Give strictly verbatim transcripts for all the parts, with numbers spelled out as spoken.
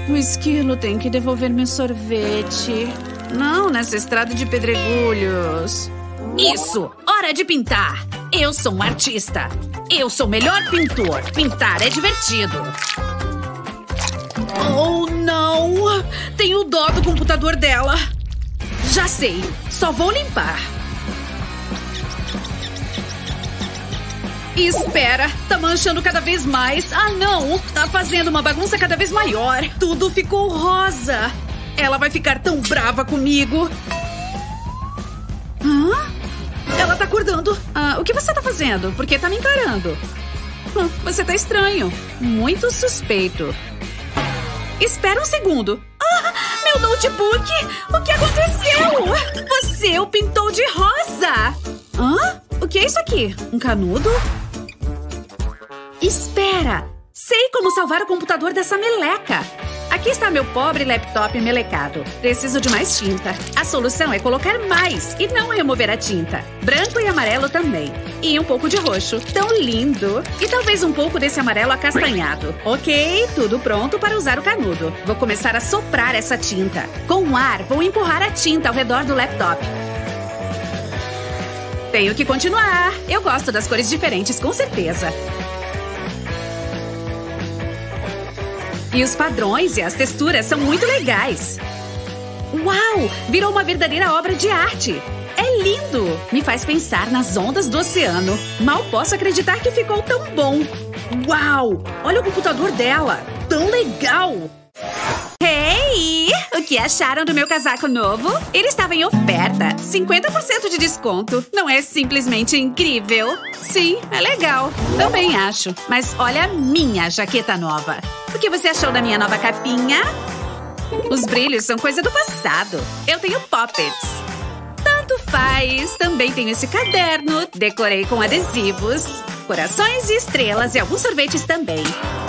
O esquilo tem que devolver meu sorvete. Não nessa estrada de pedregulhos. Isso! Hora de pintar! Eu sou um artista. Eu sou o melhor pintor. Pintar é divertido. Oh, não! Tenho dó do computador dela. Já sei. Só vou limpar. Espera, tá manchando cada vez mais. Ah, não! Tá fazendo uma bagunça cada vez maior. Tudo ficou rosa. Ela vai ficar tão brava comigo. Hã? Ela tá acordando. Ah, o que você tá fazendo? Por que tá me encarando? Hum, você tá estranho. Muito suspeito. Espera um segundo. Ah, meu notebook! O que aconteceu? Você o pintou de rosa. Hã? O que é isso aqui? Um canudo? Espera! Sei como salvar o computador dessa meleca. Aqui está meu pobre laptop melecado. Preciso de mais tinta. A solução é colocar mais e não remover a tinta. Branco e amarelo também. E um pouco de roxo. Tão lindo! E talvez um pouco desse amarelo acastanhado. Ok, tudo pronto para usar o canudo. Vou começar a soprar essa tinta. Com o ar, vou empurrar a tinta ao redor do laptop. Tenho que continuar. Eu gosto das cores diferentes, com certeza. E os padrões e as texturas são muito legais. Uau! Virou uma verdadeira obra de arte. É lindo! Me faz pensar nas ondas do oceano. Mal posso acreditar que ficou tão bom. Uau! Olha o computador dela. Tão legal! Hey! O que acharam do meu casaco novo? Ele estava em oferta. cinquenta por cento de desconto. Não é simplesmente incrível? Sim, é legal. Também acho. Mas olha a minha jaqueta nova. O que você achou da minha nova capinha? Os brilhos são coisa do passado. Eu tenho poppets. Tanto faz. Também tenho esse caderno. Decorei com adesivos, corações e estrelas e alguns sorvetes também.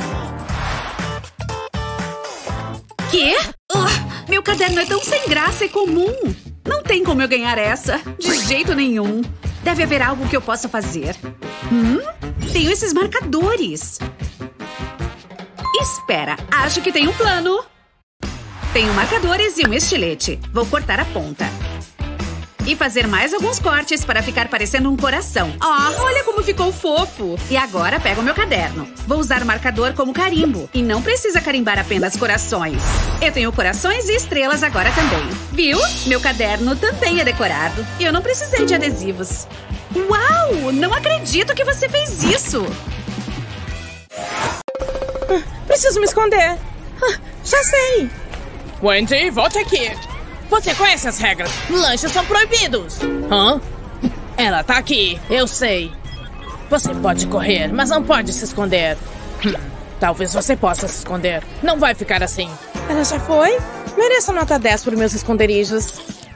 Quê? Uh, meu caderno é tão sem graça e comum. Não tem como eu ganhar essa. De jeito nenhum. Deve haver algo que eu possa fazer. Hum? Tenho esses marcadores. Espera, acho que tem um plano. Tenho marcadores e um estilete. Vou cortar a ponta. E fazer mais alguns cortes para ficar parecendo um coração. Ah, olha como ficou fofo. E agora pego o meu caderno. Vou usar o marcador como carimbo. E não precisa carimbar apenas corações. Eu tenho corações e estrelas agora também. Viu? Meu caderno também é decorado. E eu não precisei de adesivos. Uau! Não acredito que você fez isso. Preciso me esconder. Ah, já sei. Wendy, volte aqui. Você conhece as regras. Lanches são proibidos. Hã? Ela tá aqui, eu sei. Você pode correr, mas não pode se esconder. Hum, talvez você possa se esconder. Não vai ficar assim. Ela já foi? Mereço nota dez por meus esconderijos.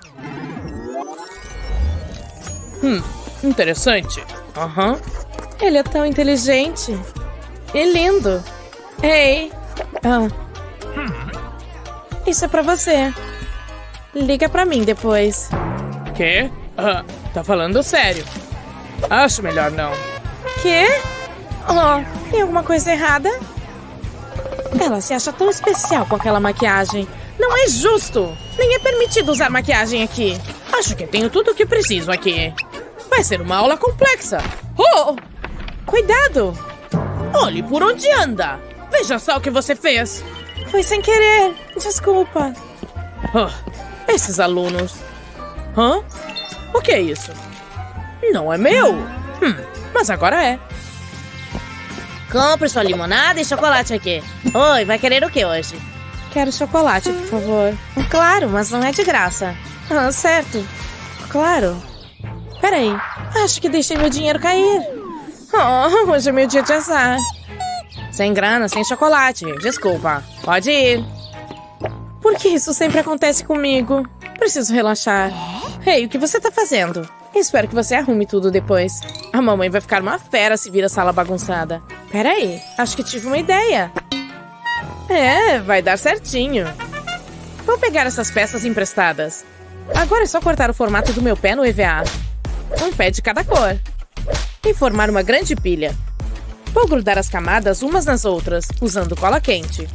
Hum, interessante. Aham. Uhum. Ele é tão inteligente. E lindo. Ei. Ah. Isso é pra você. Liga pra mim depois. Quê? Ah, tá falando sério. Acho melhor não. Quê? Oh, tem alguma coisa errada? Ela se acha tão especial com aquela maquiagem. Não é justo. Nem é permitido usar maquiagem aqui. Acho que tenho tudo o que preciso aqui. Vai ser uma aula complexa. Oh! Cuidado! Olhe por onde anda. Veja só o que você fez. Foi sem querer. Desculpa. Oh, esses alunos. Hã? O que é isso? Não é meu. Hum, mas agora é. Compre sua limonada e chocolate aqui. Oi, vai querer o que hoje? Quero chocolate, por favor. Claro, mas não é de graça. Ah, certo. Claro. Peraí. Acho que deixei meu dinheiro cair. Oh, hoje é meu dia de azar. Sem grana, sem chocolate. Desculpa. Pode ir. Por que isso sempre acontece comigo? Preciso relaxar. Ei, o que você tá fazendo? Espero que você arrume tudo depois. A mamãe vai ficar uma fera se vir a sala bagunçada. Peraí, acho que tive uma ideia. É, vai dar certinho. Vou pegar essas peças emprestadas. Agora é só cortar o formato do meu pé no E V A. Um pé de cada cor. E formar uma grande pilha. Vou grudar as camadas umas nas outras, usando cola quente.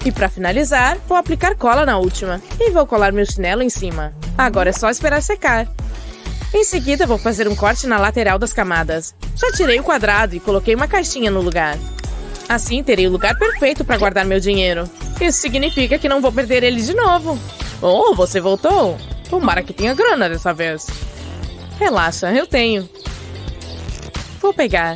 E pra finalizar, vou aplicar cola na última. E vou colar meu chinelo em cima. Agora é só esperar secar. Em seguida, vou fazer um corte na lateral das camadas. Já tirei o quadrado e coloquei uma caixinha no lugar. Assim, terei o lugar perfeito para guardar meu dinheiro. Isso significa que não vou perder ele de novo. Oh, você voltou? Tomara que tenha grana dessa vez. Relaxa, eu tenho. Vou pegar.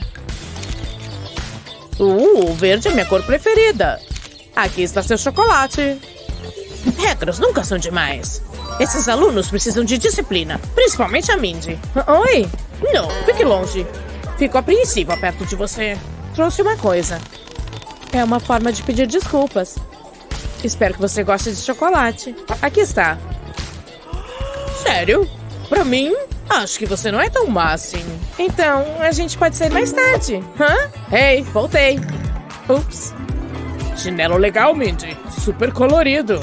Uh, o verde é minha cor preferida. Aqui está seu chocolate. Regras nunca são demais. Esses alunos precisam de disciplina, principalmente a Mindy. Oi? Não, fique longe. Fico apreensiva perto de você. Trouxe uma coisa. É uma forma de pedir desculpas. Espero que você goste de chocolate. Aqui está. Sério? Pra mim? Acho que você não é tão má assim. Então, a gente pode sair mais tarde. Hã? Ei, voltei. Ups. Chinelo legal, Mindy. Super colorido.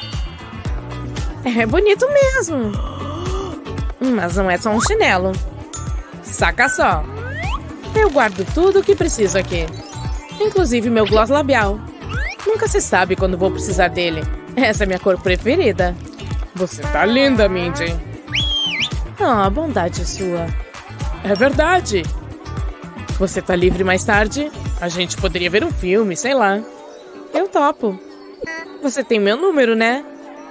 É bonito mesmo. Mas não é só um chinelo. Saca só. Eu guardo tudo o que preciso aqui. Inclusive meu gloss labial. Nunca se sabe quando vou precisar dele. Essa é minha cor preferida. Você tá linda, Mindy. Ah, bondade sua. É verdade. Você tá livre mais tarde? A gente poderia ver um filme, sei lá. Eu topo. Você tem meu número, né?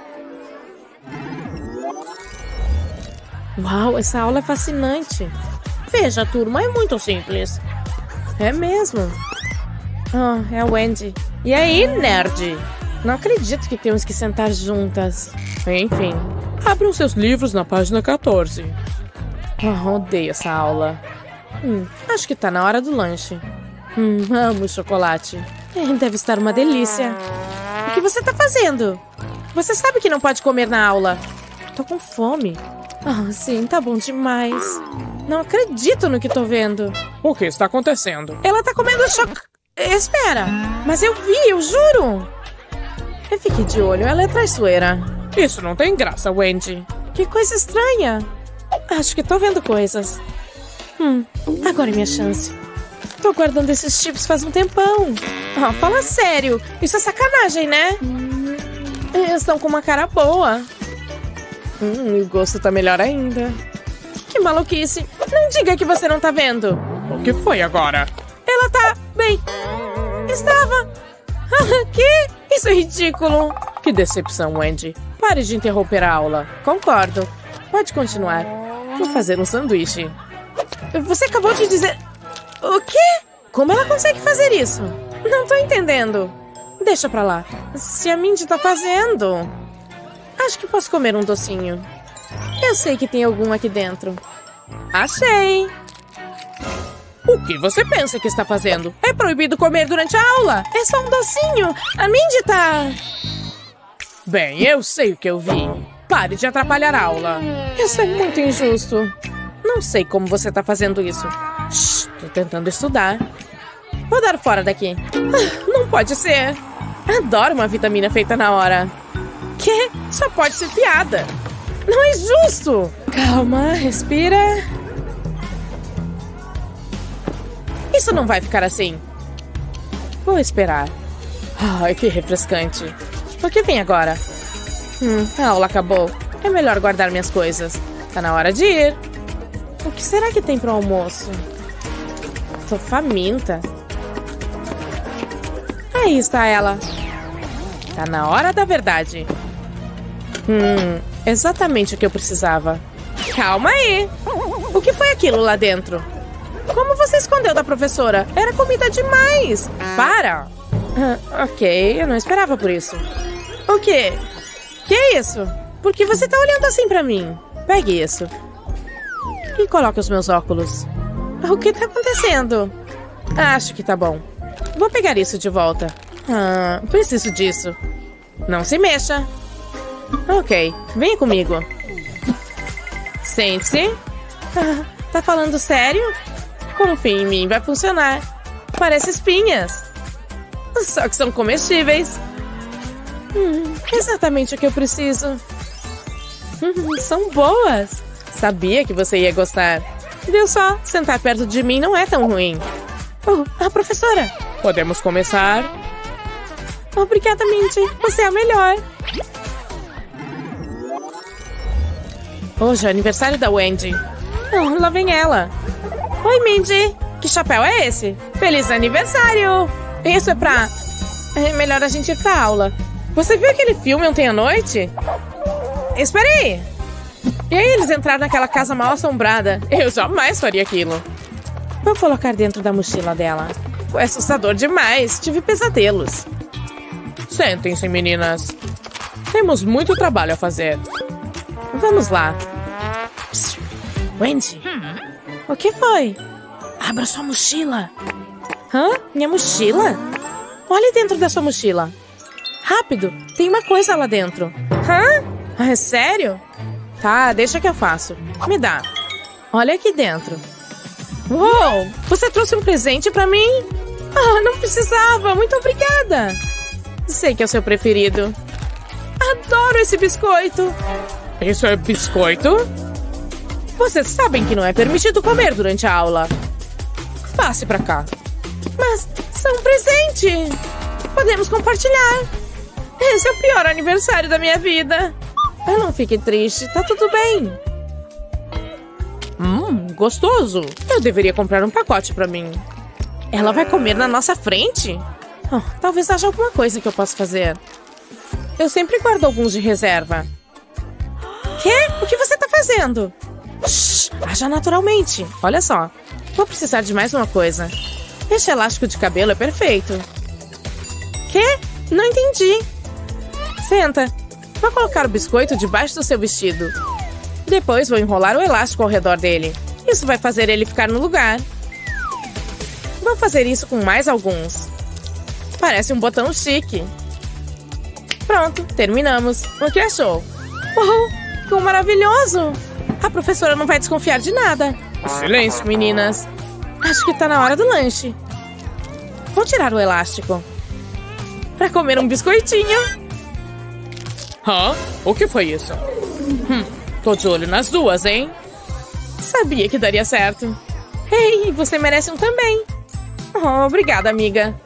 Uau, essa aula é fascinante. Veja, turma, é muito simples. É mesmo. Ah, é a Wendy. E aí, nerd? Não acredito que temos que sentar juntas. Enfim, abram seus livros na página quatorze. Ah, odeio essa aula. Hum, acho que tá na hora do lanche. Hum, amo chocolate. É, deve estar uma delícia. O que você tá fazendo? Você sabe que não pode comer na aula. Tô com fome. Ah, sim, tá bom demais. Não acredito no que tô vendo. O que está acontecendo? Ela tá comendo choc... Espera, mas eu vi, eu juro. Fique de olho, ela é traiçoeira. Isso não tem graça, Wendy. Que coisa estranha. Acho que tô vendo coisas. Hum, agora é minha chance. Tô guardando esses chips faz um tempão. Ah, fala sério. Isso é sacanagem, né? Eles estão com uma cara boa. Hum, o gosto tá melhor ainda. Que maluquice. Não diga que você não tá vendo. O que foi agora? Ela tá... bem... Estava... Que? Isso é ridículo. Que decepção, Wendy. Pare de interromper a aula. Concordo. Pode continuar. Vou fazer um sanduíche. Você acabou de dizer... O quê? Como ela consegue fazer isso? Não tô entendendo. Deixa pra lá. Se a Mindy tá fazendo... Acho que posso comer um docinho. Eu sei que tem algum aqui dentro. Achei! O que você pensa que está fazendo? É proibido comer durante a aula. É só um docinho. A Mindy tá... Bem, eu sei o que eu vi. Pare de atrapalhar a aula. Isso é muito injusto. Não sei como você tá fazendo isso. Shhh, tô tentando estudar. Vou dar fora daqui. Ah, não pode ser. Adoro uma vitamina feita na hora. Que? Só pode ser piada. Não é justo. Calma, respira. Isso não vai ficar assim. Vou esperar. Ai, que refrescante. O que vem agora? Hum, a aula acabou. É melhor guardar minhas coisas. Tá na hora de ir. O que será que tem pro almoço? Tô faminta. Aí está ela. Tá na hora da verdade. Hum, exatamente o que eu precisava. Calma aí. O que foi aquilo lá dentro? Como você escondeu da professora? Era comida demais. Para. Ah, ok, eu não esperava por isso. O quê? Que é isso? Por que você tá olhando assim pra mim? Pegue isso. E coloque os meus óculos. O que tá acontecendo? Acho que tá bom. Vou pegar isso de volta. Ah, preciso disso. Não se mexa. Ok, venha comigo. Sente-se. Ah, tá falando sério? Confie em mim, vai funcionar. Parece espinhas. Só que são comestíveis. Hum, exatamente o que eu preciso. Hum, são boas. Sabia que você ia gostar. Viu só? Sentar perto de mim não é tão ruim. Oh, a professora. Podemos começar? Obrigada, Mindy. Você é a melhor. Hoje é aniversário da Wendy. Oh, lá vem ela. Oi, Mindy. Que chapéu é esse? Feliz aniversário. Isso é pra... É melhor a gente ir pra aula. Você viu aquele filme ontem à noite? Espera aí. E aí eles entraram naquela casa mal assombrada. Eu jamais faria aquilo. Vou colocar dentro da mochila dela. Foi assustador demais. Tive pesadelos. Sentem-se, meninas. Temos muito trabalho a fazer. Vamos lá. Psst. Wendy. Hum. O que foi? Abra sua mochila. Hã? Minha mochila? Olhe dentro da sua mochila. Rápido. Tem uma coisa lá dentro. Hã? Ah, é sério? Tá, deixa que eu faço. Me dá. Olha aqui dentro. Uou! Você trouxe um presente pra mim? Ah, não precisava. Muito obrigada. Sei que é o seu preferido. Adoro esse biscoito. Isso é biscoito? Vocês sabem que não é permitido comer durante a aula. Passe pra cá. Mas são um presente. Podemos compartilhar. Esse é o pior aniversário da minha vida. Ah, não fique triste, tá tudo bem. Hum, gostoso. Eu deveria comprar um pacote pra mim. Ela vai comer na nossa frente? Oh, talvez haja alguma coisa que eu possa fazer. Eu sempre guardo alguns de reserva. Quê? O que você tá fazendo? Shhh, haja naturalmente. Olha só, vou precisar de mais uma coisa. Este elástico de cabelo é perfeito. Quê? Não entendi. Senta. Vou colocar o biscoito debaixo do seu vestido. Depois vou enrolar o elástico ao redor dele. Isso vai fazer ele ficar no lugar. Vou fazer isso com mais alguns. Parece um botão chique. Pronto, terminamos. O que achou? Uau, ficou maravilhoso! A professora não vai desconfiar de nada. Silêncio, meninas. Acho que tá na hora do lanche. Vou tirar o elástico. Pra comer um biscoitinho. Hã? O que foi isso? Hum, tô de olho nas duas, hein? Sabia que daria certo. Ei, você merece um também. Oh, obrigada, amiga.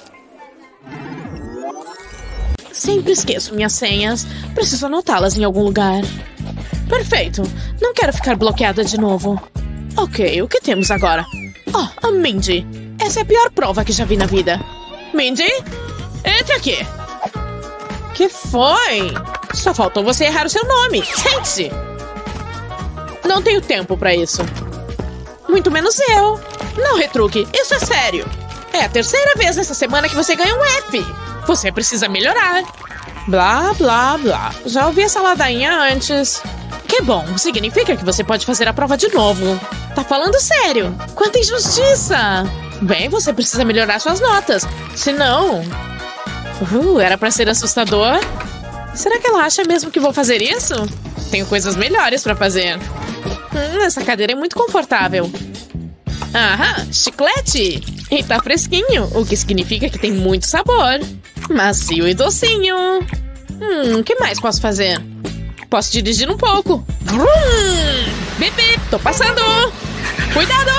Sempre esqueço minhas senhas. Preciso anotá-las em algum lugar. Perfeito. Não quero ficar bloqueada de novo. Ok, o que temos agora? Oh, a Mindy. Essa é a pior prova que já vi na vida. Mindy? Entre aqui. Que foi? Só faltou você errar o seu nome. Sente-se. Não tenho tempo pra isso. Muito menos eu. Não retruque, isso é sério. É a terceira vez nessa semana que você ganha um F. Você precisa melhorar. Blá, blá, blá. Já ouvi essa ladainha antes. Que bom, significa que você pode fazer a prova de novo. Tá falando sério? Quanta injustiça. Bem, você precisa melhorar suas notas. Senão... Uh, era pra ser assustador? Será que ela acha mesmo que vou fazer isso? Tenho coisas melhores pra fazer. Hum, essa cadeira é muito confortável. Aham, chiclete! E tá fresquinho, o que significa que tem muito sabor. Macio e docinho. Hum, o que mais posso fazer? Posso dirigir um pouco. Vrum! Bip, bip, tô passando! Cuidado!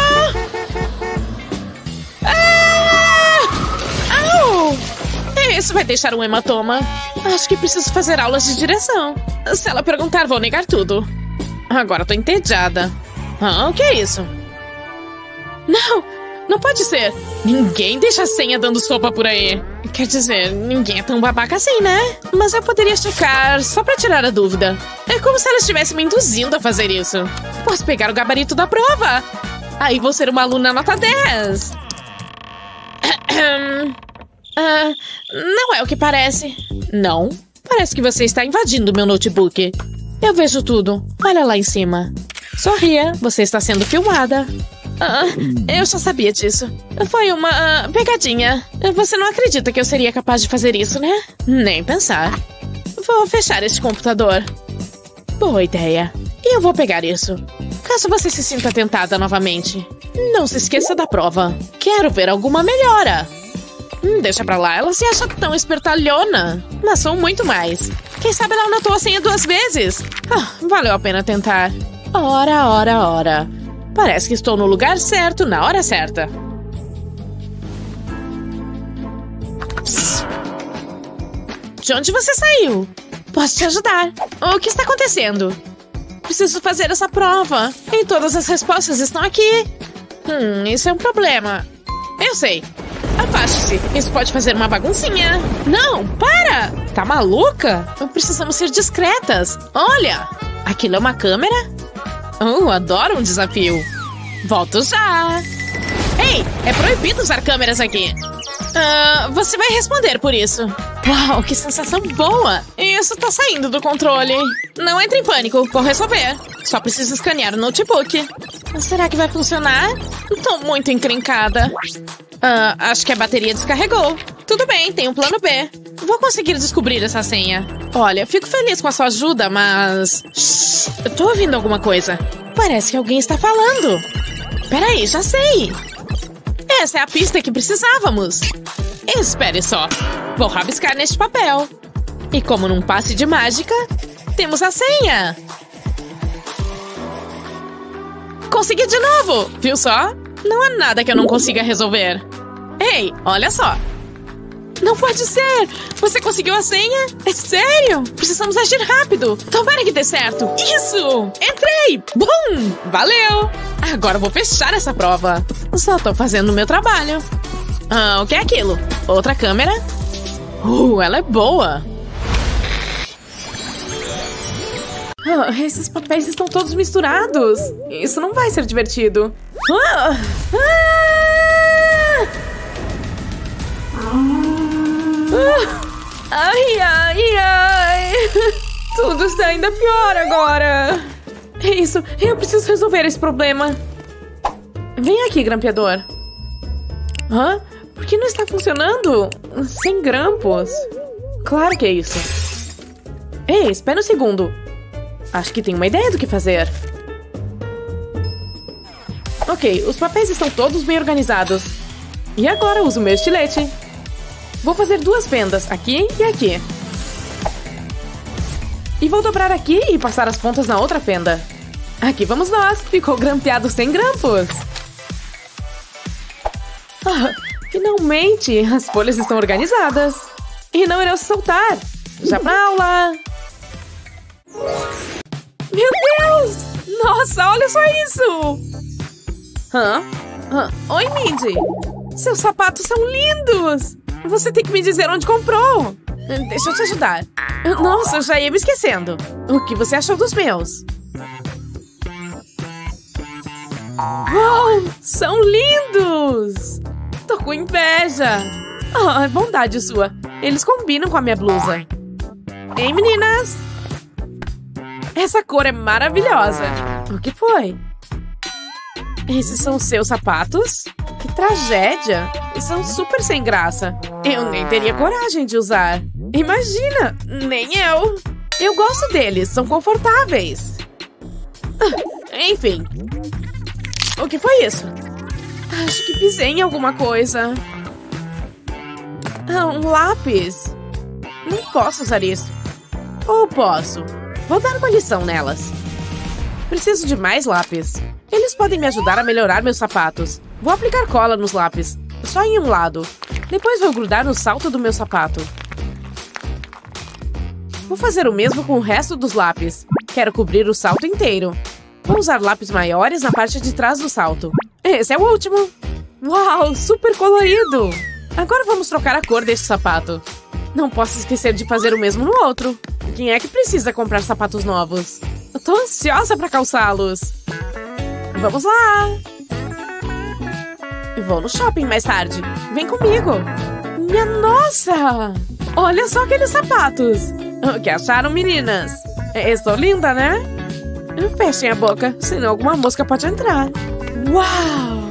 Ah! Au! Isso vai deixar um hematoma. Acho que preciso fazer aulas de direção. Se ela perguntar, vou negar tudo. Agora tô entediada. Ah, o que é isso? Não, não pode ser. Ninguém deixa a senha dando sopa por aí. Quer dizer, ninguém é tão babaca assim, né? Mas eu poderia checar só pra tirar a dúvida. É como se ela estivesse me induzindo a fazer isso. Posso pegar o gabarito da prova. Aí vou ser uma aluna nota dez. Ah, não é o que parece. Não? Parece que você está invadindo meu notebook. Eu vejo tudo. Olha lá em cima. Sorria, você está sendo filmada. Ah, eu já sabia disso. Foi uma uh, pegadinha. Você não acredita que eu seria capaz de fazer isso, né? Nem pensar. Vou fechar este computador. Boa ideia. E eu vou pegar isso. Caso você se sinta tentada novamente, não se esqueça da prova. Quero ver alguma melhora. Hum, deixa pra lá, ela se acha tão espertalhona. Mas sou muito mais. Quem sabe ela anotou a senha duas vezes. Ah, valeu a pena tentar. Ora, ora, ora. Parece que estou no lugar certo, na hora certa. Psst. De onde você saiu? Posso te ajudar. O que está acontecendo? Preciso fazer essa prova. E todas as respostas estão aqui. Hum, isso é um problema. Eu sei. Afaste-se. Isso pode fazer uma baguncinha. Não, para! Tá maluca? Precisamos ser discretas. Olha, aquilo é uma câmera? Oh, adoro um desafio. Volto já. Ei, é proibido usar câmeras aqui. Uh, você vai responder por isso. Uau, que sensação boa. Isso tá saindo do controle. Não entre em pânico, vou resolver. Só preciso escanear o notebook. Será que vai funcionar? Tô muito encrencada. Uh, acho que a bateria descarregou. Tudo bem, tem um plano B. Vou conseguir descobrir essa senha. Olha, fico feliz com a sua ajuda, mas... Shhh, eu tô ouvindo alguma coisa. Parece que alguém está falando. Peraí, já sei. Essa é a pista que precisávamos. Espere só. Vou rabiscar neste papel. E como num passe de mágica, temos a senha. Consegui de novo! Viu só? Não há nada que eu não consiga resolver. Ei, olha só. Não pode ser! Você conseguiu a senha? É sério? Precisamos agir rápido. Tomara que dê certo. Isso! Entrei! Bum! Valeu! Agora vou fechar essa prova. Só tô fazendo o meu trabalho. Ah, o que é aquilo? Outra câmera? Uh, ela é boa. Ah, esses papéis estão todos misturados. Isso não vai ser divertido. Ah! Ah! Ah! Ai, ai, ai. Tudo está ainda pior agora. É isso, eu preciso resolver esse problema. Vem aqui, grampeador. Hã? Por que não está funcionando? Sem grampos. Claro que é isso. Ei, espera um segundo. Acho que tenho uma ideia do que fazer. Ok, os papéis estão todos bem organizados. E agora uso o meu estilete. Vou fazer duas fendas, aqui e aqui. E vou dobrar aqui e passar as pontas na outra fenda. Aqui vamos nós. Ficou grampeado sem grampos. Ah, finalmente, as folhas estão organizadas. E não irão se soltar. Já pra aula. Meu Deus! Nossa, olha só isso! Hã? Hã? Oi, Mindy. Seus sapatos são lindos. Você tem que me dizer onde comprou. Deixa eu te ajudar. Nossa, eu já ia me esquecendo. O que você achou dos meus? Uau, são lindos! Tô com inveja. Ah, oh, bondade sua. Eles combinam com a minha blusa. Ei, meninas! Essa cor é maravilhosa. O que foi? Esses são os seus sapatos? Que tragédia! Eles são super sem graça. Eu nem teria coragem de usar. Imagina! Nem eu. Eu gosto deles, são confortáveis. Ah, enfim. O que foi isso? Acho que pisei em alguma coisa. Ah, um lápis. Não posso usar isso. Ou posso? Vou dar uma lição nelas. Preciso de mais lápis. Eles podem me ajudar a melhorar meus sapatos. Vou aplicar cola nos lápis, só em um lado. Depois vou grudar no salto do meu sapato. Vou fazer o mesmo com o resto dos lápis. Quero cobrir o salto inteiro. Vou usar lápis maiores na parte de trás do salto. Esse é o último. Uau, super colorido. Agora vamos trocar a cor deste sapato. Não posso esquecer de fazer o mesmo no outro. Quem é que precisa comprar sapatos novos? Eu tô ansiosa pra calçá-los. Vamos lá! Vou no shopping mais tarde. Vem comigo. Minha nossa! Olha só aqueles sapatos. O que acharam, meninas? Estou linda, né? Fechem a boca, senão alguma mosca pode entrar. Uau!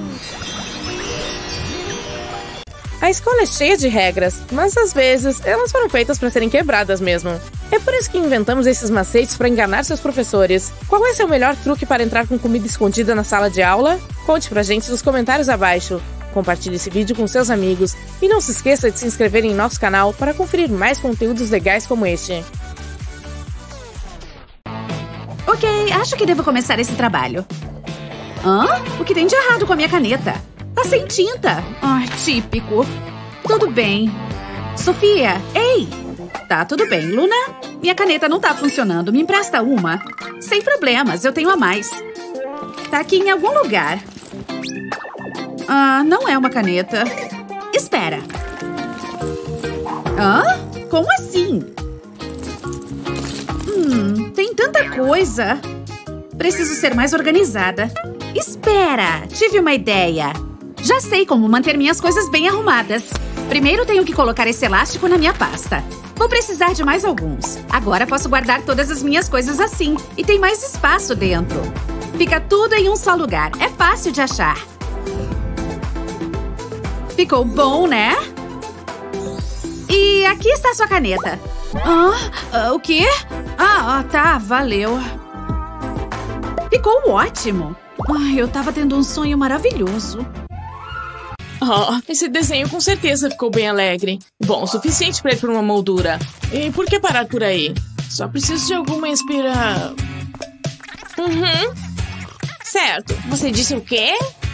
A escola é cheia de regras, mas às vezes elas foram feitas para serem quebradas mesmo. É por isso que inventamos esses macetes para enganar seus professores. Qual é seu melhor truque para entrar com comida escondida na sala de aula? Conte pra gente nos comentários abaixo. Compartilhe esse vídeo com seus amigos e não se esqueça de se inscrever em nosso canal para conferir mais conteúdos legais como este. Ok, acho que devo começar esse trabalho. Hã? O que tem de errado com a minha caneta? Tá sem tinta. Ah, típico. Tudo bem. Sofia, ei! Tá, tudo bem. Luna, minha caneta não tá funcionando. Me empresta uma? Sem problemas, eu tenho a mais. Tá aqui em algum lugar. Ah, não é uma caneta. Espera. Hã? Como assim? Hum, tem tanta coisa. Preciso ser mais organizada. Espera, tive uma ideia. Já sei como manter minhas coisas bem arrumadas. Primeiro tenho que colocar esse elástico na minha pasta. Vou precisar de mais alguns. Agora posso guardar todas as minhas coisas assim. E tem mais espaço dentro. Fica tudo em um só lugar. É fácil de achar. Ficou bom, né? E aqui está a sua caneta. Ah, ah, o quê? Ah, ah, tá, valeu. Ficou ótimo. Ai, eu tava tendo um sonho maravilhoso. Oh, esse desenho com certeza ficou bem alegre. Bom, o suficiente para ir para uma moldura. E por que parar por aí? Só preciso de alguma inspira... Uhum. Certo. Você disse o quê?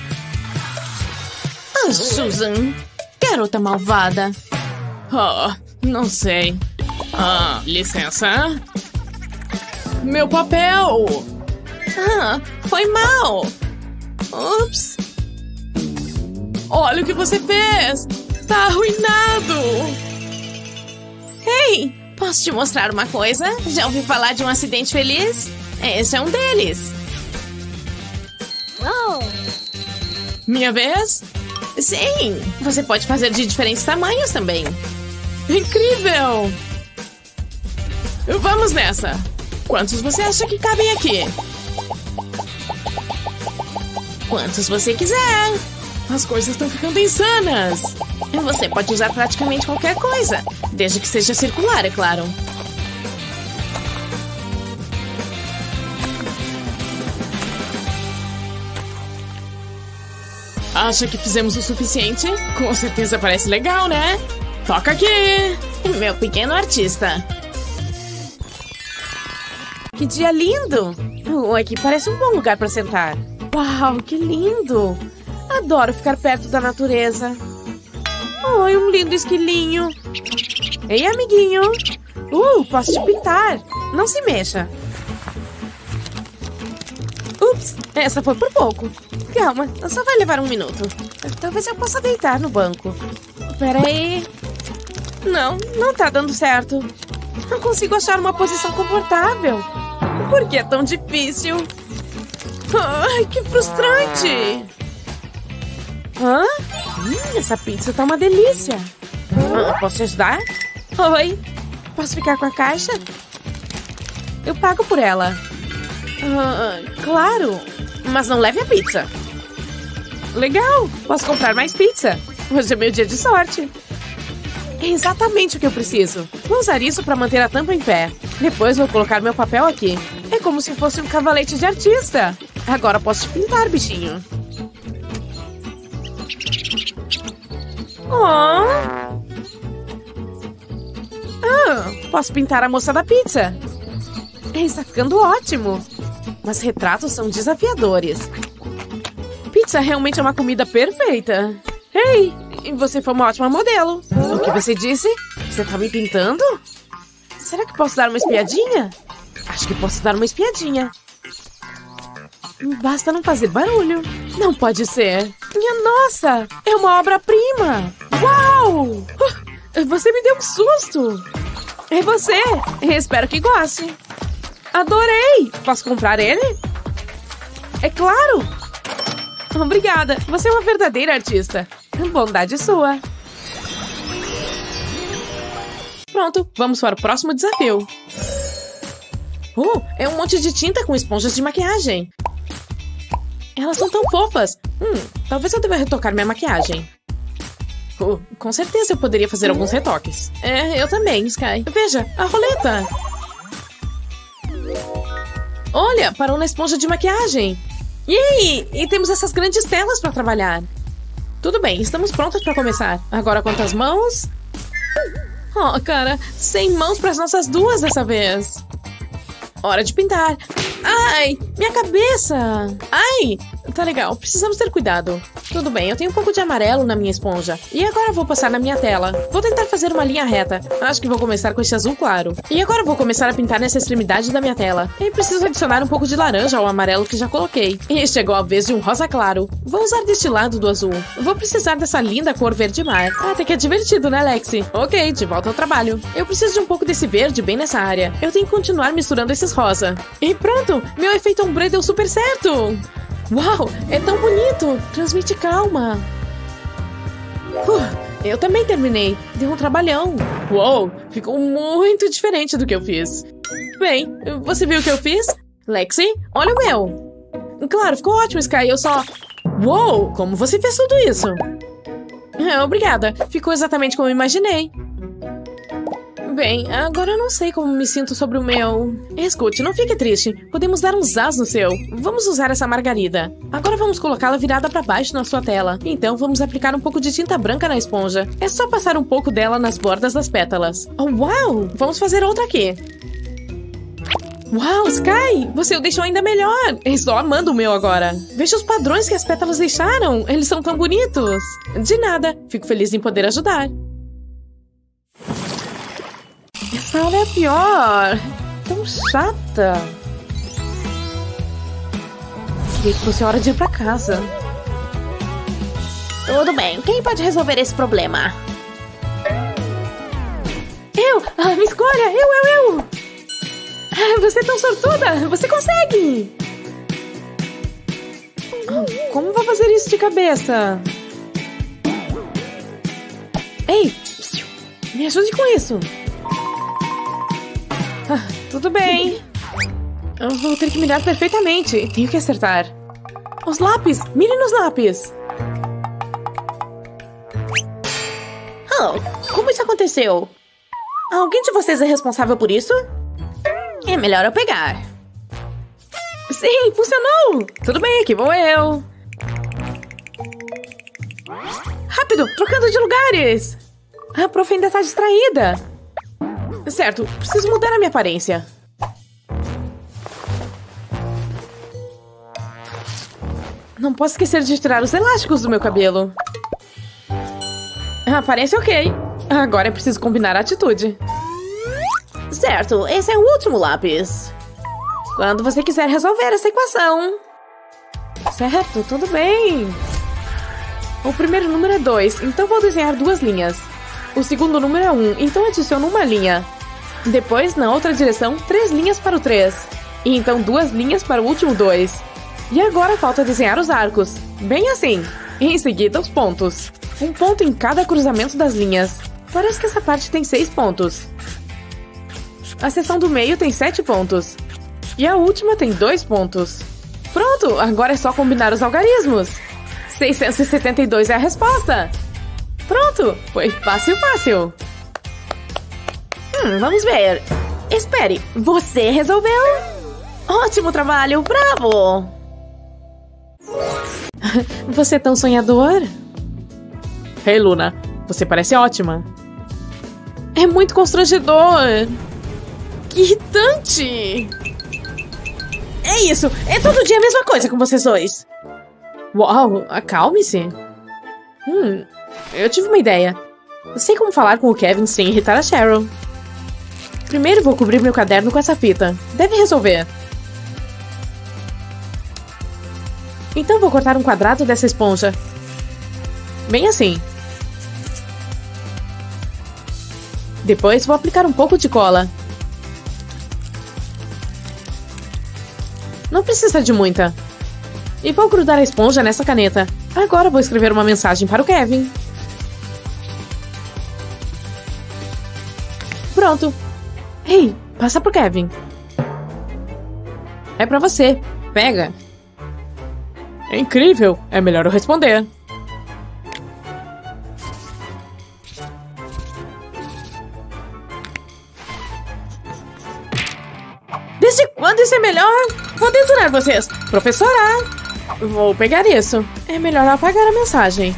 Ah, Susan. Garota malvada. Oh, não sei. Ah, licença. Meu papel. Ah, foi mal. Ups. Olha o que você fez! Tá arruinado! Ei, posso te mostrar uma coisa? Já ouviu falar de um acidente feliz? Esse é um deles. Oh. Minha vez? Sim, você pode fazer de diferentes tamanhos também. Incrível! Vamos nessa! Quantos você acha que cabem aqui? Quantos você quiser! As coisas estão ficando insanas! Você pode usar praticamente qualquer coisa, desde que seja circular, é claro. Acha que fizemos o suficiente? Com certeza parece legal, né? Toca aqui! Meu pequeno artista. Que dia lindo! Oh, aqui parece um bom lugar para sentar. Uau, que lindo! Adoro ficar perto da natureza. Oi, um lindo esquilinho. Ei, amiguinho. Uh, posso te pintar. Não se mexa. Ups, essa foi por pouco. Calma, só vai levar um minuto. Talvez eu possa deitar no banco. Pera aí. Não, não tá dando certo. Não consigo achar uma posição confortável. Por que é tão difícil? Ai, que frustrante! Hã? Hum, essa pizza tá uma delícia. Ah, posso te ajudar? Oi. Posso ficar com a caixa? Eu pago por ela. Ah, claro. Mas não leve a pizza. Legal. Posso comprar mais pizza. Hoje é meu dia de sorte. É exatamente o que eu preciso. Vou usar isso para manter a tampa em pé. Depois vou colocar meu papel aqui. É como se fosse um cavalete de artista. Agora posso te pintar, bichinho. Oh. Ah, posso pintar a moça da pizza. Está ficando ótimo. Mas retratos são desafiadores. Pizza realmente é uma comida perfeita. Ei, você foi uma ótima modelo. O que você disse? Você tá me pintando? Será que posso dar uma espiadinha? Acho que posso dar uma espiadinha. Basta não fazer barulho. Não pode ser. Minha nossa, é uma obra-prima. Uau! Uh, você me deu um susto. É você. Espero que goste. Adorei. Posso comprar ele? É claro. Obrigada. Você é uma verdadeira artista. Bondade sua. Pronto, vamos para o próximo desafio. Oh, é um monte de tinta com esponjas de maquiagem. Elas são tão fofas. Hum, talvez eu deva retocar minha maquiagem. Oh, com certeza eu poderia fazer alguns retoques. É, eu também, Sky. Veja, a roleta. Olha, parou na esponja de maquiagem. Yay! E temos essas grandes telas para trabalhar. Tudo bem, estamos prontas para começar. Agora quantas mãos? Oh, cara, sem mãos para as nossas duas dessa vez. Hora de pintar. Ai, minha cabeça. Ai, Tá legal, precisamos ter cuidado. Tudo bem, eu tenho um pouco de amarelo na minha esponja. E agora vou passar na minha tela. Vou tentar fazer uma linha reta. Acho que vou começar com esse azul claro. E agora vou começar a pintar nessa extremidade da minha tela. E preciso adicionar um pouco de laranja ao amarelo que já coloquei. E chegou a vez de um rosa claro. Vou usar deste lado do azul. Vou precisar dessa linda cor verde mar. Até que é divertido, né, Lexi? Ok, de volta ao trabalho. Eu preciso de um pouco desse verde bem nessa área. Eu tenho que continuar misturando esses rosa. E pronto! Meu efeito ombre deu super certo! Uau, é tão bonito! Transmite calma. Uh, eu também terminei. Deu um trabalhão. Uou, ficou muito diferente do que eu fiz. Bem, você viu o que eu fiz? Lexi, olha o meu. Claro, ficou ótimo, Sky. Eu só... Uou, como você fez tudo isso? É, obrigada. Ficou exatamente como eu imaginei. Bem, agora eu não sei como me sinto sobre o meu... Escute, não fique triste. Podemos dar um zaz no seu. Vamos usar essa margarida. Agora vamos colocá-la virada para baixo na sua tela. Então vamos aplicar um pouco de tinta branca na esponja. É só passar um pouco dela nas bordas das pétalas. Oh, uau! Vamos fazer outra aqui. Uau, Sky! Você o deixou ainda melhor. Estou amando o meu agora. Veja os padrões que as pétalas deixaram. Eles são tão bonitos. De nada. Fico feliz em poder ajudar. Essa aula é a pior. Tão chata. Queria que fosse hora de ir pra casa. Tudo bem. Quem pode resolver esse problema? Eu! Ah, me escolha! Eu, eu, eu! Ah, você é tão sortuda! Você consegue! Ah, como vou fazer isso de cabeça? Ei! Me ajude com isso! Ah, tudo bem. Eu vou ter que mirar perfeitamente. Tenho que acertar. Os lápis! Mire nos lápis! Oh, como isso aconteceu? Alguém de vocês é responsável por isso? É melhor eu pegar. Sim, funcionou! Tudo bem, aqui vou eu. Rápido, trocando de lugares! A prof ainda tá distraída. Certo, preciso mudar a minha aparência. Não posso esquecer de tirar os elásticos do meu cabelo. A aparência ok. Agora é preciso combinar a atitude. Certo, esse é o último lápis. Quando você quiser resolver essa equação. Certo, tudo bem. O primeiro número é dois, então vou desenhar duas linhas. O segundo número é um, então adiciono uma linha. Depois, na outra direção, três linhas para o três. E então duas linhas para o último dois. E agora falta desenhar os arcos. Bem assim. E em seguida, os pontos. Um ponto em cada cruzamento das linhas. Parece que essa parte tem seis pontos. A seção do meio tem sete pontos. E a última tem dois pontos. Pronto, agora é só combinar os algarismos. seiscentos e setenta e dois é a resposta. Pronto, foi fácil, fácil. Hum, vamos ver. Espere, você resolveu? Ótimo trabalho, bravo! Você é tão sonhador? Hey, Luna, você parece ótima. É muito constrangedor. Que irritante. É isso, é todo dia a mesma coisa com vocês dois. Uau, acalme-se. Hum, eu tive uma ideia. Eu sei como falar com o Kevin sem irritar a Cheryl. Primeiro vou cobrir meu caderno com essa fita. Deve resolver. Então vou cortar um quadrado dessa esponja. Bem assim. Depois vou aplicar um pouco de cola. Não precisa de muita. E vou grudar a esponja nessa caneta. Agora vou escrever uma mensagem para o Kevin. Pronto. Ei, passa pro Kevin. É pra você. Pega. É incrível. É melhor eu responder. Desde quando isso é melhor? Vou detonar vocês. Professora! Vou pegar isso. É melhor apagar a mensagem.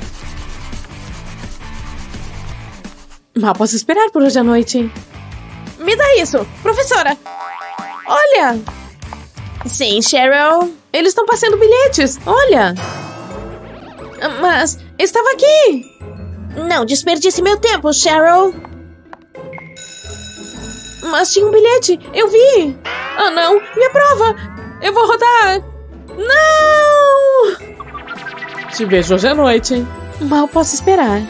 Mal posso esperar por hoje à noite. Me dá isso! Professora! Olha! Sim, Cheryl. Eles estão passando bilhetes, olha. Mas estava aqui. Não desperdice meu tempo, Cheryl. Mas tinha um bilhete, eu vi. Ah, não, minha prova. Eu vou rodar. Não! Te vejo hoje à noite. Mal posso esperar.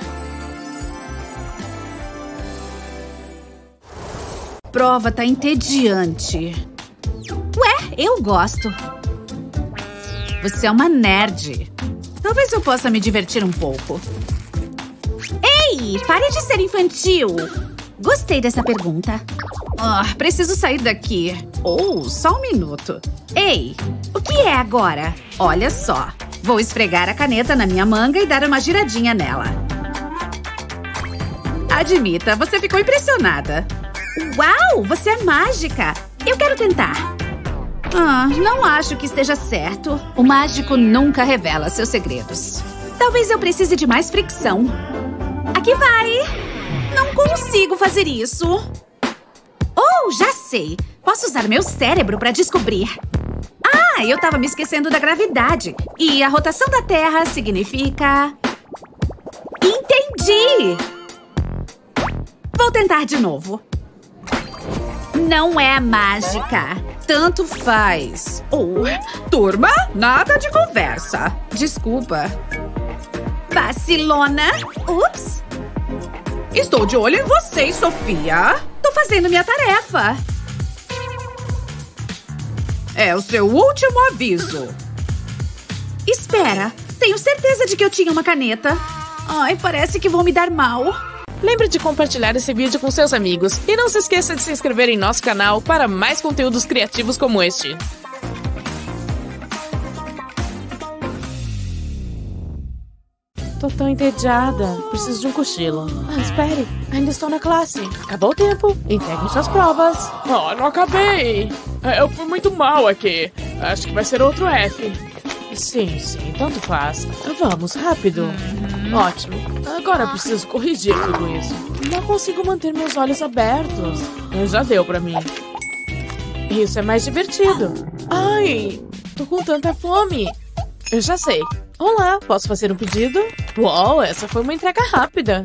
Prova tá entediante. Ué, eu gosto. Você é uma nerd. Talvez eu possa me divertir um pouco. Ei, pare de ser infantil. Gostei dessa pergunta. Oh, preciso sair daqui. Oh, só um minuto. Ei, o que é agora? Olha só. Vou esfregar a caneta na minha manga e dar uma giradinha nela. Admita, você ficou impressionada. Uau, você é mágica. Eu quero tentar. Ah, não acho que esteja certo. O mágico nunca revela seus segredos. Talvez eu precise de mais fricção. Aqui vai. Não consigo fazer isso. Oh, já sei. Posso usar meu cérebro para descobrir. Ah, eu tava me esquecendo da gravidade. E a rotação da Terra significa... Entendi! Vou tentar de novo. Não é mágica. Tanto faz. Oh, turma, nada de conversa. Desculpa. Vacilona. Ups. Estou de olho em vocês, Sofia. Tô fazendo minha tarefa. É o seu último aviso. Espera. Tenho certeza de que eu tinha uma caneta. Ai, parece que vão me dar mal. Lembre de compartilhar esse vídeo com seus amigos. E não se esqueça de se inscrever em nosso canal para mais conteúdos criativos como este. Tô tão entediada. Preciso de um cochilo. Ah, espere. Ainda estou na classe. Acabou o tempo. Entregue suas provas. Oh, não acabei. Eu fui muito mal aqui. Acho que vai ser outro F. Sim, sim. Tanto faz. Vamos, rápido. Ótimo. Agora preciso corrigir tudo isso. Não consigo manter meus olhos abertos. Já deu pra mim. Isso é mais divertido. Ai, tô com tanta fome. Eu já sei. Olá, posso fazer um pedido? Uau, essa foi uma entrega rápida.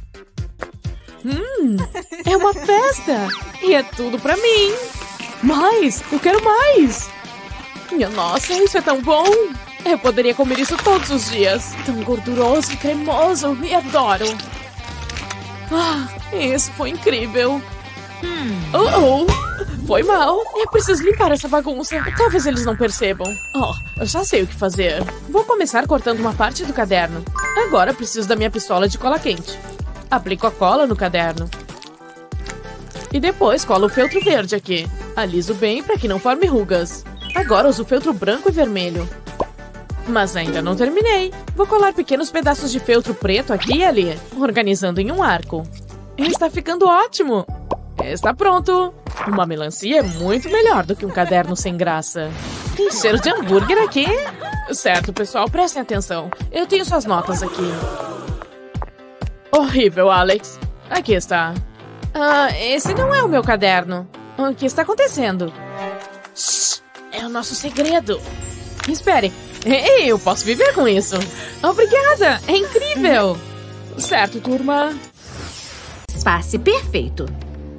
Hum, é uma festa. E é tudo pra mim. Mais, eu quero mais. Minha nossa, isso é tão bom. Eu poderia comer isso todos os dias. Tão gorduroso e cremoso. Me adoro. Ah, isso foi incrível. Hum. Oh, oh. Foi mal. Eu preciso limpar essa bagunça. Talvez eles não percebam. Oh, eu já sei o que fazer. Vou começar cortando uma parte do caderno. Agora preciso da minha pistola de cola quente. Aplico a cola no caderno. E depois colo o feltro verde aqui. Aliso bem para que não forme rugas. Agora uso o feltro branco e vermelho. Mas ainda não terminei. Vou colar pequenos pedaços de feltro preto aqui e ali, organizando em um arco. Está ficando ótimo! Está pronto! Uma melancia é muito melhor do que um caderno sem graça. Tem cheiro de hambúrguer aqui? Certo, pessoal, prestem atenção. Eu tenho suas notas aqui. Horrível, Alex. Aqui está. Ah, esse não é o meu caderno. O que está acontecendo? Shhh, é o nosso segredo. Espere. Ei, eu posso viver com isso. Obrigada, é incrível. Certo, turma. Disfarce perfeito.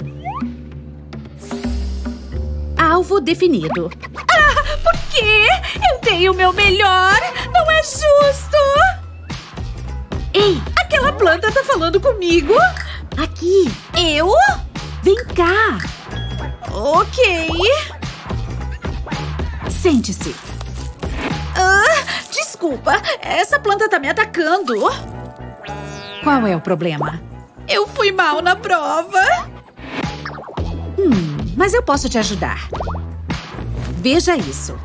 Alvo definido. Ah, por quê? Eu dei o meu melhor. Não é justo. Ei, aquela planta tá falando comigo. Aqui. Eu? Vem cá. Ok. Sente-se. Ah, desculpa, essa planta tá me atacando. Qual é o problema? Eu fui mal na prova. Hum, mas eu posso te ajudar. Veja isso.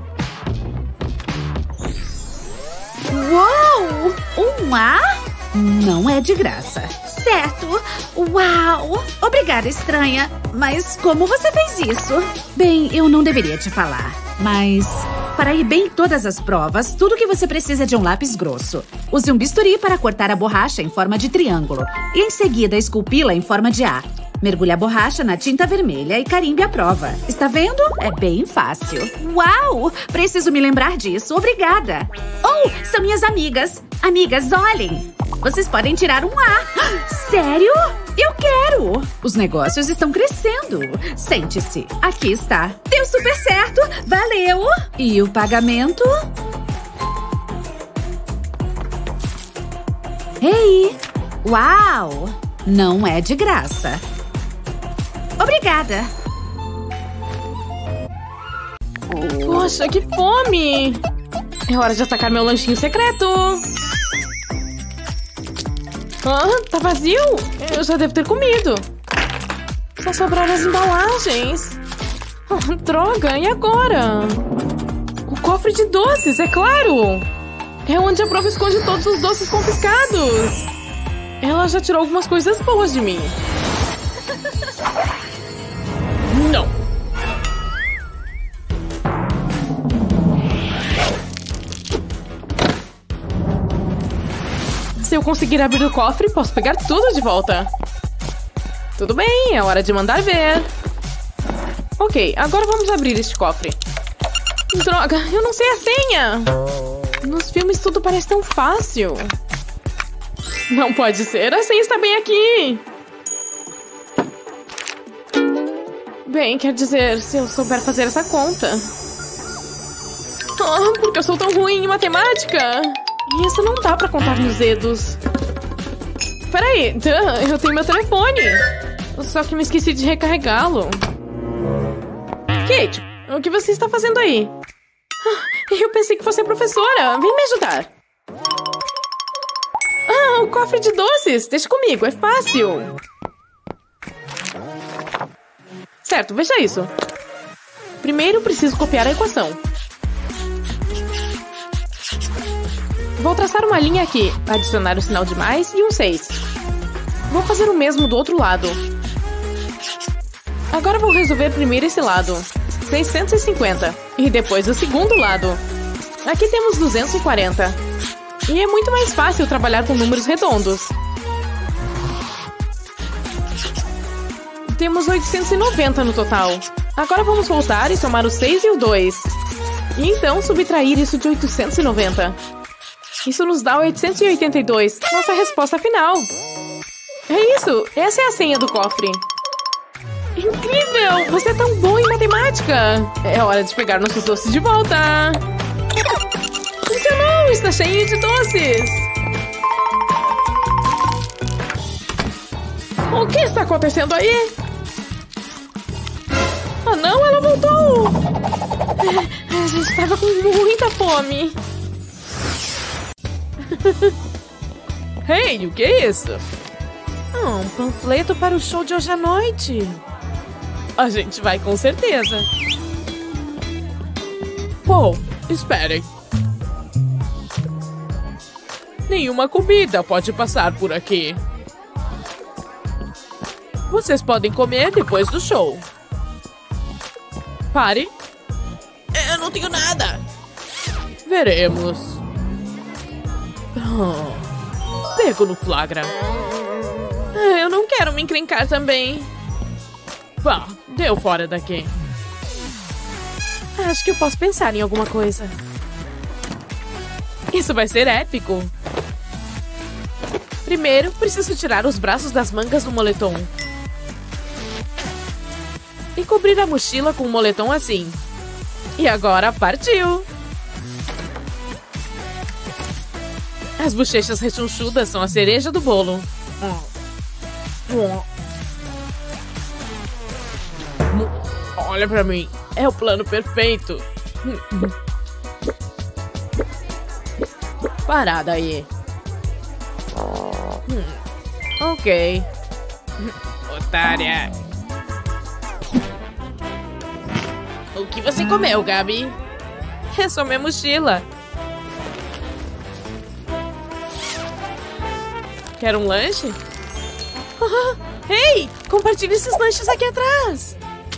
Uou! Um A? Não é de graça. Certo. Uau! Obrigada, estranha. Mas como você fez isso? Bem, eu não deveria te falar. Mas... para ir bem em todas as provas, tudo que você precisa é de um lápis grosso. Use um bisturi para cortar a borracha em forma de triângulo. E em seguida, esculpi-la em forma de A. Mergulhe a borracha na tinta vermelha e carimbe a prova. Está vendo? É bem fácil. Uau! Preciso me lembrar disso. Obrigada. Oh, são minhas amigas. Amigas, olhem. Vocês podem tirar um A. Sério? Eu quero! Os negócios estão crescendo. Sente-se. Aqui está. Deu super certo. Valeu! E o pagamento? Ei! Uau! Não é de graça. Obrigada. Poxa, que fome! É hora de atacar meu lanchinho secreto. Ah, tá vazio? Eu já devo ter comido. Só sobraram as embalagens. Oh, droga, e agora? O cofre de doces, é claro! É onde a prova esconde todos os doces confiscados. Ela já tirou algumas coisas boas de mim. Não. Se eu conseguir abrir o cofre, posso pegar tudo de volta. Tudo bem, é hora de mandar ver. Ok, agora vamos abrir este cofre. Droga, eu não sei a senha. Nos filmes tudo parece tão fácil. Não pode ser, a senha está bem aqui. Bem, quer dizer, se eu souber fazer essa conta. Oh, porque eu sou tão ruim em matemática. E isso não dá pra contar nos dedos. Peraí, eu tenho meu telefone. Só que me esqueci de recarregá-lo. Kate, o que você está fazendo aí? Eu pensei que fosse a professora. Vem me ajudar. Ah, o cofre de doces. Deixa comigo, é fácil. Certo, veja isso. Primeiro preciso copiar a equação. Vou traçar uma linha aqui, adicionar o sinal de mais e um seis. Vou fazer o mesmo do outro lado. Agora vou resolver primeiro esse lado, seiscentos e cinquenta, e depois o segundo lado. Aqui temos duzentos e quarenta. E é muito mais fácil trabalhar com números redondos. Temos oitocentos e noventa no total. Agora vamos voltar e somar o seis e o dois. E então subtrair isso de oitocentos e noventa. Isso nos dá oitocentos e oitenta e dois, nossa resposta final. É isso, essa é a senha do cofre. Incrível, você é tão bom em matemática. É hora de pegar nossos doces de volta. Funcionou, está cheio de doces. O que está acontecendo aí? Ah não, ela voltou. A gente estava com muita fome. Hey, o que é isso? Ah, um panfleto para o show de hoje à noite. A gente vai com certeza. Pô, esperem. Nenhuma comida pode passar por aqui. Vocês podem comer depois do show. Pare. Eu não tenho nada. Veremos. Oh, pego no flagra. Eu não quero me encrencar também. Vá, deu fora daqui. Acho que eu posso pensar em alguma coisa. Isso vai ser épico. Primeiro, preciso tirar os braços das mangas do moletom. E cobrir a mochila com um moletom assim. E agora partiu! As bochechas rechonchudas são a cereja do bolo. Olha pra mim, é o plano perfeito. Parada aí. Hum, ok. Otária. O que você comeu, Gabi? É só minha mochila. Quer um lanche? Oh, ei, compartilhe esses lanches aqui atrás.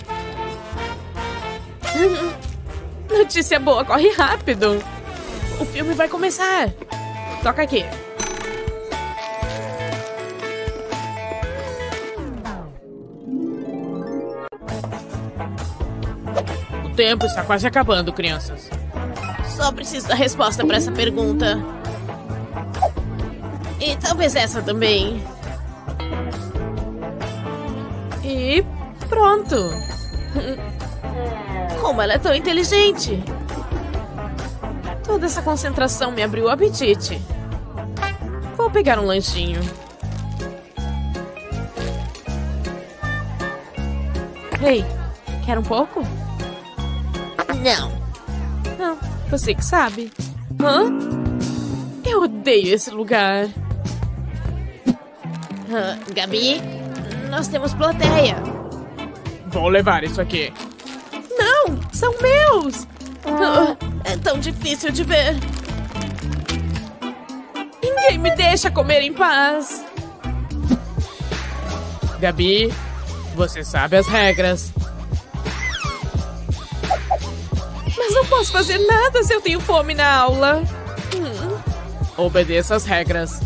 Notícia boa, corre rápido. O filme vai começar. Toca aqui. tempo está quase acabando, crianças. Só preciso da resposta para essa pergunta. E talvez essa também. E pronto. Como ela é tão inteligente. Toda essa concentração me abriu o apetite. Vou pegar um lanchinho. Ei, quer um pouco? Não. Não, você que sabe. Hã? Eu odeio esse lugar. Ah, Gabi, nós temos plateia. Vou levar isso aqui. Não, são meus. Ah, é tão difícil de ver. Ninguém me deixa comer em paz. Gabi, você sabe as regras. Mas não posso fazer nada se eu tenho fome na aula. Hum. Obedeça as regras.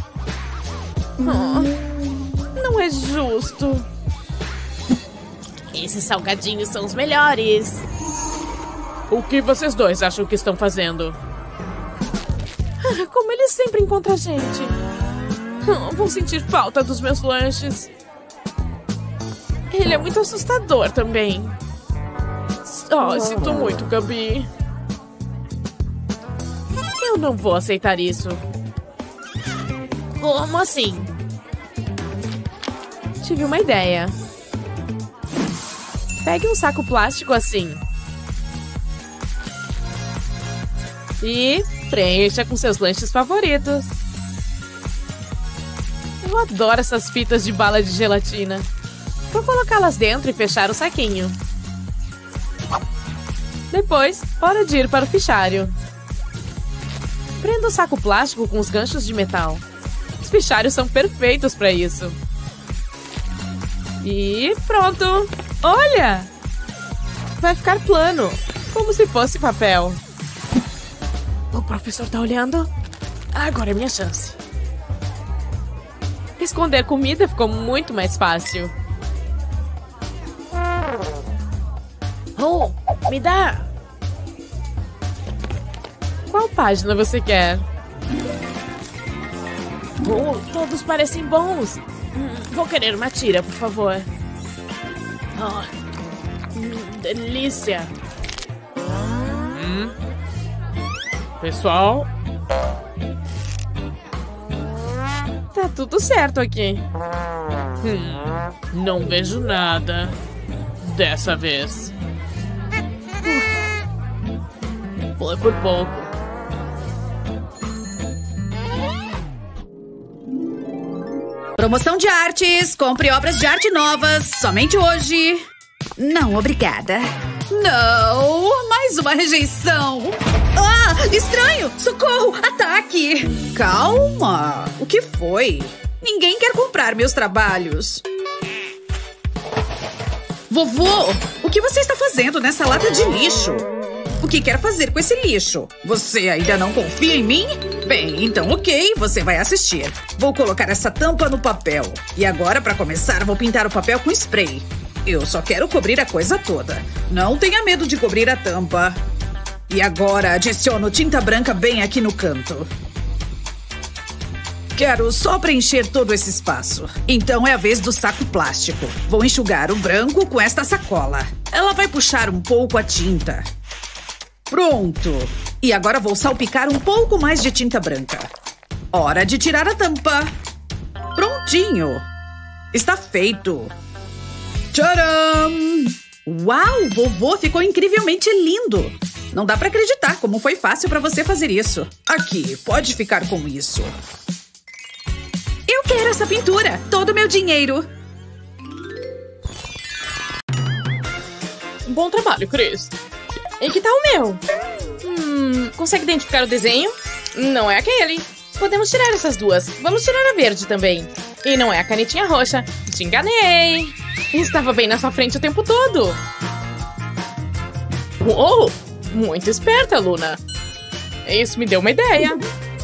Oh, não é justo. Esses salgadinhos são os melhores. O que vocês dois acham que estão fazendo? Ah, como ele sempre encontra a gente. Oh, vou sentir falta dos meus lanches. Ele é muito assustador também. Oh, sinto muito, Gabi. Eu não vou aceitar isso. Como assim? Tive uma ideia. Pegue um saco plástico assim. E preencha com seus lanches favoritos. Eu adoro essas fitas de bala de gelatina. Vou colocá-las dentro e fechar o saquinho. Depois, hora de ir para o fichário. Prenda o saco plástico com os ganchos de metal. Os fichários são perfeitos para isso. E pronto! Olha! Vai ficar plano, como se fosse papel. O professor tá olhando? Agora é minha chance. Esconder comida ficou muito mais fácil. Oh, me dá! Qual página você quer? Oh, todos parecem bons. Hum, vou querer uma tira, por favor. Oh, hum, delícia. Hum? Pessoal, Tá tudo certo aqui. hum, não vejo nada dessa vez. Foi por pouco. Promoção de artes. Compre obras de arte novas. Somente hoje. Não, obrigada. Não, mais uma rejeição. Ah, estranho. Socorro, ataque. Calma. O que foi? Ninguém quer comprar meus trabalhos. Vovô, o que você está fazendo nessa lata de lixo? O que quer fazer com esse lixo? Você ainda não confia em mim? Bem, então ok, você vai assistir. Vou colocar essa tampa no papel. E agora, para começar, vou pintar o papel com spray. Eu só quero cobrir a coisa toda. Não tenha medo de cobrir a tampa. E agora, adiciono tinta branca bem aqui no canto. Quero só preencher todo esse espaço. Então é a vez do saco plástico. Vou enxugar o branco com esta sacola. Ela vai puxar um pouco a tinta. Pronto! E agora vou salpicar um pouco mais de tinta branca. Hora de tirar a tampa. Prontinho! Está feito! Tcharam! Uau! Vovô ficou incrivelmente lindo! Não dá pra acreditar como foi fácil pra você fazer isso. Aqui, pode ficar com isso. Eu quero essa pintura! Todo o meu dinheiro! Bom trabalho, Chris. E que tal o meu? Hum, consegue identificar o desenho? Não é aquele. Podemos tirar essas duas. Vamos tirar a verde também. E não é a canetinha roxa. Te enganei. Estava bem na sua frente o tempo todo. Uou! Muito esperta, Luna. Isso me deu uma ideia.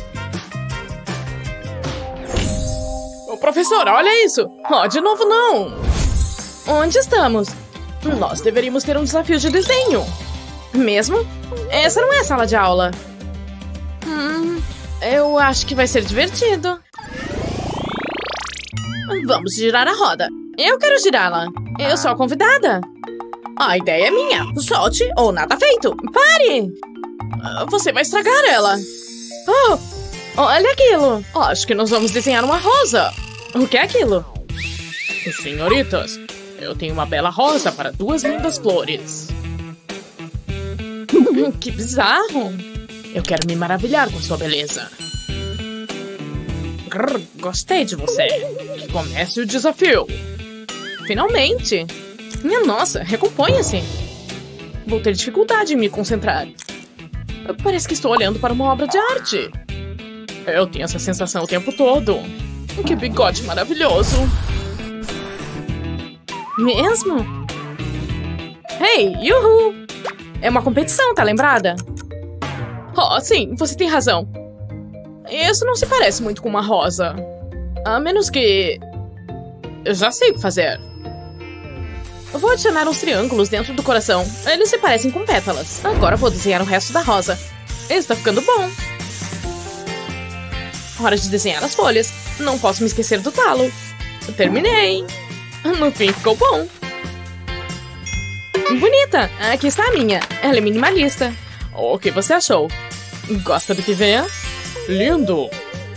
Ô, professora, olha isso. Oh, de novo não. Onde estamos? Nós deveríamos ter um desafio de desenho. Mesmo? Essa não é a sala de aula. Hum, eu acho que vai ser divertido. Vamos girar a roda. Eu quero girá-la. Eu sou a convidada. A ideia é minha. Solte ou nada feito. Pare! Você vai estragar ela. Oh, olha aquilo. Acho que nós vamos desenhar uma rosa. O que é aquilo? Senhoritas, eu tenho uma bela rosa para duas lindas flores. Que bizarro. Eu quero me maravilhar com sua beleza. Grrr, gostei de você. Que comece o desafio. Finalmente. Minha nossa, recomponha-se. Vou ter dificuldade em me concentrar. Parece que estou olhando para uma obra de arte. Eu tenho essa sensação o tempo todo. Que bigode maravilhoso. Mesmo? Hey, yuhu! É uma competição, tá lembrada? Oh, sim, você tem razão. Isso não se parece muito com uma rosa. A menos que... Eu já sei o que fazer. Eu vou adicionar uns triângulos dentro do coração. Eles se parecem com pétalas. Agora vou desenhar o resto da rosa. Está ficando bom. Hora de desenhar as folhas. Não posso me esquecer do talo. Terminei. No fim, ficou bom. Bonita. Aqui está a minha. Ela é minimalista. O que você achou? Gosta do que vê? Lindo.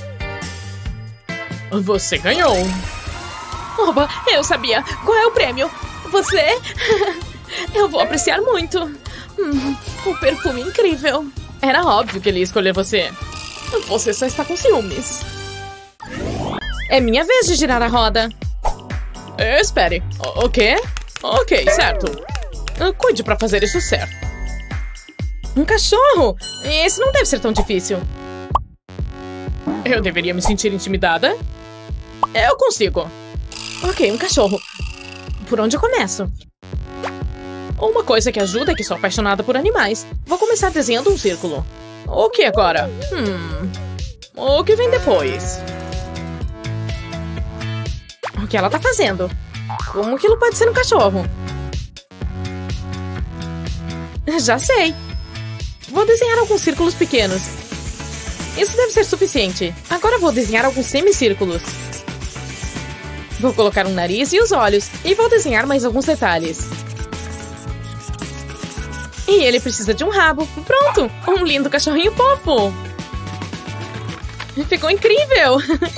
Você ganhou. Oba, eu sabia. Qual é o prêmio? Você? Eu vou apreciar muito. Hum, o perfume incrível. Era óbvio que ele ia escolher você. Você só está com ciúmes. É minha vez de girar a roda. Espere. O quê? Ok, certo. Cuide pra fazer isso certo. Um cachorro? Esse não deve ser tão difícil. Eu deveria me sentir intimidada? Eu consigo. Ok, um cachorro. Por onde eu começo? Uma coisa que ajuda é que sou apaixonada por animais. Vou começar desenhando um círculo. O que agora? Hum... O que vem depois? O que ela tá fazendo? Como aquilo pode ser um cachorro? Já sei. Vou desenhar alguns círculos pequenos. Isso deve ser suficiente. Agora vou desenhar alguns semicírculos. Vou colocar um nariz e os olhos. E vou desenhar mais alguns detalhes. E ele precisa de um rabo. Pronto! Um lindo cachorrinho fofo. Ficou incrível!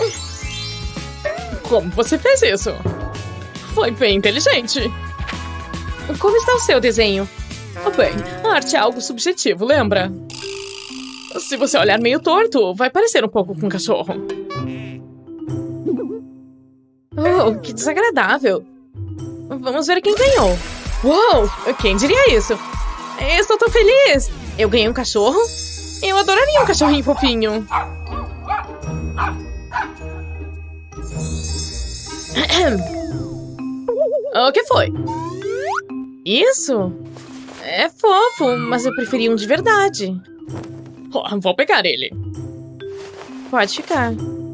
Como você fez isso? Foi bem inteligente. Como está o seu desenho? Bem, a arte é algo subjetivo, lembra? Se você olhar meio torto, vai parecer um pouco com um cachorro. Oh, que desagradável. Vamos ver quem ganhou. Uou, quem diria isso? Eu estou tão feliz. Eu ganhei um cachorro. Eu adoraria um cachorrinho fofinho. O que foi? Isso? É fofo, mas eu preferi um de verdade. Oh, vou pegar ele. Pode ficar.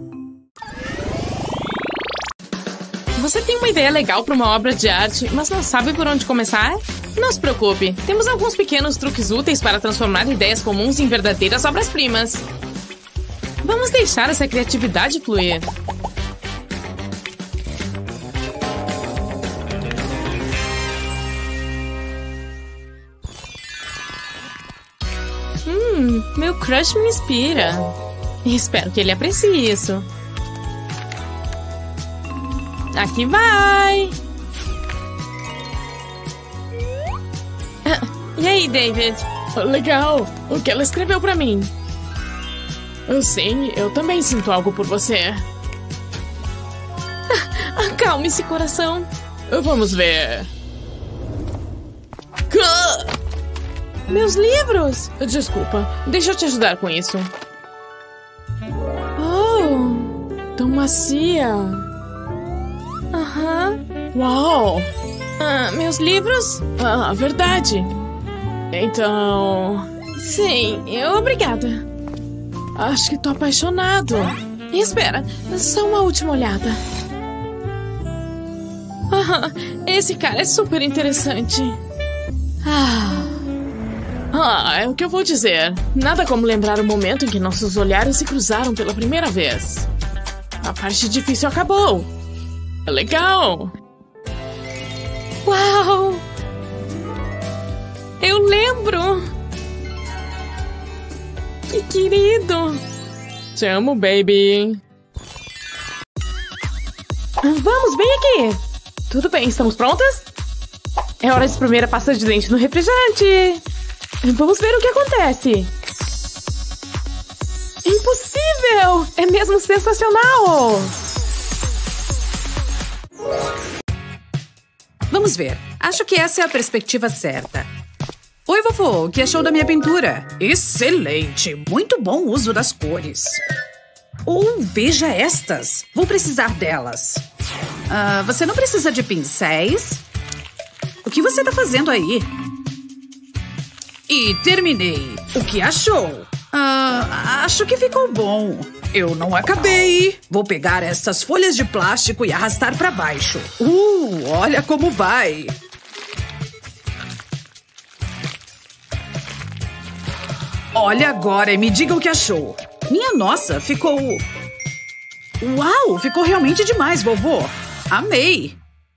Você tem uma ideia legal para uma obra de arte, mas não sabe por onde começar? Não se preocupe, temos alguns pequenos truques úteis para transformar ideias comuns em verdadeiras obras-primas. Vamos deixar essa criatividade fluir. Hum, meu crush me inspira. Espero que ele aprecie isso. Aqui vai! E aí, David? Legal! O que ela escreveu pra mim? Sim, eu também sinto algo por você. Acalme-se, coração. Vamos ver. Meus livros! Desculpa, deixa eu te ajudar com isso. Oh, tão macia. Aham. Uau! Ah, meus livros? Ah, verdade. Então... Sim, eu, obrigada. Acho que tô apaixonado. Espera, só uma última olhada. Ah, esse cara é super interessante. Ah... Ah, é o que eu vou dizer. Nada como lembrar o momento em que nossos olhares se cruzaram pela primeira vez. A parte difícil acabou. É legal. Uau! Eu lembro! Que querido! Te amo, baby. Vamos, vem aqui! Tudo bem, estamos prontas? É hora de espremer a pasta de dente no refrigerante! Vamos ver o que acontece! Impossível! É mesmo sensacional! Vamos ver. Acho que essa é a perspectiva certa. Oi, vovô. O que achou da minha pintura? Excelente. Muito bom o uso das cores. Oh, veja estas. Vou precisar delas. Ah, você não precisa de pincéis? O que você tá fazendo aí? E terminei. O que achou? Ah, acho que ficou bom. Eu não acabei. Vou pegar estas folhas de plástico e arrastar para baixo. Uh, olha como vai. Olha agora e me diga o que achou. Minha nossa, ficou... Uau, ficou realmente demais, vovô. Amei.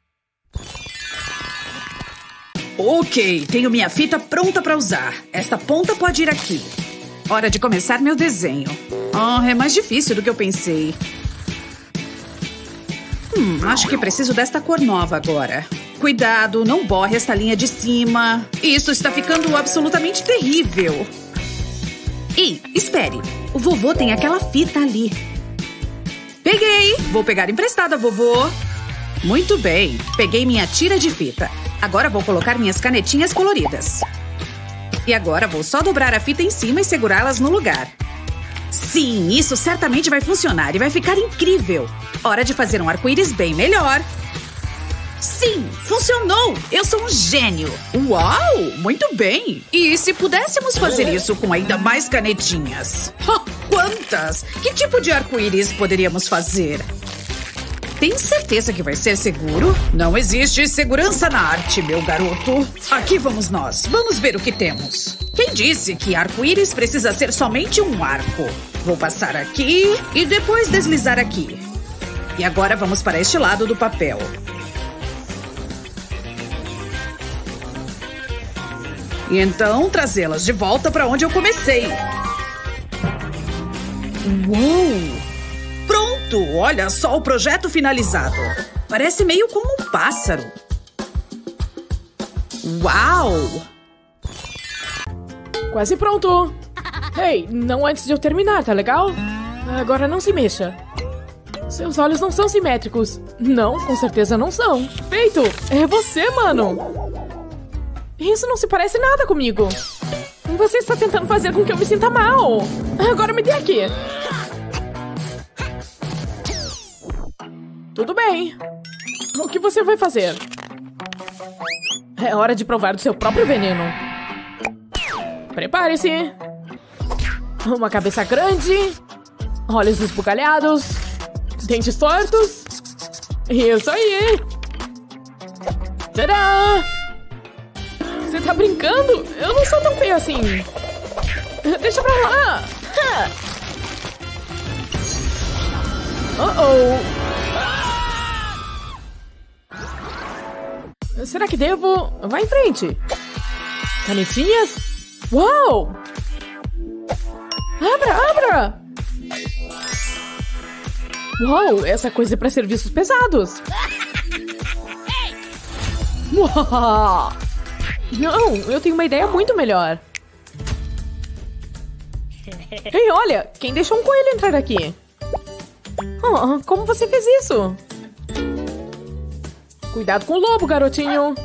Ok, tenho minha fita pronta para usar. Esta ponta pode ir aqui. Hora de começar meu desenho. Oh, é mais difícil do que eu pensei. Hum, acho que preciso desta cor nova agora. Cuidado, não borre esta linha de cima. Isso está ficando absolutamente terrível. Ei, espere. O vovô tem aquela fita ali. Peguei. Vou pegar emprestada, vovô. Muito bem. Peguei minha tira de fita. Agora vou colocar minhas canetinhas coloridas. E agora vou só dobrar a fita em cima e segurá-las no lugar. Sim, isso certamente vai funcionar e vai ficar incrível. Hora de fazer um arco-íris bem melhor. Sim, funcionou! Eu sou um gênio! Uau! Muito bem! E se pudéssemos fazer isso com ainda mais canetinhas? Oh, quantas? Que tipo de arco-íris poderíamos fazer? Tem certeza que vai ser seguro? Não existe segurança na arte, meu garoto. Aqui vamos nós. Vamos ver o que temos. Quem disse que arco-íris precisa ser somente um arco? Vou passar aqui e depois deslizar aqui. E agora vamos para este lado do papel. E então trazê-las de volta para onde eu comecei. Uou! Pronto! Olha só o projeto finalizado. Parece meio como um pássaro. Uau! Quase pronto! Ei, não antes de eu terminar, tá legal? Agora não se mexa. Seus olhos não são simétricos. Não, com certeza não são. Feito! É você, mano! Isso não se parece nada comigo. Você está tentando fazer com que eu me sinta mal. Agora me dê aqui. Tudo bem. O que você vai fazer? É hora de provar do seu próprio veneno. Prepare-se. Uma cabeça grande. Olhos esbugalhados. Dentes tortos. Isso aí. Tadã! Você tá brincando? Eu não sou tão feio assim. Deixa pra lá. Uh-oh. Será que devo? Vai em frente. Canetinhas? Uau! Abra, abra! Uau, essa coisa é pra serviços pesados. Uau! Não, eu tenho uma ideia muito melhor. Ei, olha! Quem deixou um coelho entrar aqui? Oh, como você fez isso? Cuidado com o lobo, garotinho.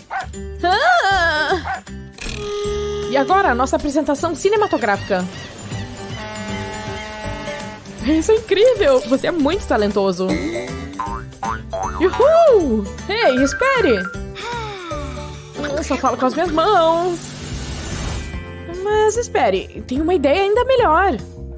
Ah! E agora, a nossa apresentação cinematográfica. Isso é incrível! Você é muito talentoso. Uhul! Ei, espere! Eu só falo com as minhas mãos. Mas espere, tem uma ideia ainda melhor.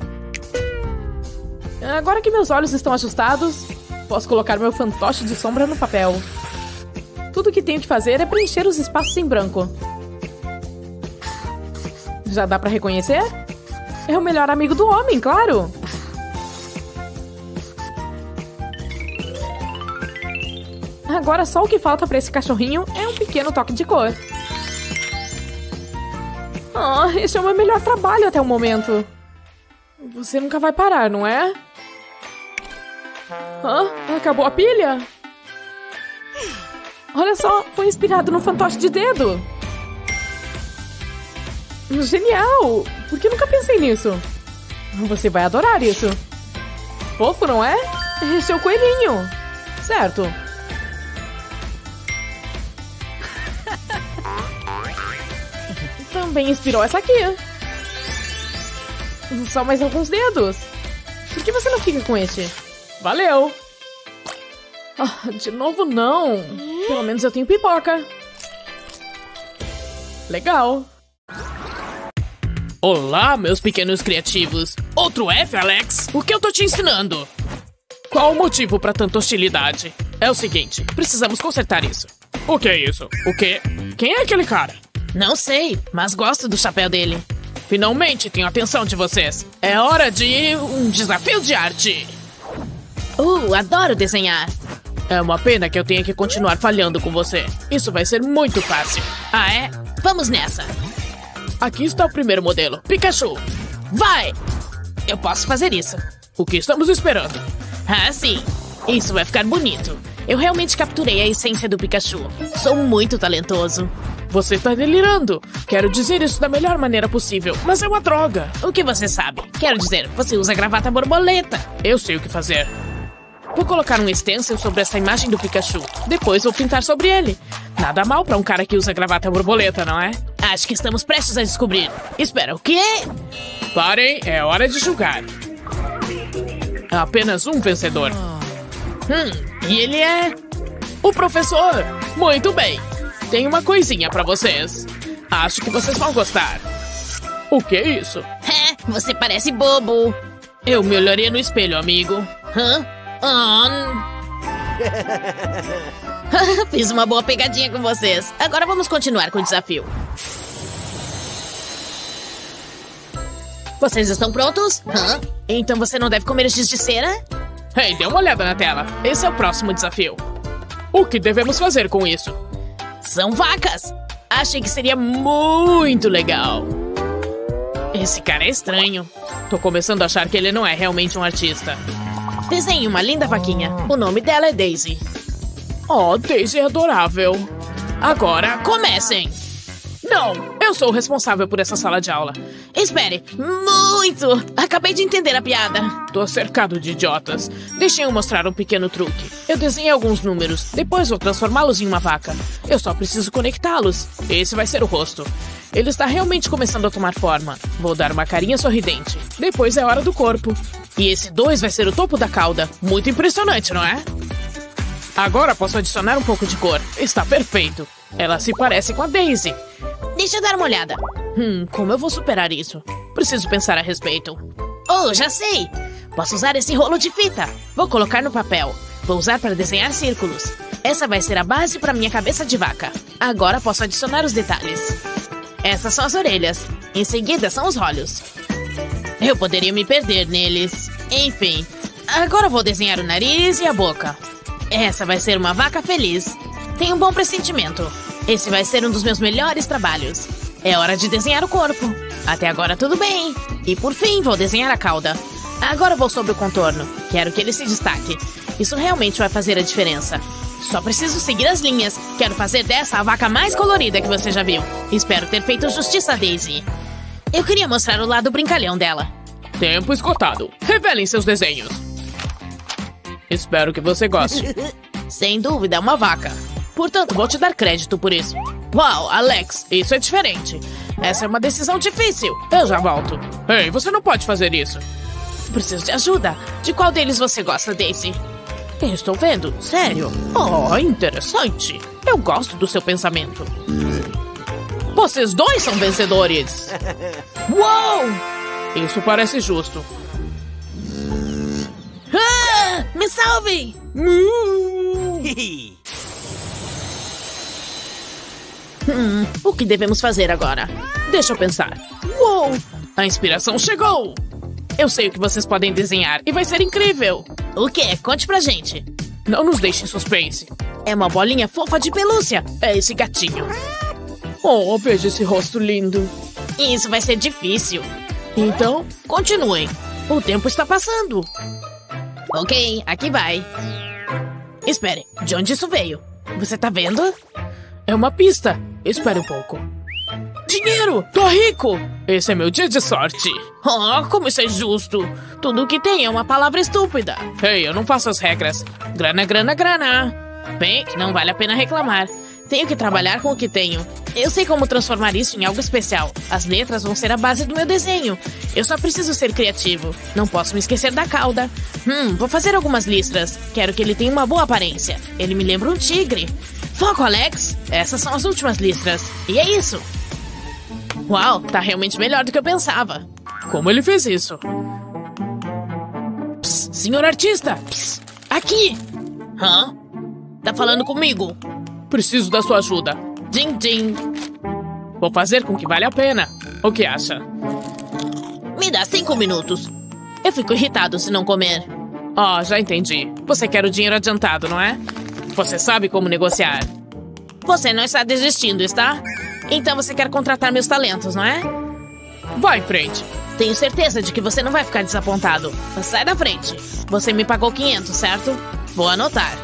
Agora que meus olhos estão ajustados, posso colocar meu fantoche de sombra no papel. Tudo que tenho que fazer é preencher os espaços em branco. Já dá pra reconhecer? É o melhor amigo do homem, claro! Agora só o que falta pra esse cachorrinho é um pequeno toque de cor. Ah, esse é o meu melhor trabalho até o momento. Você nunca vai parar, não é? Hã? Acabou a pilha? Olha só, foi inspirado no fantoche de dedo. Genial! Por que nunca pensei nisso? Você vai adorar isso. Fofo, não é? Esse é o coelhinho. Certo. Também inspirou essa aqui. Só mais alguns dedos. Por que você não fica com este? Valeu! Ah, de novo não. Pelo menos eu tenho pipoca. Legal. Olá, meus pequenos criativos. Outro F, Alex? O que eu tô te ensinando? Qual o motivo pra tanta hostilidade? É o seguinte, precisamos consertar isso. O que é isso? O quê? Quem é aquele cara? Não sei, mas gosto do chapéu dele. Finalmente tenho a atenção de vocês. É hora de um desafio de arte. Uh, adoro desenhar. É uma pena que eu tenha que continuar falhando com você. Isso vai ser muito fácil. Ah, é? Vamos nessa. Aqui está o primeiro modelo. Pikachu. Vai! Eu posso fazer isso. O que estamos esperando? Ah, sim. Isso vai ficar bonito. Eu realmente capturei a essência do Pikachu. Sou muito talentoso. Você tá delirando. Quero dizer isso da melhor maneira possível, mas é uma droga. O que você sabe? Quero dizer, você usa gravata borboleta. Eu sei o que fazer. Vou colocar um stencil sobre essa imagem do Pikachu. Depois vou pintar sobre ele. Nada mal pra um cara que usa gravata borboleta, não é? Acho que estamos prestes a descobrir. Espera, o quê? Parem, é hora de julgar. Há apenas um vencedor. Hum, e ele é... o professor. Muito bem. Tenho uma coisinha pra vocês. Acho que vocês vão gostar. O que é isso? Você parece bobo. Eu me olharia no espelho, amigo. Hã? Oh. Fiz uma boa pegadinha com vocês. Agora vamos continuar com o desafio. Vocês estão prontos? Hã? Então você não deve comer giz de cera? Ei, dê uma olhada na tela. Esse é o próximo desafio. O que devemos fazer com isso? São vacas! Achei que seria muito legal. Esse cara é estranho. Tô começando a achar que ele não é realmente um artista. Desenhe uma linda vaquinha. O nome dela é Daisy. Oh, Daisy é adorável. Agora, comecem! Não, eu sou o responsável por essa sala de aula. Espere, muito! Acabei de entender a piada. Tô cercado de idiotas. Deixem eu mostrar um pequeno truque. Eu desenhei alguns números, depois vou transformá-los em uma vaca. Eu só preciso conectá-los. Esse vai ser o rosto. Ele está realmente começando a tomar forma. Vou dar uma carinha sorridente. Depois é hora do corpo. E esse dois vai ser o topo da cauda. Muito impressionante, não é? Agora posso adicionar um pouco de cor. Está perfeito. Ela se parece com a Daisy. Deixa eu dar uma olhada. Hum, como eu vou superar isso? Preciso pensar a respeito. Oh, já sei! Posso usar esse rolo de fita. Vou colocar no papel. Vou usar para desenhar círculos. Essa vai ser a base para minha cabeça de vaca. Agora posso adicionar os detalhes. Essas são as orelhas. Em seguida são os olhos. Eu poderia me perder neles. Enfim, agora vou desenhar o nariz e a boca. Essa vai ser uma vaca feliz. Tenho um bom pressentimento. Esse vai ser um dos meus melhores trabalhos. É hora de desenhar o corpo. Até agora tudo bem. E por fim vou desenhar a cauda. Agora vou sobre o contorno. Quero que ele se destaque. Isso realmente vai fazer a diferença. Só preciso seguir as linhas. Quero fazer dessa a vaca mais colorida que você já viu. Espero ter feito justiça a Daisy. Eu queria mostrar o lado brincalhão dela. Tempo esgotado. Revelem seus desenhos. Espero que você goste. Sem dúvida, é uma vaca. Portanto, vou te dar crédito por isso. Uau, Alex, isso é diferente. Essa é uma decisão difícil. Eu já volto. Ei, você não pode fazer isso. Preciso de ajuda. De qual deles você gosta, Daisy? Eu estou vendo. Sério? Oh, interessante. Eu gosto do seu pensamento. Vocês dois são vencedores. Uou! Isso parece justo. Ah, me salve! Hum, o que devemos fazer agora? Deixa eu pensar. Uou! A inspiração chegou! Eu sei o que vocês podem desenhar e vai ser incrível! O quê? Conte pra gente. Não nos deixe em suspense. É uma bolinha fofa de pelúcia. É esse gatinho. Oh, veja esse rosto lindo. Isso vai ser difícil. Então, continuem. O tempo está passando. Ok, aqui vai. Espere, de onde isso veio? Você tá vendo? É uma pista. Espere um pouco. Dinheiro! Tô rico! Esse é meu dia de sorte. Oh, como isso é justo. Tudo que tem é uma palavra estúpida. Ei, eu não faço as regras. Grana, grana, grana. Bem, não vale a pena reclamar. Tenho que trabalhar com o que tenho. Eu sei como transformar isso em algo especial. As letras vão ser a base do meu desenho. Eu só preciso ser criativo. Não posso me esquecer da cauda. Hum, vou fazer algumas listras. Quero que ele tenha uma boa aparência. Ele me lembra um tigre. Foco, Alex! Essas são as últimas listras. E é isso. Uau, tá realmente melhor do que eu pensava. Como ele fez isso? Psst, senhor artista! Psst, aqui! Hã? Tá falando comigo? Preciso da sua ajuda. Din, din. Vou fazer com que valha a pena. O que acha? Me dá cinco minutos. Eu fico irritado se não comer. Ah, oh, já entendi. Você quer o dinheiro adiantado, não é? Você sabe como negociar. Você não está desistindo, está? Então você quer contratar meus talentos, não é? Vai em frente. Tenho certeza de que você não vai ficar desapontado. Sai da frente. Você me pagou quinhentos, certo? Vou anotar.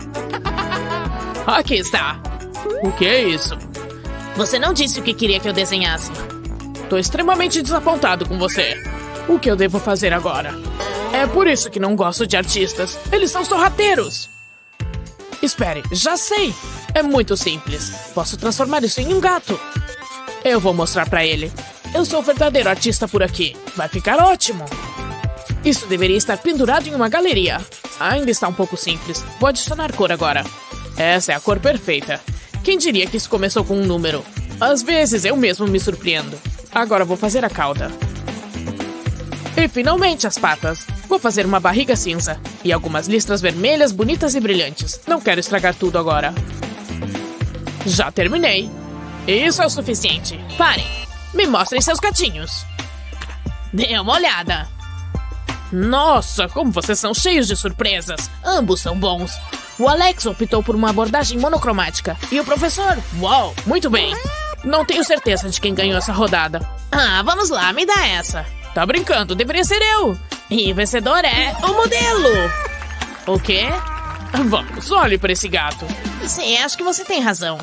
Aqui está. O que é isso? Você não disse o que queria que eu desenhasse. Tô extremamente desapontado com você. O que eu devo fazer agora? É por isso que não gosto de artistas. Eles são sorrateiros. Espere, já sei. É muito simples. Posso transformar isso em um gato. Eu vou mostrar pra ele. Eu sou o verdadeiro artista por aqui. Vai ficar ótimo. Isso deveria estar pendurado em uma galeria. Ainda está um pouco simples. Vou adicionar cor agora. Essa é a cor perfeita. Quem diria que isso começou com um número? Às vezes eu mesmo me surpreendo. Agora vou fazer a cauda. E finalmente as patas. Vou fazer uma barriga cinza. E algumas listras vermelhas, bonitas e brilhantes. Não quero estragar tudo agora. Já terminei. Isso é o suficiente. Parem. Me mostrem seus gatinhos. Dê uma olhada. Nossa, como vocês são cheios de surpresas. Ambos são bons. O Alex optou por uma abordagem monocromática. E o professor? Uau, muito bem. Não tenho certeza de quem ganhou essa rodada. Ah, vamos lá, me dá essa. Tá brincando, deveria ser eu. E o vencedor é o modelo. O quê? Vamos, olhe para esse gato. Sim, acho que você tem razão.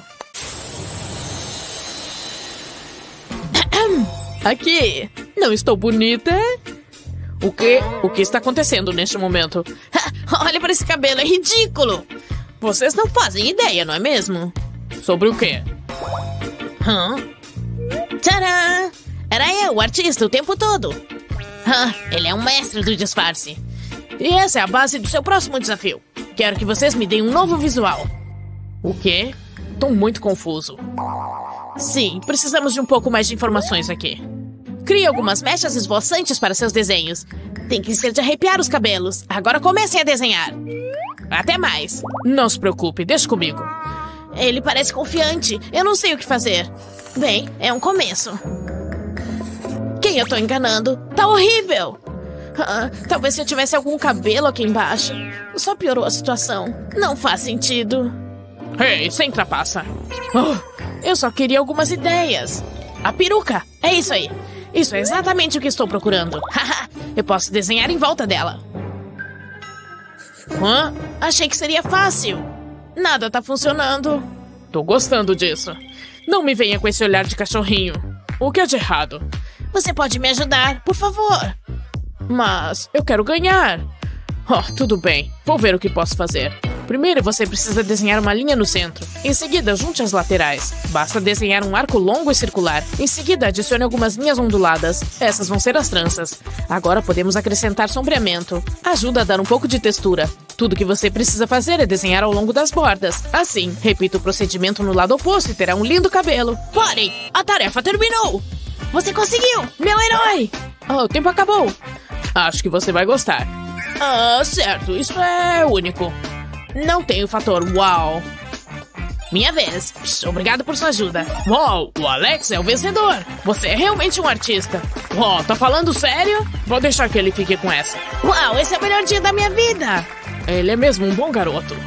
Aqui. Não estou bonita? O quê? O que está acontecendo neste momento? Olha para esse cabelo, é ridículo. Vocês não fazem ideia, não é mesmo? Sobre o quê? Hã? Tcharam! Era eu, o artista, o tempo todo. Ah, ele é um mestre do disfarce. E essa é a base do seu próximo desafio. Quero que vocês me deem um novo visual. O quê? Tô muito confuso. Sim, precisamos de um pouco mais de informações aqui. Crie algumas mechas esvoaçantes para seus desenhos. Tem que ser de arrepiar os cabelos. Agora comecem a desenhar. Até mais. Não se preocupe, deixa comigo. Ele parece confiante. Eu não sei o que fazer. Bem, é um começo. Quem eu tô enganando? Tá horrível. Ah, talvez se eu tivesse algum cabelo aqui embaixo. Só piorou a situação. Não faz sentido. Ei, sem trapaça. Oh, eu só queria algumas ideias. A peruca, é isso aí. Isso é exatamente o que estou procurando. Eu posso desenhar em volta dela. Hã? Achei que seria fácil. Nada tá funcionando. Tô gostando disso. Não me venha com esse olhar de cachorrinho. O que é de errado? Você pode me ajudar, por favor? Mas eu quero ganhar. Oh, tudo bem. Vou ver o que posso fazer. Primeiro, você precisa desenhar uma linha no centro. Em seguida, junte as laterais. Basta desenhar um arco longo e circular. Em seguida, adicione algumas linhas onduladas. Essas vão ser as tranças. Agora podemos acrescentar sombreamento. Ajuda a dar um pouco de textura. Tudo que você precisa fazer é desenhar ao longo das bordas. Assim, repita o procedimento no lado oposto e terá um lindo cabelo. Parem! A tarefa terminou! Você conseguiu! Meu herói! Oh, o tempo acabou. Acho que você vai gostar. Ah, certo. Isso é único. Não tem o fator uau. Minha vez. Psh, obrigado por sua ajuda. Uau, o Alex é o vencedor. Você é realmente um artista. Uau, tá falando sério? Vou deixar que ele fique com essa. Uau, esse é o melhor dia da minha vida. Ele é mesmo um bom garoto.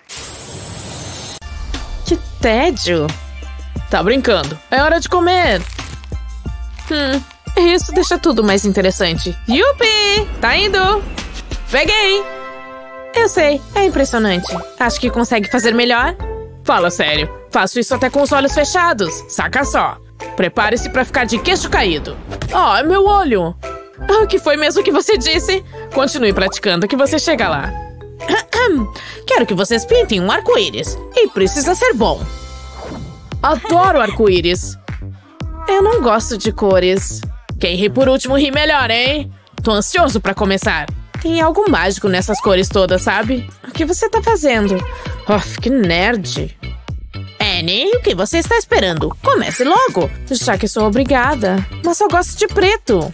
Que tédio. Tá brincando. É hora de comer. Hum, isso deixa tudo mais interessante. Yupi! Tá indo. Peguei. Eu sei, é impressionante. Acho que consegue fazer melhor? Fala sério. Faço isso até com os olhos fechados. Saca só. Prepare-se pra ficar de queixo caído. Oh, é meu olho. O que foi mesmo que você disse? Continue praticando que você chega lá. Quero que vocês pintem um arco-íris. E precisa ser bom. Adoro arco-íris. Eu não gosto de cores. Quem ri por último ri melhor, hein? Tô ansioso pra começar. Tem algo mágico nessas cores todas, sabe? O que você tá fazendo? Oh, que nerd. Annie, o que você está esperando? Comece logo. Já que sou obrigada. Mas eu gosto de preto.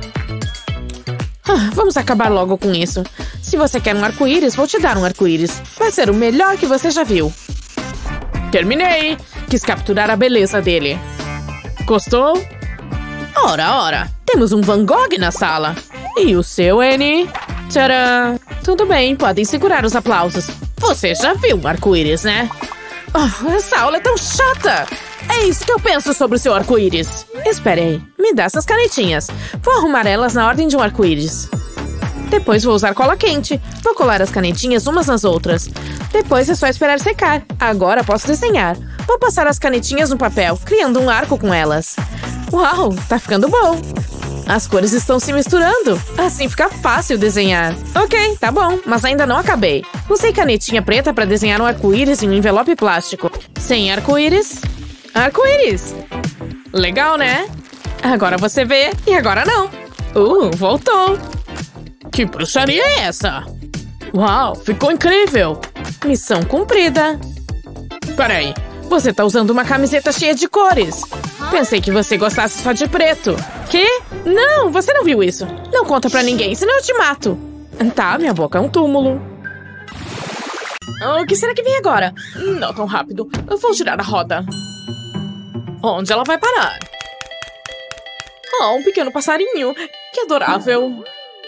Ah, vamos acabar logo com isso. Se você quer um arco-íris, vou te dar um arco-íris. Vai ser o melhor que você já viu. Terminei. Quis capturar a beleza dele. Gostou? Ora, ora. Temos um Van Gogh na sala. E o seu, Annie? Tcharam! Tudo bem, podem segurar os aplausos. Você já viu um arco-íris, né? Oh, essa aula é tão chata! É isso que eu penso sobre o seu arco-íris. Espere aí, me dá essas canetinhas. Vou arrumar elas na ordem de um arco-íris. Depois vou usar cola quente. Vou colar as canetinhas umas nas outras. Depois é só esperar secar. Agora posso desenhar. Vou passar as canetinhas no papel, criando um arco com elas. Uau, tá ficando bom! As cores estão se misturando. Assim fica fácil desenhar. Ok, tá bom, mas ainda não acabei. Usei canetinha preta para desenhar um arco-íris em um envelope plástico. Sem arco-íris, arco-íris. Legal, né? Agora você vê e agora não. Uh, voltou. Que bruxaria é essa? Uau, ficou incrível. Missão cumprida. Peraí, você tá usando uma camiseta cheia de cores. Pensei que você gostasse só de preto. Quê? Não, você não viu isso. Não conta pra ninguém, senão eu te mato. Tá, minha boca é um túmulo. O que será que vem agora? Não tão rápido. Eu vou girar a roda. Onde ela vai parar? Oh, um pequeno passarinho. Que adorável.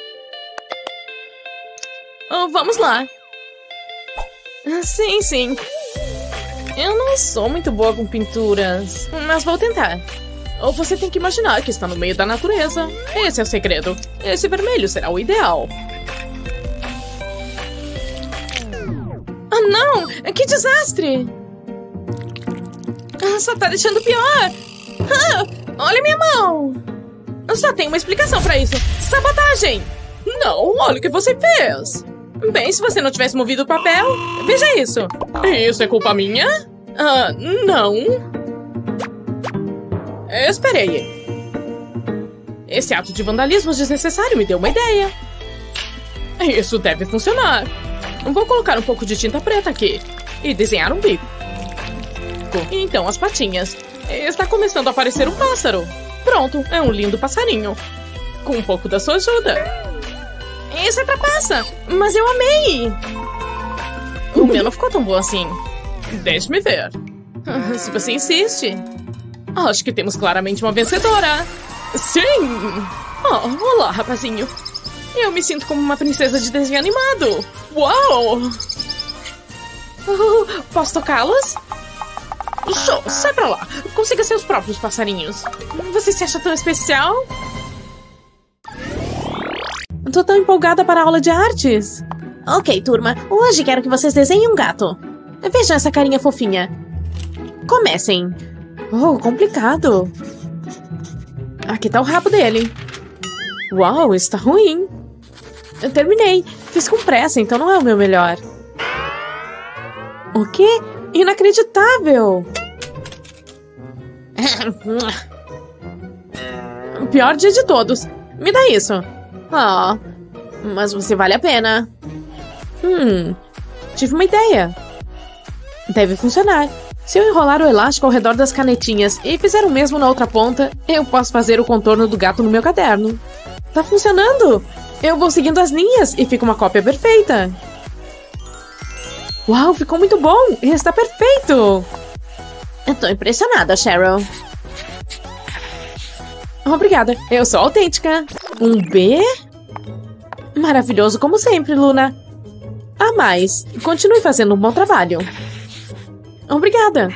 Oh, vamos lá. Sim, sim. Eu não sou muito boa com pinturas, mas vou tentar. Ou você tem que imaginar que está no meio da natureza. Esse é o segredo. Esse vermelho será o ideal. Ah, não! Que desastre! Ah, só tá deixando pior. Ah, olha minha mão! Só tem uma explicação pra isso. Sabotagem! Não, olha o que você fez! Bem, se você não tivesse movido o papel... Veja isso! Isso é culpa minha? Ah, não. Espere aí. Esse ato de vandalismo desnecessário me deu uma ideia. Isso deve funcionar. Vou colocar um pouco de tinta preta aqui. E desenhar um bico. E então as patinhas. Está começando a aparecer um pássaro. Pronto, é um lindo passarinho. Com um pouco da sua ajuda. Isso é trapaça, mas eu amei. O meu não ficou tão bom assim. Deixe-me ver. Se você insiste. Acho que temos claramente uma vencedora. Sim! Oh, olá, rapazinho. Eu me sinto como uma princesa de desenho animado. Uau! Uh, posso tocá-los? Show, sai pra lá. Consiga seus próprios passarinhos. Você se acha tão especial? Tô tão empolgada para a aula de artes. Ok, turma. Hoje quero que vocês desenhem um gato. Vejam essa carinha fofinha. Comecem. Oh, complicado. Aqui tá o rabo dele. Uau, isso tá ruim. Eu terminei. Fiz com pressa, então não é o meu melhor. O quê? Inacreditável. O pior dia de todos. Me dá isso. Ah, mas você vale a pena. Hum, tive uma ideia. Deve funcionar. Se eu enrolar o elástico ao redor das canetinhas e fizer o mesmo na outra ponta, eu posso fazer o contorno do gato no meu caderno. Tá funcionando! Eu vou seguindo as linhas e fica uma cópia perfeita. Uau, ficou muito bom! Está perfeito! Eu tô impressionada, Cheryl. Obrigada, eu sou autêntica. Um B? Maravilhoso como sempre, Luna. A mais, continue fazendo um bom trabalho. Obrigada.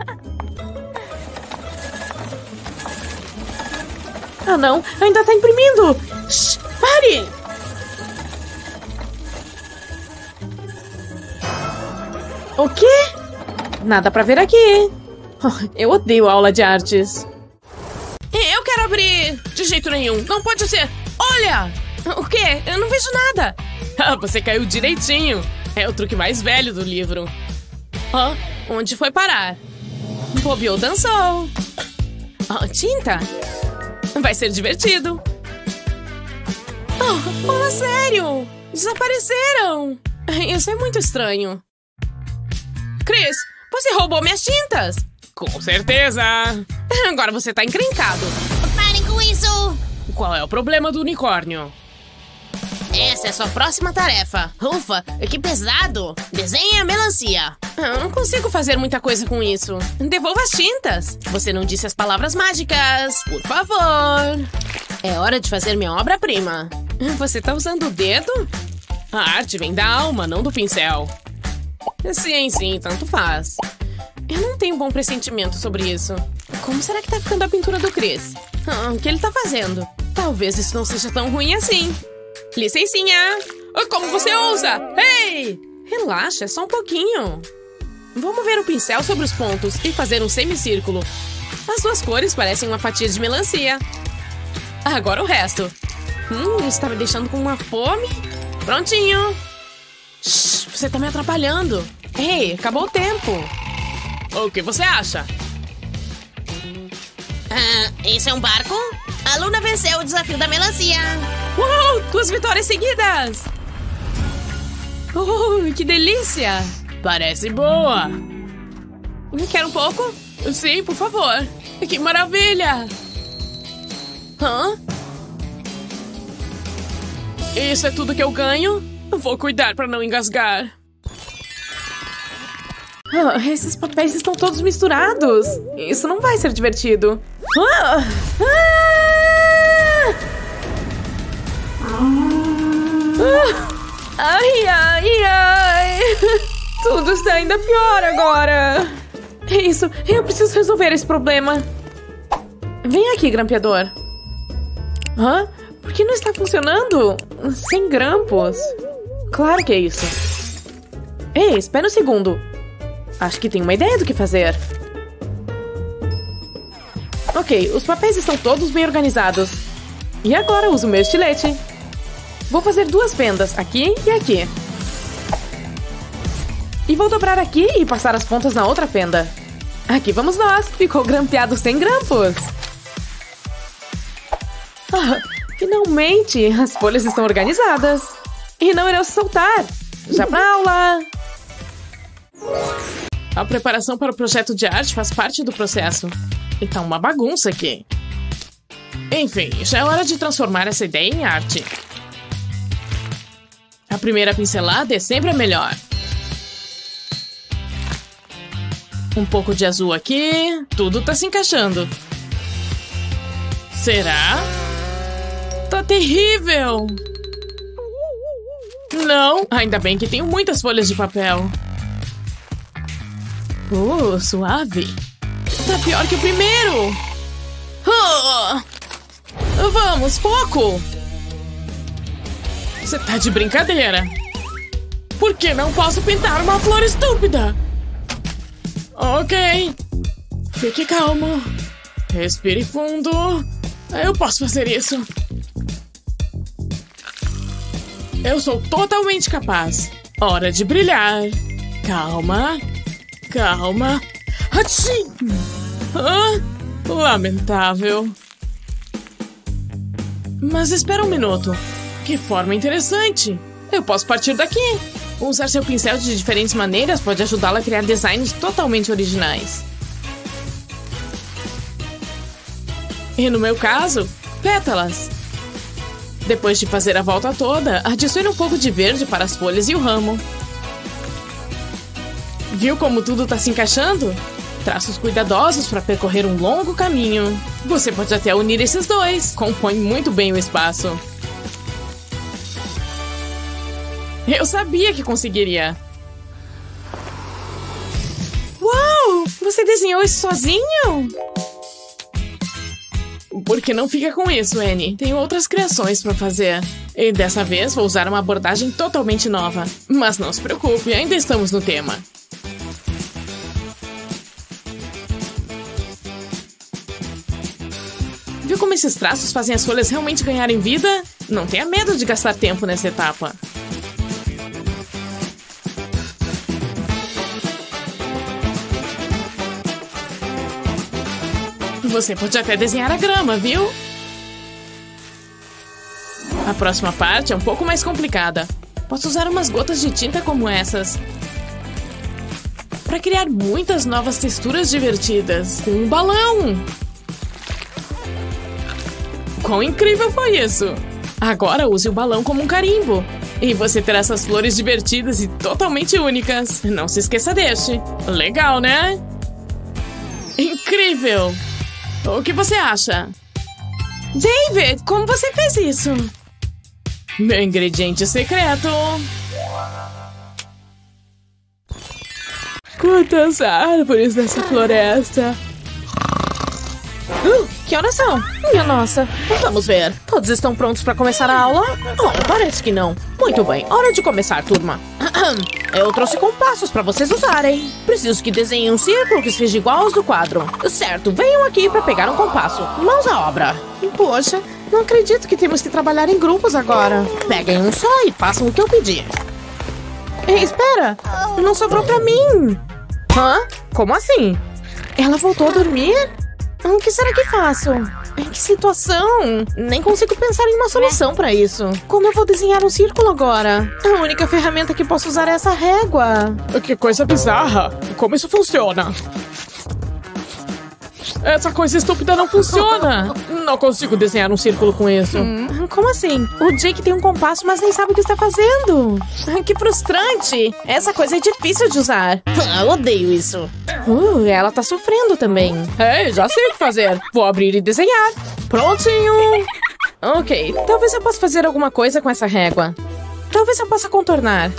Ah, não, ainda tá imprimindo. Shhh, pare! O quê? Nada pra ver aqui. Oh, eu odeio aula de artes. Eu quero abrir! De jeito nenhum, não pode ser! Olha! O quê? Eu não vejo nada! Ah, você caiu direitinho! É o truque mais velho do livro. Ó, oh, onde foi parar? Bobeou dançou! Oh, tinta! Vai ser divertido! Oh, fala sério! Desapareceram! Isso é muito estranho. Chris, você roubou minhas tintas! Com certeza! Agora você tá encrencado. Parem com isso! Qual é o problema do unicórnio? Essa é a sua próxima tarefa. Ufa, que pesado! Desenhe a melancia. Eu não consigo fazer muita coisa com isso. Devolva as tintas. Você não disse as palavras mágicas. Por favor. É hora de fazer minha obra-prima. Você tá usando o dedo? A arte vem da alma, não do pincel. Sim, sim, tanto faz. Eu não tenho um bom pressentimento sobre isso. Como será que tá ficando a pintura do Chris? Ah, o que ele tá fazendo? Talvez isso não seja tão ruim assim. Licencinha! Como você ousa? Ei! Relaxa, é só um pouquinho. Vamos ver o pincel sobre os pontos e fazer um semicírculo. As duas cores parecem uma fatia de melancia. Agora o resto. Hum, isso tá me deixando com uma fome. Prontinho. Shhh, você tá me atrapalhando. Ei, acabou o tempo. O que você acha? Ah, isso é um barco? A Luna venceu o desafio da melancia. Uou, duas vitórias seguidas! Oh, que delícia! Parece boa! Quer um pouco? Sim, por favor. Que maravilha! Hã? Isso é tudo que eu ganho? Vou cuidar para não engasgar. Oh, esses papéis estão todos misturados. Isso não vai ser divertido. Ah! Ah! Ah! Ai, ai, ai. Tudo está ainda pior agora. É isso, eu preciso resolver esse problema. Vem aqui, grampeador. Hã? Por que não está funcionando? Sem grampos. Claro que é isso. Ei, espera um segundo. Acho que tenho uma ideia do que fazer. Ok, os papéis estão todos bem organizados. E agora uso o meu estilete. Vou fazer duas fendas, aqui e aqui. E vou dobrar aqui e passar as pontas na outra fenda. Aqui vamos nós. Ficou grampeado sem grampos. Ah, finalmente, as folhas estão organizadas. E não irão se soltar. Já pra aula. A preparação para o projeto de arte faz parte do processo. E tá uma bagunça aqui. Enfim, já é hora de transformar essa ideia em arte. A primeira pincelada é sempre a melhor. Um pouco de azul aqui. Tudo tá se encaixando. Será? Tá terrível! Não, ainda bem que tenho muitas folhas de papel. Uh, suave. Tá pior que o primeiro. Uh, vamos, foco! Você tá de brincadeira. Por que não posso pintar uma flor estúpida? Ok. Fique calmo. Respire fundo. Eu posso fazer isso. Eu sou totalmente capaz. Hora de brilhar. Calma. Calma. Achim! Ah, lamentável. Mas espera um minuto. Que forma interessante. Eu posso partir daqui. Usar seu pincel de diferentes maneiras pode ajudá-la a criar designs totalmente originais. E no meu caso, pétalas. Depois de fazer a volta toda, adicione um pouco de verde para as folhas e o ramo. Viu como tudo tá se encaixando? Traços cuidadosos para percorrer um longo caminho. Você pode até unir esses dois. Compõe muito bem o espaço. Eu sabia que conseguiria. Uau! Você desenhou isso sozinho? Por que não fica com isso, Annie? Tenho outras criações para fazer. E dessa vez vou usar uma abordagem totalmente nova. Mas não se preocupe, ainda estamos no tema. Viu como esses traços fazem as folhas realmente ganharem vida? Não tenha medo de gastar tempo nessa etapa. Você pode até desenhar a grama, viu? A próxima parte é um pouco mais complicada. Posso usar umas gotas de tinta como essas para criar muitas novas texturas divertidas com um balão. Quão incrível foi isso! Agora use o balão como um carimbo. E você terá essas flores divertidas e totalmente únicas. Não se esqueça deste. Legal, né? Incrível! O que você acha? David, como você fez isso? Meu ingrediente secreto. Quantas árvores nessa floresta? Uh, que horas são? Minha nossa. Vamos ver. Todos estão prontos para começar a aula? Oh, parece que não. Muito bem, hora de começar, turma. Eu trouxe compassos para vocês usarem. Preciso que desenhem um círculo que seja igual aos do quadro. Certo, venham aqui para pegar um compasso. Mãos à obra. Poxa, não acredito que temos que trabalhar em grupos agora. Peguem um só e façam o que eu pedi. Ei, espera. Não sobrou para mim. Hã? Como assim? Ela voltou a dormir? O que será que faço? Que situação! Nem consigo pensar em uma solução para isso. Como eu vou desenhar um círculo agora? A única ferramenta que posso usar é essa régua. Que coisa bizarra! Como isso funciona? Essa coisa estúpida não funciona! Não consigo desenhar um círculo com isso. Hum, como assim? O Jake tem um compasso, mas nem sabe o que está fazendo. Que frustrante! Essa coisa é difícil de usar. Eu odeio isso. Uh, ela tá sofrendo também. Ei, já sei o que fazer. Vou abrir e desenhar. Prontinho! Ok, talvez eu possa fazer alguma coisa com essa régua. Talvez eu possa contornar.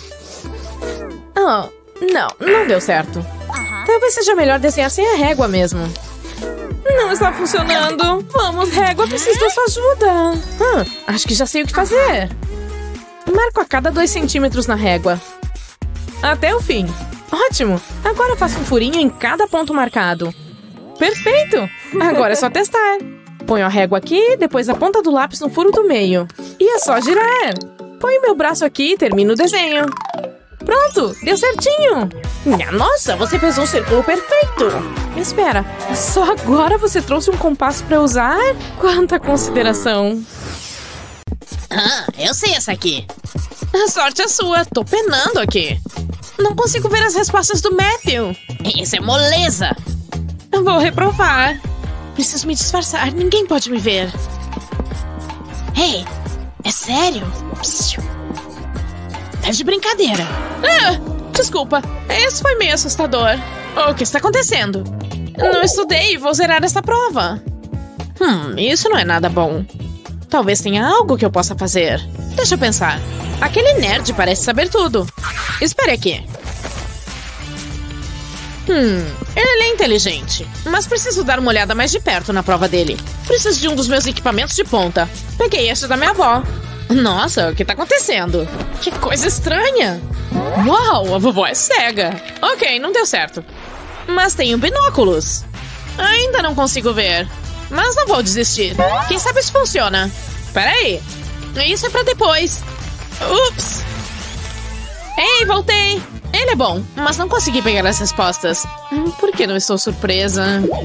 Oh, não, não deu certo. Talvez seja melhor desenhar sem a régua mesmo. Não está funcionando. Vamos, régua, preciso da sua ajuda. Hum, acho que já sei o que fazer. Marco a cada dois centímetros na régua. Até o fim. Ótimo. Agora faço um furinho em cada ponto marcado. Perfeito. Agora é só testar. Ponho a régua aqui, depois a ponta do lápis no furo do meio. E é só girar. Ponho meu braço aqui e termino o desenho. Pronto, deu certinho. Minha nossa, você fez um círculo perfeito. Espera, só agora você trouxe um compasso para usar? Quanta consideração. Ah, eu sei essa aqui. A sorte é sua, tô penando aqui. Não consigo ver as respostas do Matthew. Isso é moleza. Vou reprovar. Preciso me disfarçar, ninguém pode me ver. Ei, é sério? Psiu. É de brincadeira. Ah, desculpa, esse foi meio assustador. O que está acontecendo? Não estudei e vou zerar essa prova. Hum, isso não é nada bom. Talvez tenha algo que eu possa fazer. Deixa eu pensar. Aquele nerd parece saber tudo. Espere aqui. Hum, ele é inteligente, mas preciso dar uma olhada mais de perto na prova dele. Preciso de um dos meus equipamentos de ponta. Peguei este da minha avó. Nossa, o que tá acontecendo? Que coisa estranha. Uau, a vovó é cega. Ok, não deu certo. Mas tenho binóculos. Ainda não consigo ver. Mas não vou desistir. Quem sabe isso funciona. Peraí. Isso é pra depois. Ups. Ei, voltei. Ele é bom, mas não consegui pegar as respostas. Hum, por que não estou surpresa?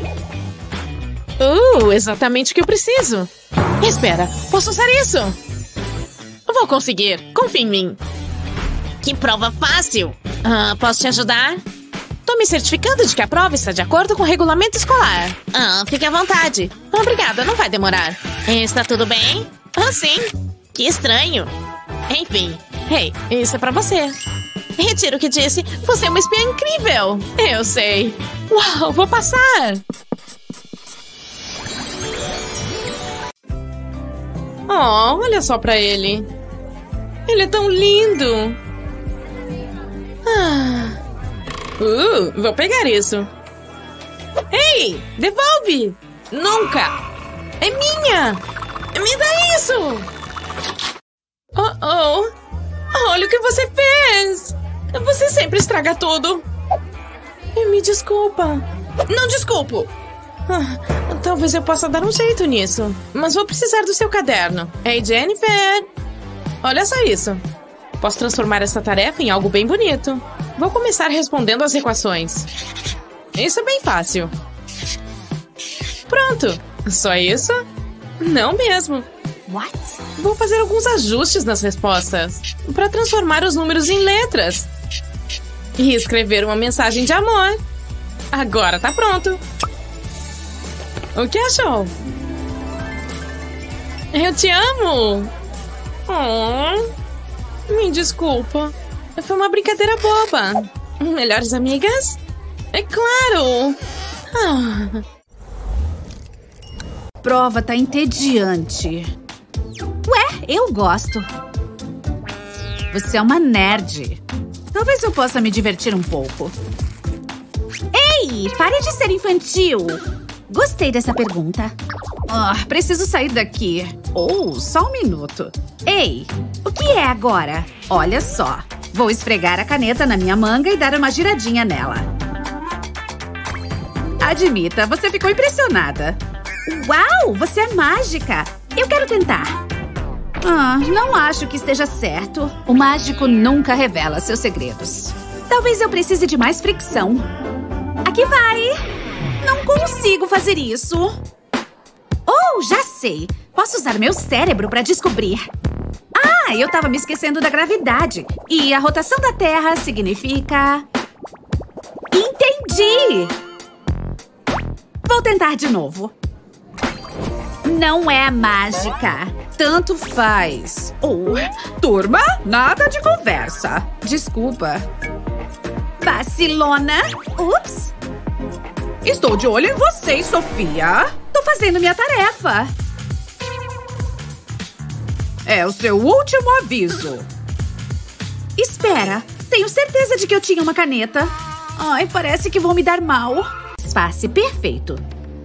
Uh, exatamente o que eu preciso. Espera, posso usar isso? Vou conseguir. Confia em mim. Que prova fácil. Ah, posso te ajudar? Tô me certificando de que a prova está de acordo com o regulamento escolar. Ah, fique à vontade. Obrigada, não vai demorar. Está tudo bem? Ah, sim. Que estranho. Enfim. Hey, isso é pra você. Retiro o que disse. Você é uma espiã incrível. Eu sei. Uau, vou passar! Oh, olha só pra ele. Ele é tão lindo. Ah. Uh, vou pegar isso. Ei, devolve! Nunca! É minha! Me dá isso! Oh, oh! Olha o que você fez! Você sempre estraga tudo. Me desculpa. Não desculpo. Ah, talvez eu possa dar um jeito nisso. Mas vou precisar do seu caderno. Ei, Jennifer! Olha só isso. Posso transformar essa tarefa em algo bem bonito. Vou começar respondendo as equações. Isso é bem fácil. Pronto. Só isso? Não mesmo. What? Vou fazer alguns ajustes nas respostas para transformar os números em letras. E escrever uma mensagem de amor. Agora tá pronto. O que achou? Eu te amo. Oh, me desculpa. Foi uma brincadeira boba. Melhores amigas? É claro. Ah. Prova tá entediante. Ué, eu gosto. Você é uma nerd. Talvez eu possa me divertir um pouco. Ei, pare de ser infantil. Gostei dessa pergunta. Oh, preciso sair daqui. Oh, só um minuto. Ei, o que é agora? Olha só. Vou esfregar a caneta na minha manga e dar uma giradinha nela. Admita, você ficou impressionada. Uau, você é mágica. Eu quero tentar. Ah, não acho que esteja certo. O mágico nunca revela seus segredos. Talvez eu precise de mais fricção. Aqui vai. Não consigo fazer isso. Oh, já sei. Posso usar meu cérebro para descobrir. Ah, eu tava me esquecendo da gravidade. E a rotação da Terra significa... Entendi! Vou tentar de novo. Não é mágica. Tanto faz. Oh, turma, nada de conversa. Desculpa. Vacilona. Ups. Estou de olho em vocês, Sofia. Tô fazendo minha tarefa. É o seu último aviso. Espera. Tenho certeza de que eu tinha uma caneta. Ai, parece que vou me dar mal. Disfarce perfeito.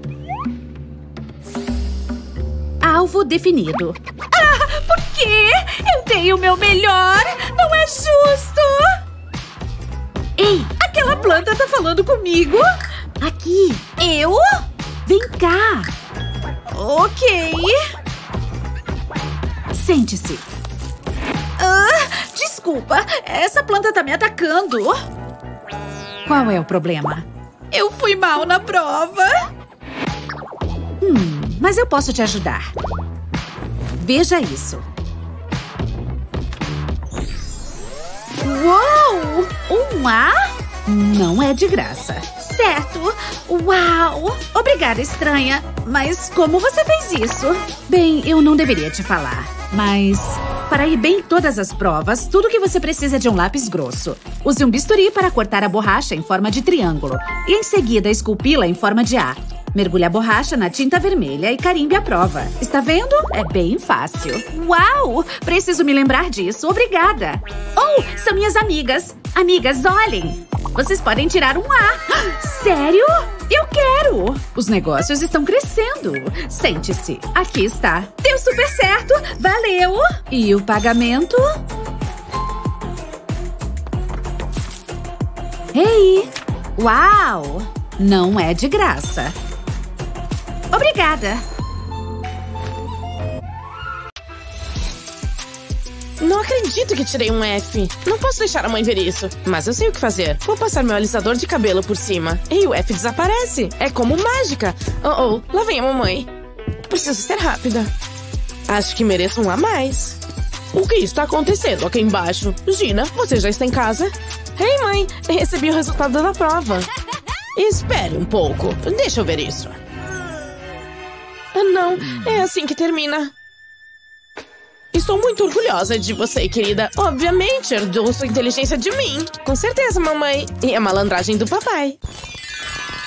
Alvo definido. Ah, por quê? Eu dei o meu melhor. Não é justo. Ei, aquela planta tá falando comigo. Aqui. Eu? Vem cá. Ok. Sente-se. Ah, desculpa. Essa planta tá me atacando. Qual é o problema? Eu fui mal na prova. Hum, mas eu posso te ajudar. Veja isso. Uou! Um A? Não é de graça. Certo. Uau! Obrigada, estranha. Mas como você fez isso? Bem, eu não deveria te falar. Mas para ir bem em todas as provas, tudo que você precisa é de um lápis grosso. Use um bisturi para cortar a borracha em forma de triângulo. E em seguida, esculpi-la em forma de A. Mergulhe a borracha na tinta vermelha e carimbe a prova. Está vendo? É bem fácil. Uau! Preciso me lembrar disso. Obrigada. Oh, são minhas amigas. Amigas, olhem. Vocês podem tirar um A. Sério? Eu quero. Os negócios estão crescendo. Sente-se. Aqui está. Deu super certo. Valeu. E o pagamento? Ei! Uau! Não é de graça. Obrigada. Não acredito que tirei um F. Não posso deixar a mãe ver isso. Mas eu sei o que fazer. Vou passar meu alisador de cabelo por cima. E o F desaparece. É como mágica. Oh, oh. Lá vem a mamãe. Preciso ser rápida. Acho que mereço um a mais. O que está acontecendo aqui embaixo? Gina, você já está em casa? Ei, mãe. Recebi o resultado da prova. Espere um pouco. Deixa eu ver isso. Não, é assim que termina. Estou muito orgulhosa de você, querida. Obviamente, herdou sua inteligência de mim. Com certeza, mamãe. E a malandragem do papai.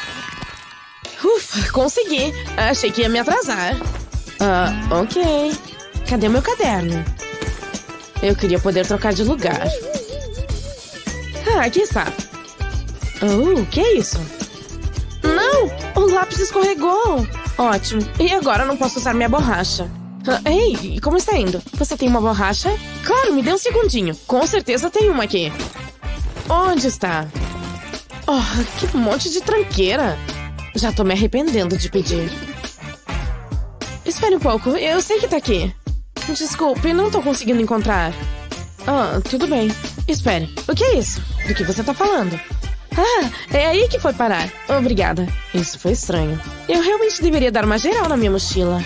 Ufa, consegui. Achei que ia me atrasar. Ah, ok. Cadê meu caderno? Eu queria poder trocar de lugar. Ah, aqui está. Oh, o que é isso? Não! O lápis escorregou! Ótimo. E agora não posso usar minha borracha. Ah, ei, como está indo? Você tem uma borracha? Claro, me dê um segundinho. Com certeza tem uma aqui. Onde está? Oh, que monte de tranqueira. Já tô me arrependendo de pedir. Espere um pouco, eu sei que tá aqui. Desculpe, não tô conseguindo encontrar. Ah, tudo bem. Espere, o que é isso? Do que você tá falando? Ah, é aí que foi parar. Obrigada. Isso foi estranho. Eu realmente deveria dar uma geral na minha mochila.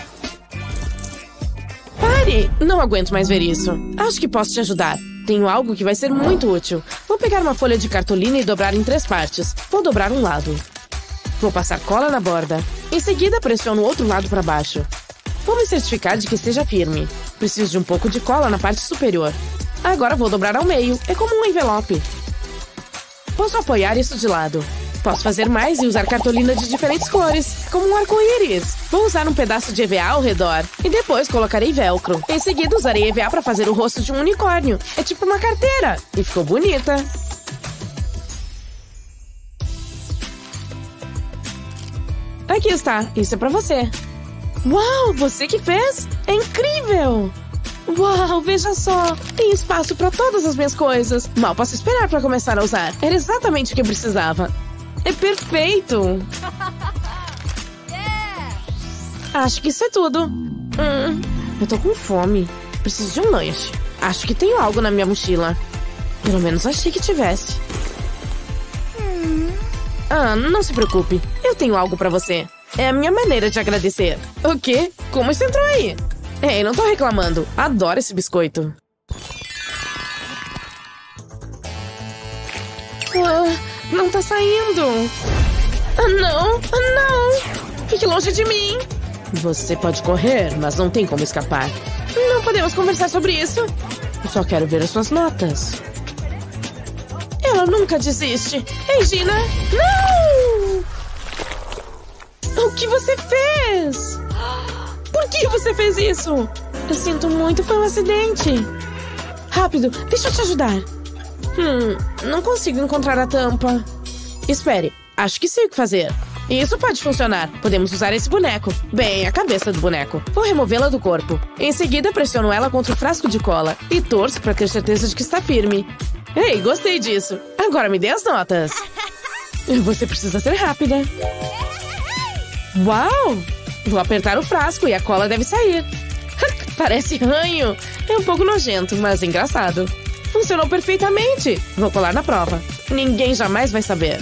Pare! Não aguento mais ver isso. Acho que posso te ajudar. Tenho algo que vai ser muito útil. Vou pegar uma folha de cartolina e dobrar em três partes. Vou dobrar um lado. Vou passar cola na borda. Em seguida, pressiono o outro lado para baixo. Vou me certificar de que esteja firme. Preciso de um pouco de cola na parte superior. Agora vou dobrar ao meio. É como um envelope. Posso apoiar isso de lado. Posso fazer mais e usar cartolina de diferentes cores, como um arco-íris. Vou usar um pedaço de E V A ao redor. E depois colocarei velcro. Em seguida, usarei E V A para fazer o rosto de um unicórnio. É tipo uma carteira. E ficou bonita. Aqui está. Isso é pra você. Uau, você que fez? É incrível! Uau, veja só! Tem espaço pra todas as minhas coisas. Mal posso esperar pra começar a usar. Era exatamente o que eu precisava. É perfeito! Acho que isso é tudo. Hum, eu tô com fome. Preciso de um lanche. Acho que tenho algo na minha mochila. Pelo menos achei que tivesse. Ah, não se preocupe. Eu tenho algo pra você. É a minha maneira de agradecer. O quê? Como isso entrou aí? Ei, não tô reclamando. Adoro esse biscoito. Ah, não tá saindo. Ah, não. Ah, não. Fique longe de mim. Você pode correr, mas não tem como escapar. Não podemos conversar sobre isso. Eu só quero ver as suas notas. Ela nunca desiste. Ei, Gina. Não! O que você fez? Por que você fez isso? Eu sinto muito, foi um acidente. Rápido, deixa eu te ajudar. Hum, não consigo encontrar a tampa. Espere, acho que sei o que fazer. Isso pode funcionar. Podemos usar esse boneco. Bem, a cabeça do boneco. Vou removê-la do corpo. Em seguida, pressiono ela contra o frasco de cola. E torço para ter certeza de que está firme. Ei, gostei disso. Agora me dê as notas. Você precisa ser rápida. Uau! Vou apertar o frasco e a cola deve sair. Parece ranho. É um pouco nojento, mas engraçado. Funcionou perfeitamente. Vou colar na prova. Ninguém jamais vai saber.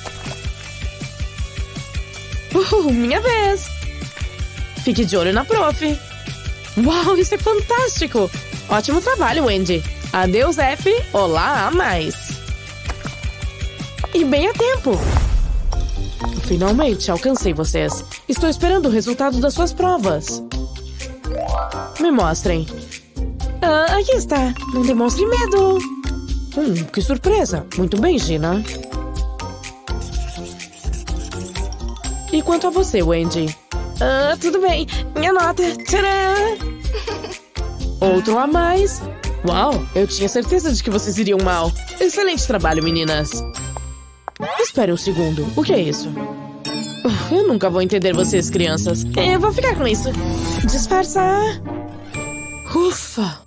Uh, minha vez. Fique de olho na prof. Uau, isso é fantástico. Ótimo trabalho, Wendy. Adeus, F. Olá, a mais. E bem a tempo. Finalmente, alcancei vocês. Estou esperando o resultado das suas provas. Me mostrem. Ah, aqui está. Não demonstre medo. Hum, que surpresa. Muito bem, Gina. E quanto a você, Wendy? Ah, tudo bem. Minha nota. Tcharam! Outro a mais. Uau, eu tinha certeza de que vocês iriam mal. Excelente trabalho, meninas. Espere um segundo. O que é isso? Eu nunca vou entender vocês, crianças. Eu vou ficar com isso. Disfarçar. Ufa.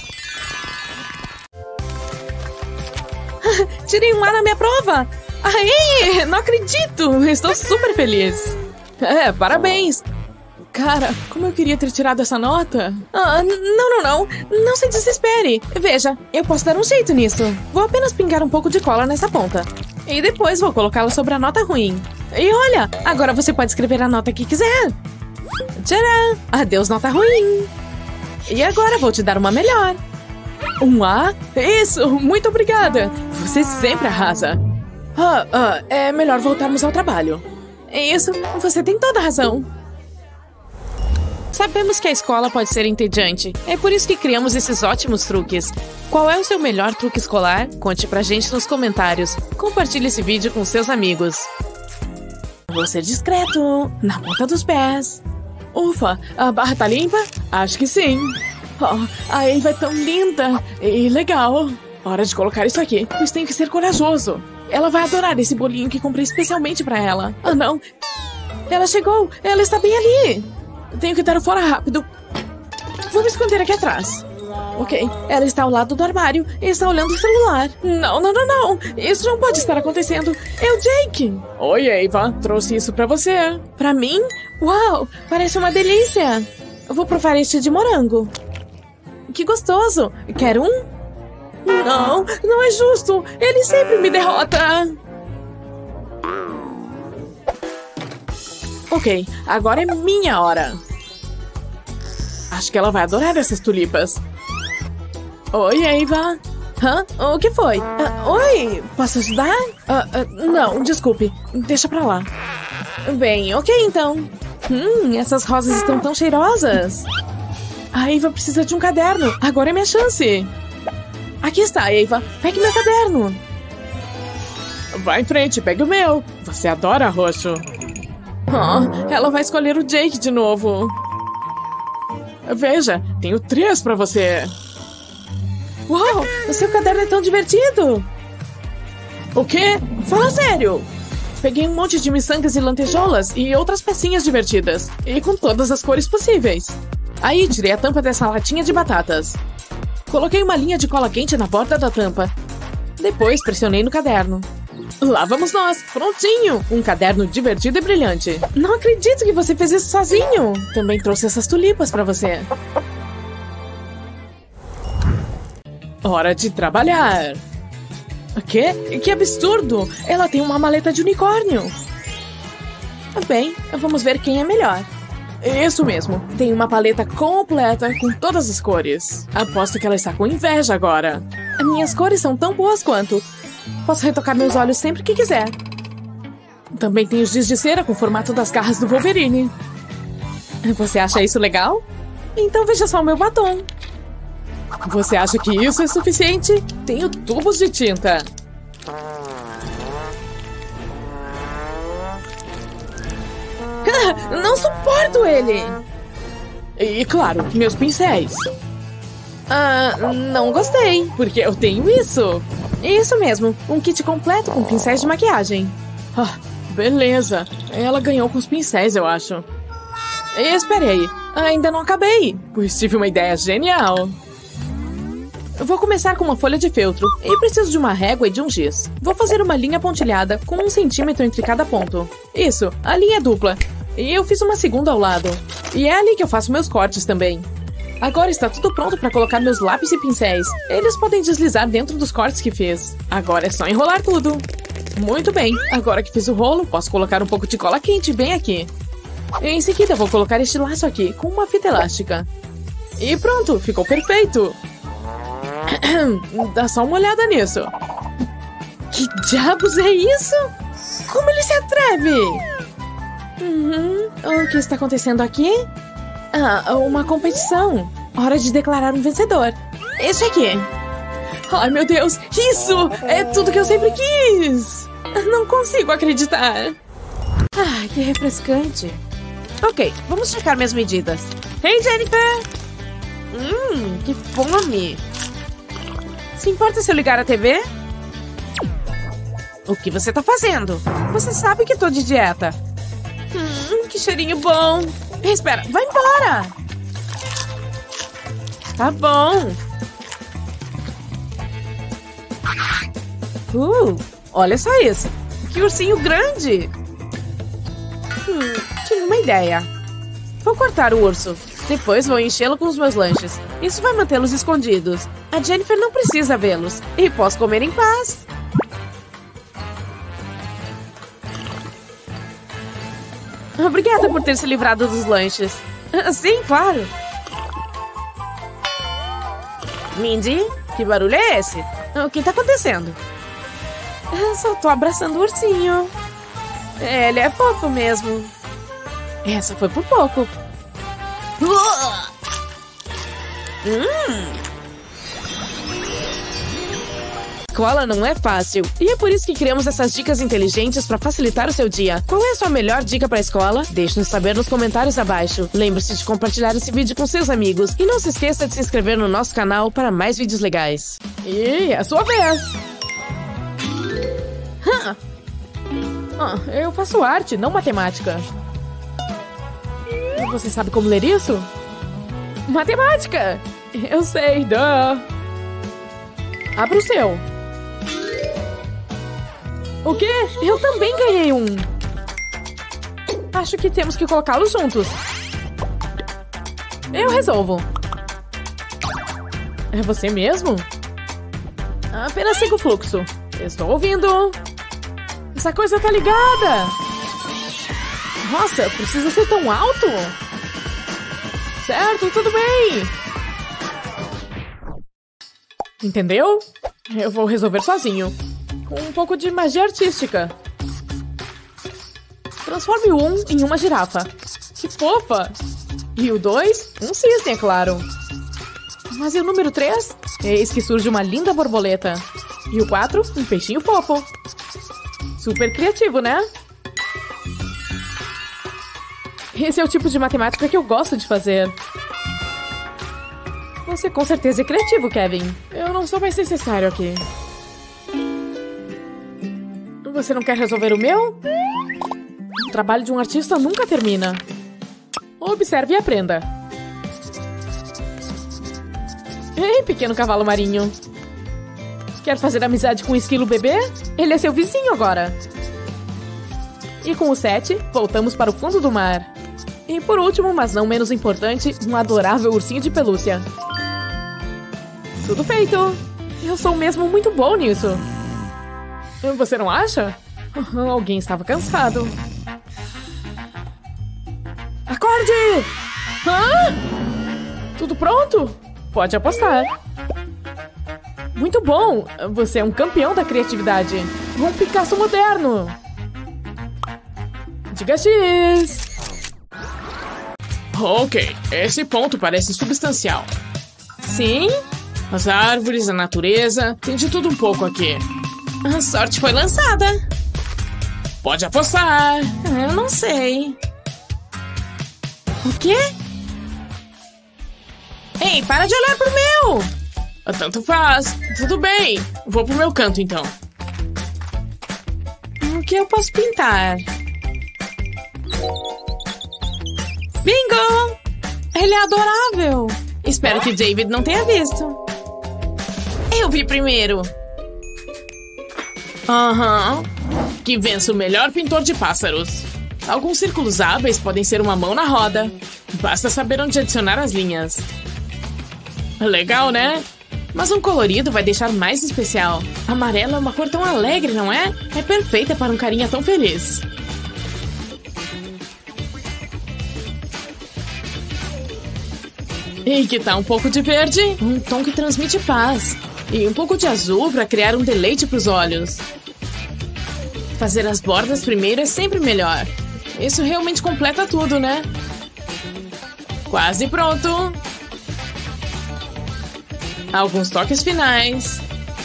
Tirei um A na minha prova. Aê, não acredito. Estou super feliz. É, parabéns. Cara, como eu queria ter tirado essa nota. Ah, não, não, não. Não se desespere. Veja, eu posso dar um jeito nisso. Vou apenas pingar um pouco de cola nessa ponta. E depois vou colocá-la sobre a nota ruim. E olha, agora você pode escrever a nota que quiser. Tcharam! Adeus, nota ruim. E agora vou te dar uma melhor. Um A? Isso, muito obrigada. Você sempre arrasa. Ah, ah, é melhor voltarmos ao trabalho. Isso, você tem toda a razão. Sabemos que a escola pode ser entediante. É por isso que criamos esses ótimos truques. Qual é o seu melhor truque escolar? Conte pra gente nos comentários. Compartilhe esse vídeo com seus amigos. Vou ser discreto. Na ponta dos pés. Ufa, a barra tá limpa? Acho que sim. Oh, a Ava é tão linda e legal. Hora de colocar isso aqui, pois tenho que ser corajoso. Ela vai adorar esse bolinho que comprei especialmente pra ela. Ah, não. Ela chegou. Ela está bem ali. Tenho que dar o fora rápido. Vou me esconder aqui atrás. Ok, ela está ao lado do armário e está olhando o celular. Não, não, não, não. Isso não pode estar acontecendo. É o Jake. Oi, Ava. Trouxe isso pra você. Pra mim? Uau, parece uma delícia. Eu vou provar este de morango. Que gostoso. Quer um? Não, não é justo. Ele sempre me derrota. Ok, agora é minha hora. Acho que ela vai adorar essas tulipas. Oi, Ava. Hã? O que foi? Uh, oi, posso ajudar? Uh, uh, não, desculpe. Deixa pra lá. Bem, ok então. Hum, essas rosas estão tão cheirosas. A Ava precisa de um caderno. Agora é minha chance. Aqui está, Ava. Pegue meu caderno. Vai em frente, pegue o meu. Você adora roxo. Oh, ela vai escolher o Jake de novo. Veja, tenho três pra você. Uau, o seu caderno é tão divertido. O quê? Fala sério. Peguei um monte de miçangas e lantejoulas e outras pecinhas divertidas. E com todas as cores possíveis. Aí tirei a tampa dessa latinha de batatas. Coloquei uma linha de cola quente na borda da tampa. Depois pressionei no caderno. Lá vamos nós, prontinho! Um caderno divertido e brilhante. Não acredito que você fez isso sozinho. Também trouxe essas tulipas pra você. Hora de trabalhar. O quê? Que absurdo! Ela tem uma maleta de unicórnio. Bem, vamos ver quem é melhor. Isso mesmo, tem uma paleta completa com todas as cores. Aposto que ela está com inveja agora. As minhas cores são tão boas quanto. Posso retocar meus olhos sempre que quiser. Também tem os giz de cera com o formato das garras do Wolverine. Você acha isso legal? Então veja só o meu batom. Você acha que isso é suficiente? Tenho tubos de tinta. Ah, não suporto ele! E claro, meus pincéis. Ah, não gostei, porque eu tenho isso. Isso mesmo, um kit completo com pincéis de maquiagem. Ah, beleza. Ela ganhou com os pincéis, eu acho. Espere aí, ainda não acabei, pois tive uma ideia genial. Eu vou começar com uma folha de feltro e preciso de uma régua e de um giz. Vou fazer uma linha pontilhada com um centímetro entre cada ponto. Isso, a linha é dupla. E eu fiz uma segunda ao lado. E é ali que eu faço meus cortes também. Agora está tudo pronto para colocar meus lápis e pincéis. Eles podem deslizar dentro dos cortes que fiz. Agora é só enrolar tudo. Muito bem, agora que fiz o rolo, posso colocar um pouco de cola quente bem aqui. Em seguida vou colocar este laço aqui com uma fita elástica. E pronto, ficou perfeito. Dá só uma olhada nisso. Que diabos é isso? Como ele se atreve? Uhum. O que está acontecendo aqui? Ah, uma competição. Hora de declarar um vencedor. Esse aqui. Ai, meu Deus. Isso é tudo que eu sempre quis. Não consigo acreditar. Ah, que refrescante. Ok, vamos checar minhas medidas. Hey, Jennifer. Hum, que fome. Se importa se eu ligar a T V? O que você tá fazendo? Você sabe que tô de dieta. Hum, que cheirinho bom. Espera, vai embora. Tá bom. Uh, olha só isso. Que ursinho grande. Hum, tive uma ideia. Vou cortar o urso. Depois vou enchê-lo com os meus lanches. Isso vai mantê-los escondidos. A Jennifer não precisa vê-los. E posso comer em paz. Obrigada por ter se livrado dos lanches. Sim, claro. Mindy, que barulho é esse? O que tá acontecendo? Eu só tô abraçando o ursinho. Ele é fofo mesmo. Essa foi por pouco. Hum. escola não é fácil. E é por isso que criamos essas dicas inteligentes para facilitar o seu dia. Qual é a sua melhor dica para a escola? Deixe-nos saber nos comentários abaixo. Lembre-se de compartilhar esse vídeo com seus amigos. E não se esqueça de se inscrever no nosso canal para mais vídeos legais. E é a sua vez! Hã? Ah, eu faço arte, não matemática. Você sabe como ler isso? Matemática! Eu sei, duh! Abra o seu. O quê? Eu também ganhei um. Acho que temos que colocá-los juntos. Eu resolvo. É você mesmo? Apenas siga o fluxo. Estou ouvindo. Essa coisa tá ligada. Nossa, precisa ser tão alto? Certo, tudo bem. Entendeu? Eu vou resolver sozinho. Com um pouco de magia artística. Transforme o um em uma girafa. Que fofa! E o dois, um cisne, é claro. Mas e o número três? Eis que surge uma linda borboleta. E o quatro, um peixinho fofo. Super criativo, né? Esse é o tipo de matemática que eu gosto de fazer. Você com certeza é criativo, Kevin. Eu não sou mais necessário aqui. Você não quer resolver o meu? O trabalho de um artista nunca termina. Observe e aprenda. Ei, pequeno cavalo marinho. Quer fazer amizade com o esquilo bebê? Ele é seu vizinho agora. E com o sete, voltamos para o fundo do mar. E por último, mas não menos importante, um adorável ursinho de pelúcia. Tudo feito! Eu sou mesmo muito bom nisso. Você não acha? Alguém estava cansado. Acorde! Hã? Tudo pronto? Pode apostar. Muito bom! Você é um campeão da criatividade. Um Picasso moderno. Diga X. Ok, esse ponto parece substancial. Sim? As árvores, a natureza, tem de tudo um pouco aqui. A sorte foi lançada. Pode apostar. Eu não sei. O quê? Ei, para de olhar pro meu! Tanto faz. Tudo bem. Vou pro meu canto, então. O que eu posso pintar? Bingo! Ele é adorável. Espero que David não tenha visto. Eu vi primeiro. Aham. Uhum. Que vença o melhor pintor de pássaros. Alguns círculos hábeis podem ser uma mão na roda. Basta saber onde adicionar as linhas. Legal, né? Mas um colorido vai deixar mais especial. Amarelo é uma cor tão alegre, não é? É perfeita para um carinha tão feliz. E que tal um pouco de verde? Um tom que transmite paz. E um pouco de azul para criar um deleite para os olhos. Fazer as bordas primeiro é sempre melhor. Isso realmente completa tudo, né? Quase pronto. Alguns toques finais.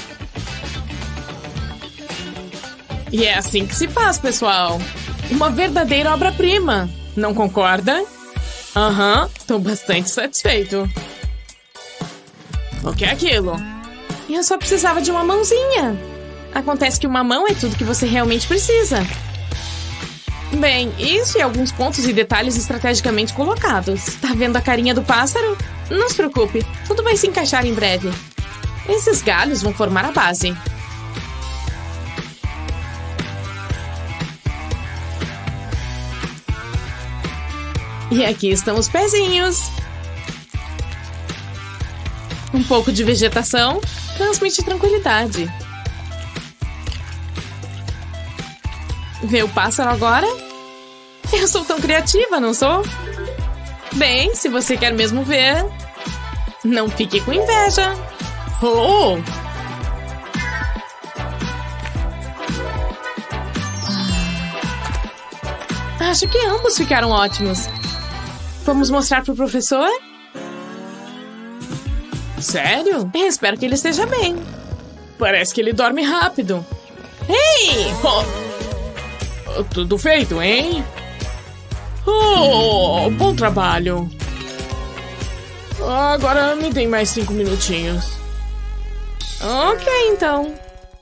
E é assim que se faz, pessoal. Uma verdadeira obra-prima. Não concorda? Aham, uhum, tô bastante satisfeito. O que é aquilo? Eu só precisava de uma mãozinha. Acontece que uma mão é tudo que você realmente precisa. Bem, isso e alguns pontos e detalhes estrategicamente colocados. Tá vendo a carinha do pássaro? Não se preocupe, tudo vai se encaixar em breve. Esses galhos vão formar a base. E aqui estão os pezinhos. Um pouco de vegetação transmite tranquilidade. Vê o pássaro agora? Eu sou tão criativa, não sou? Bem, se você quer mesmo ver, não fique com inveja. Oh! Acho que ambos ficaram ótimos. Vamos mostrar pro professor? Sério? Eu espero que ele esteja bem. Parece que ele dorme rápido. Ei! Oh. Tudo feito, hein? Oh, bom trabalho. Agora me dê mais cinco minutinhos. Ok, então.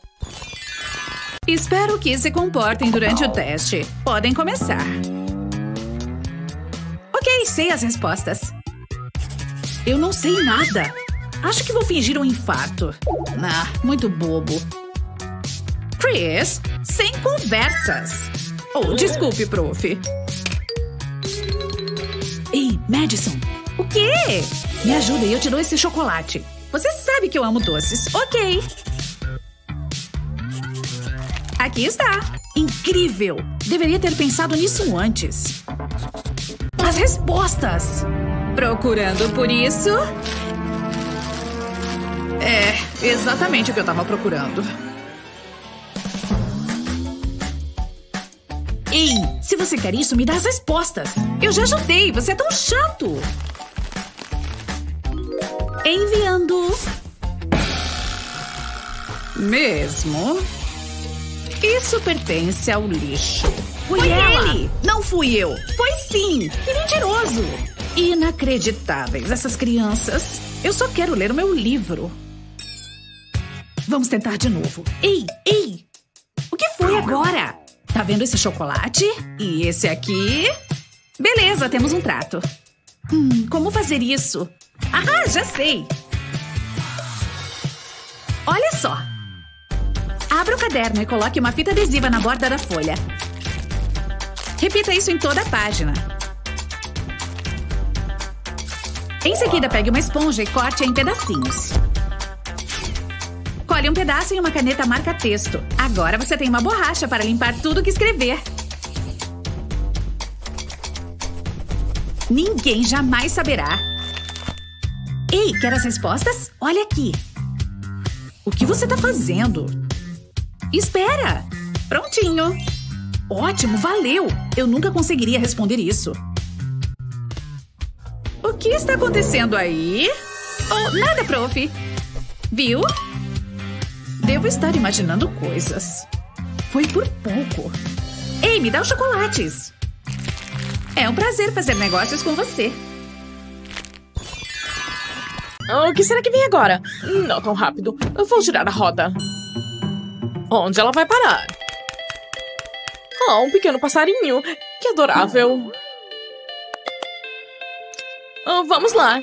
Espero que se comportem durante o teste. Podem começar. Ok, sei as respostas. Eu não sei nada. Acho que vou fingir um infarto. Ah, muito bobo. Chris, sem conversas. Oh, desculpe, prof. Ei, Madison. O quê? Me ajuda e eu te dou esse chocolate. Você sabe que eu amo doces. Ok. Aqui está. Incrível. Deveria ter pensado nisso antes. As respostas. Procurando por isso? É, exatamente o que eu estava procurando. Ei, se você quer isso, me dá as respostas. Eu já ajudei, você é tão chato. Enviando. Mesmo? Isso pertence ao lixo. Foi, Foi ele! Não fui eu! Foi sim! Que mentiroso! Inacreditáveis essas crianças. Eu só quero ler o meu livro. Vamos tentar de novo. Ei, ei! O que foi agora? Tá vendo esse chocolate? E esse aqui? Beleza, temos um trato. Hum, como fazer isso? Ah, já sei! Olha só! Abra o caderno e coloque uma fita adesiva na borda da folha. Repita isso em toda a página. Em seguida, pegue uma esponja e corte-a em pedacinhos. Colhe um pedaço em uma caneta marca-texto. Agora você tem uma borracha para limpar tudo que escrever. Ninguém jamais saberá. Ei, quer as respostas? Olha aqui. O que você está fazendo? Espera! Prontinho! Ótimo, valeu! Eu nunca conseguiria responder isso. O que está acontecendo aí? Oh, nada, prof. Viu? Devo estar imaginando coisas. Foi por pouco. Ei, me dá os chocolates. É um prazer fazer negócios com você. O que será que vem agora? Não tão rápido. Eu vou girar a roda. Onde ela vai parar? Oh, um pequeno passarinho. Que adorável. Oh, vamos lá.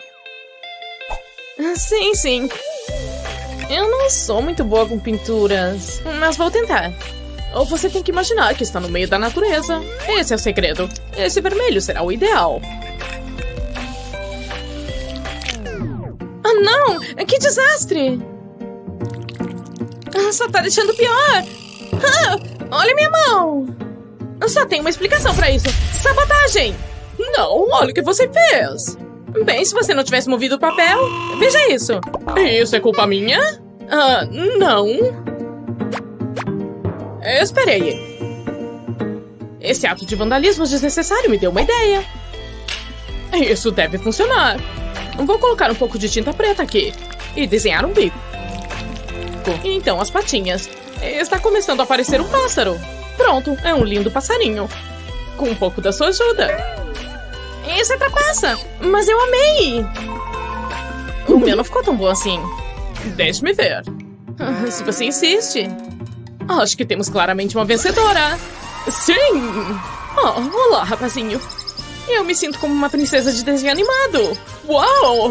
Sim, sim. Eu não sou muito boa com pinturas, mas vou tentar. Ou você tem que imaginar que está no meio da natureza. Esse é o segredo. Esse vermelho será o ideal. Ah, não! Que desastre! Só tá deixando pior. Ah, olha minha mão. Só tem uma explicação pra isso. Sabotagem! Não, olha o que você fez. Bem, se você não tivesse movido o papel... Veja isso. Isso é culpa minha? Ah, não. Esperei. Esse ato de vandalismo desnecessário me deu uma ideia. Isso deve funcionar. Vou colocar um pouco de tinta preta aqui. E desenhar um bico. E então as patinhas. Está começando a aparecer um pássaro. Pronto, é um lindo passarinho. Com um pouco da sua ajuda. Isso é trapaça. Mas eu amei. O meu não ficou tão bom assim. Deixe-me ver. Ah, se você insiste. Acho que temos claramente uma vencedora. Sim! Oh, olá, rapazinho. Eu me sinto como uma princesa de desenho animado. Uau!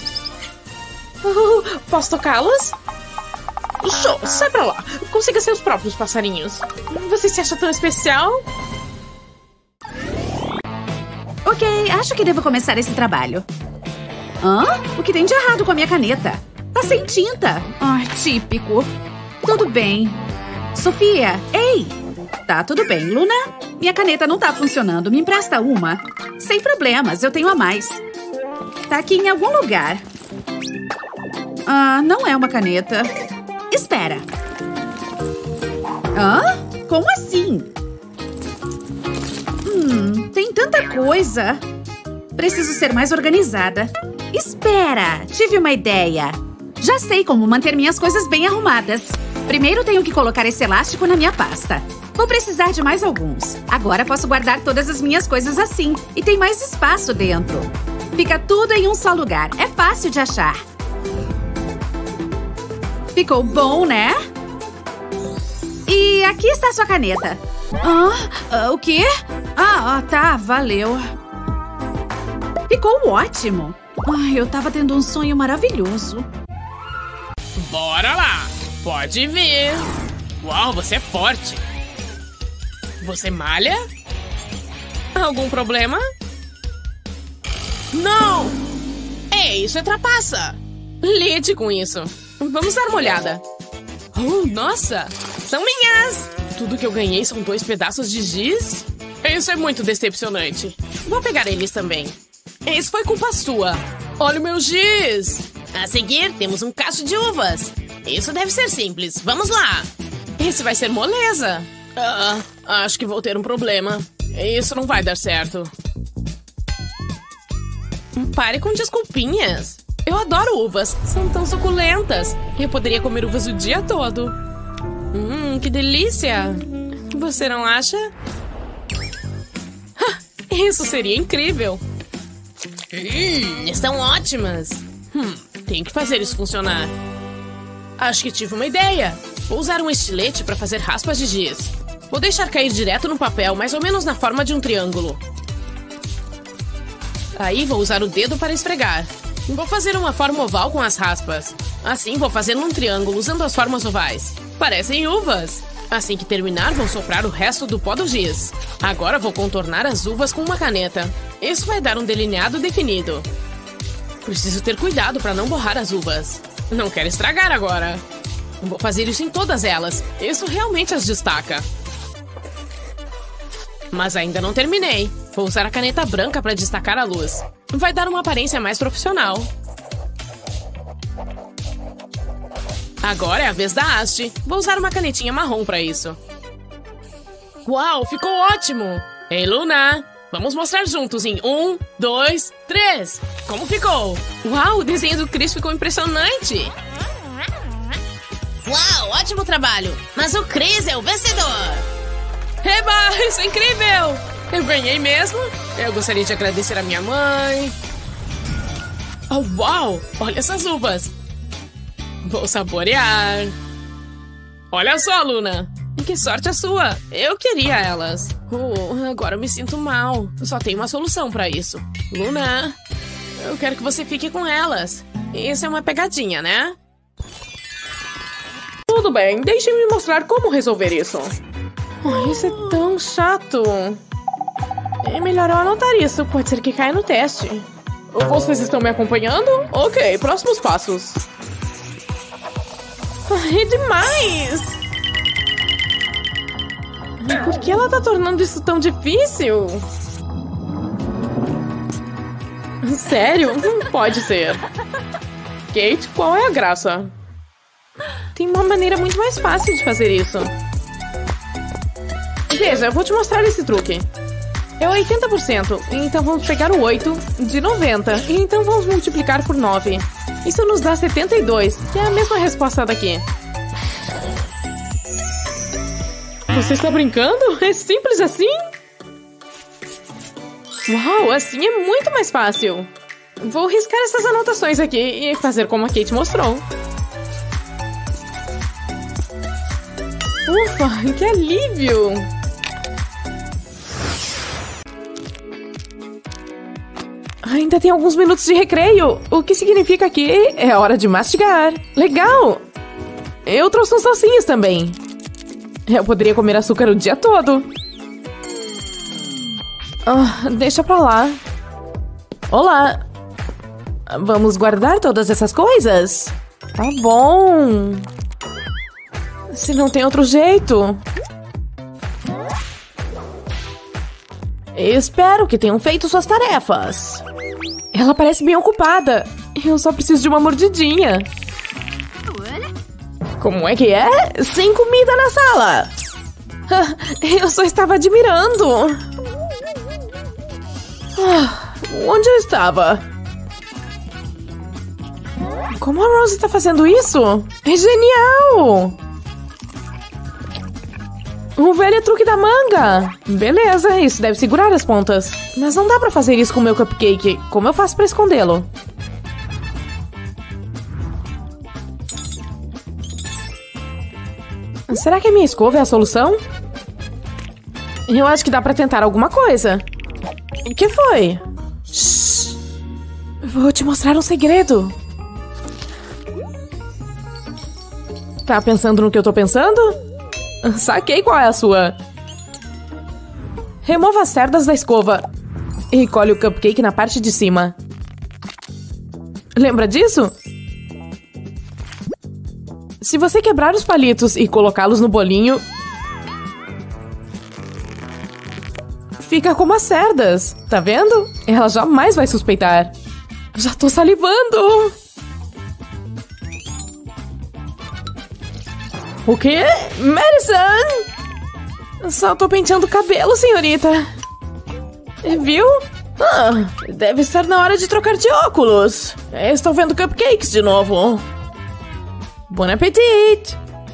Uh, posso tocá-los? Show, sai pra lá. Consiga seus próprios passarinhos. Você se acha tão especial? Ok, acho que devo começar esse trabalho. Hã? O que tem de errado com a minha caneta? Tá sem tinta. Ai, típico. Tudo bem. Sofia, ei! Tá, tudo bem. Luna, minha caneta não tá funcionando. Me empresta uma? Sem problemas, eu tenho a mais. Tá aqui em algum lugar. Ah, não é uma caneta. Espera. Hã? Como assim? Hum, tem tanta coisa. Preciso ser mais organizada. Espera, tive uma ideia. Já sei como manter minhas coisas bem arrumadas. Primeiro tenho que colocar esse elástico na minha pasta. Vou precisar de mais alguns. Agora posso guardar todas as minhas coisas assim. E tem mais espaço dentro. Fica tudo em um só lugar. É fácil de achar. Ficou bom, né? E aqui está a sua caneta. Ah, ah, o quê? Ah, ah, tá, valeu. Ficou ótimo. Ai, eu tava tendo um sonho maravilhoso. Bora lá. Pode vir. Uau, você é forte. Você malha? Algum problema? Não! Ei, isso é trapaça! Lide com isso. Vamos dar uma olhada. Oh, nossa! São minhas! Tudo que eu ganhei são dois pedaços de giz? Isso é muito decepcionante. Vou pegar eles também. Isso foi culpa sua. Olha o meu giz! A seguir, temos um cacho de uvas. Isso deve ser simples. Vamos lá! Esse vai ser moleza. Ah, acho que vou ter um problema. Isso não vai dar certo. Pare com desculpinhas. Eu adoro uvas. São tão suculentas. Eu poderia comer uvas o dia todo. Hum, que delícia. Você não acha? Ah, isso seria incrível. Hum, estão ótimas. Hum, tenho que fazer isso funcionar. Acho que tive uma ideia. Vou usar um estilete para fazer raspas de giz. Vou deixar cair direto no papel, mais ou menos na forma de um triângulo. Aí vou usar o dedo para esfregar. Vou fazer uma forma oval com as raspas. Assim vou fazer um triângulo usando as formas ovais. Parecem uvas. Assim que terminar, vou soprar o resto do pó do giz. Agora vou contornar as uvas com uma caneta. Isso vai dar um delineado definido. Preciso ter cuidado para não borrar as uvas. Não quero estragar agora. Vou fazer isso em todas elas. Isso realmente as destaca. Mas ainda não terminei. Vou usar a caneta branca para destacar a luz. Vai dar uma aparência mais profissional. Agora é a vez da haste. Vou usar uma canetinha marrom para isso. Uau, ficou ótimo! Ei, Luna! Vamos mostrar juntos em um, dois, três! Como ficou? Uau, o desenho do Chris ficou impressionante! Uau, ótimo trabalho! Mas o Chris é o vencedor! Eba, isso é incrível! Eu ganhei mesmo? Eu gostaria de agradecer a minha mãe. Oh, uau! Olha essas uvas! Vou saborear. Olha só, Luna! Que sorte a sua! Eu queria elas. Oh, agora eu me sinto mal. Só tem uma solução pra isso. Luna, eu quero que você fique com elas. Isso é uma pegadinha, né? Tudo bem, deixe-me mostrar como resolver isso. Oh, isso é tão chato. É melhor eu anotar isso, pode ser que caia no teste. Vocês estão me acompanhando? Ok, próximos passos. É demais! Por que ela tá tornando isso tão difícil? Sério? Não pode ser. Kate, qual é a graça? Tem uma maneira muito mais fácil de fazer isso. Veja, eu vou te mostrar esse truque. É oitenta por cento, então vamos pegar o oito de noventa, e então vamos multiplicar por nove. Isso nos dá setenta e dois, que é a mesma resposta daqui. Você está brincando? É simples assim? Uau, assim é muito mais fácil. Vou riscar essas anotações aqui e fazer como a Kate mostrou. Ufa, que alívio! Ainda tem alguns minutos de recreio, o que significa que é hora de mastigar. Legal! Eu trouxe uns docinhos também. Eu poderia comer açúcar o dia todo. Ah, deixa pra lá. Olá. Vamos guardar todas essas coisas? Tá bom. Se não tem outro jeito. Espero que tenham feito suas tarefas. Ela parece bem ocupada. Eu só preciso de uma mordidinha. Como é que é? Sem comida na sala. Eu só estava admirando. Onde eu estava? Como a Rose tá fazendo isso? É genial! O velho truque da manga! Beleza, isso deve segurar as pontas. Mas não dá pra fazer isso com o meu cupcake. Como eu faço pra escondê-lo? Será que a minha escova é a solução? Eu acho que dá pra tentar alguma coisa. O que foi? Shhh. Vou te mostrar um segredo. Tá pensando no que eu tô pensando? Saquei qual é a sua. Remova as cerdas da escova e colhe o cupcake na parte de cima. Lembra disso? Se você quebrar os palitos e colocá-los no bolinho, fica como as cerdas, tá vendo? Ela jamais vai suspeitar. Já tô salivando! O quê? Madison! Só tô penteando o cabelo, senhorita. Viu? Ah, deve estar na hora de trocar de óculos. Estou vendo cupcakes de novo. Bon appetit!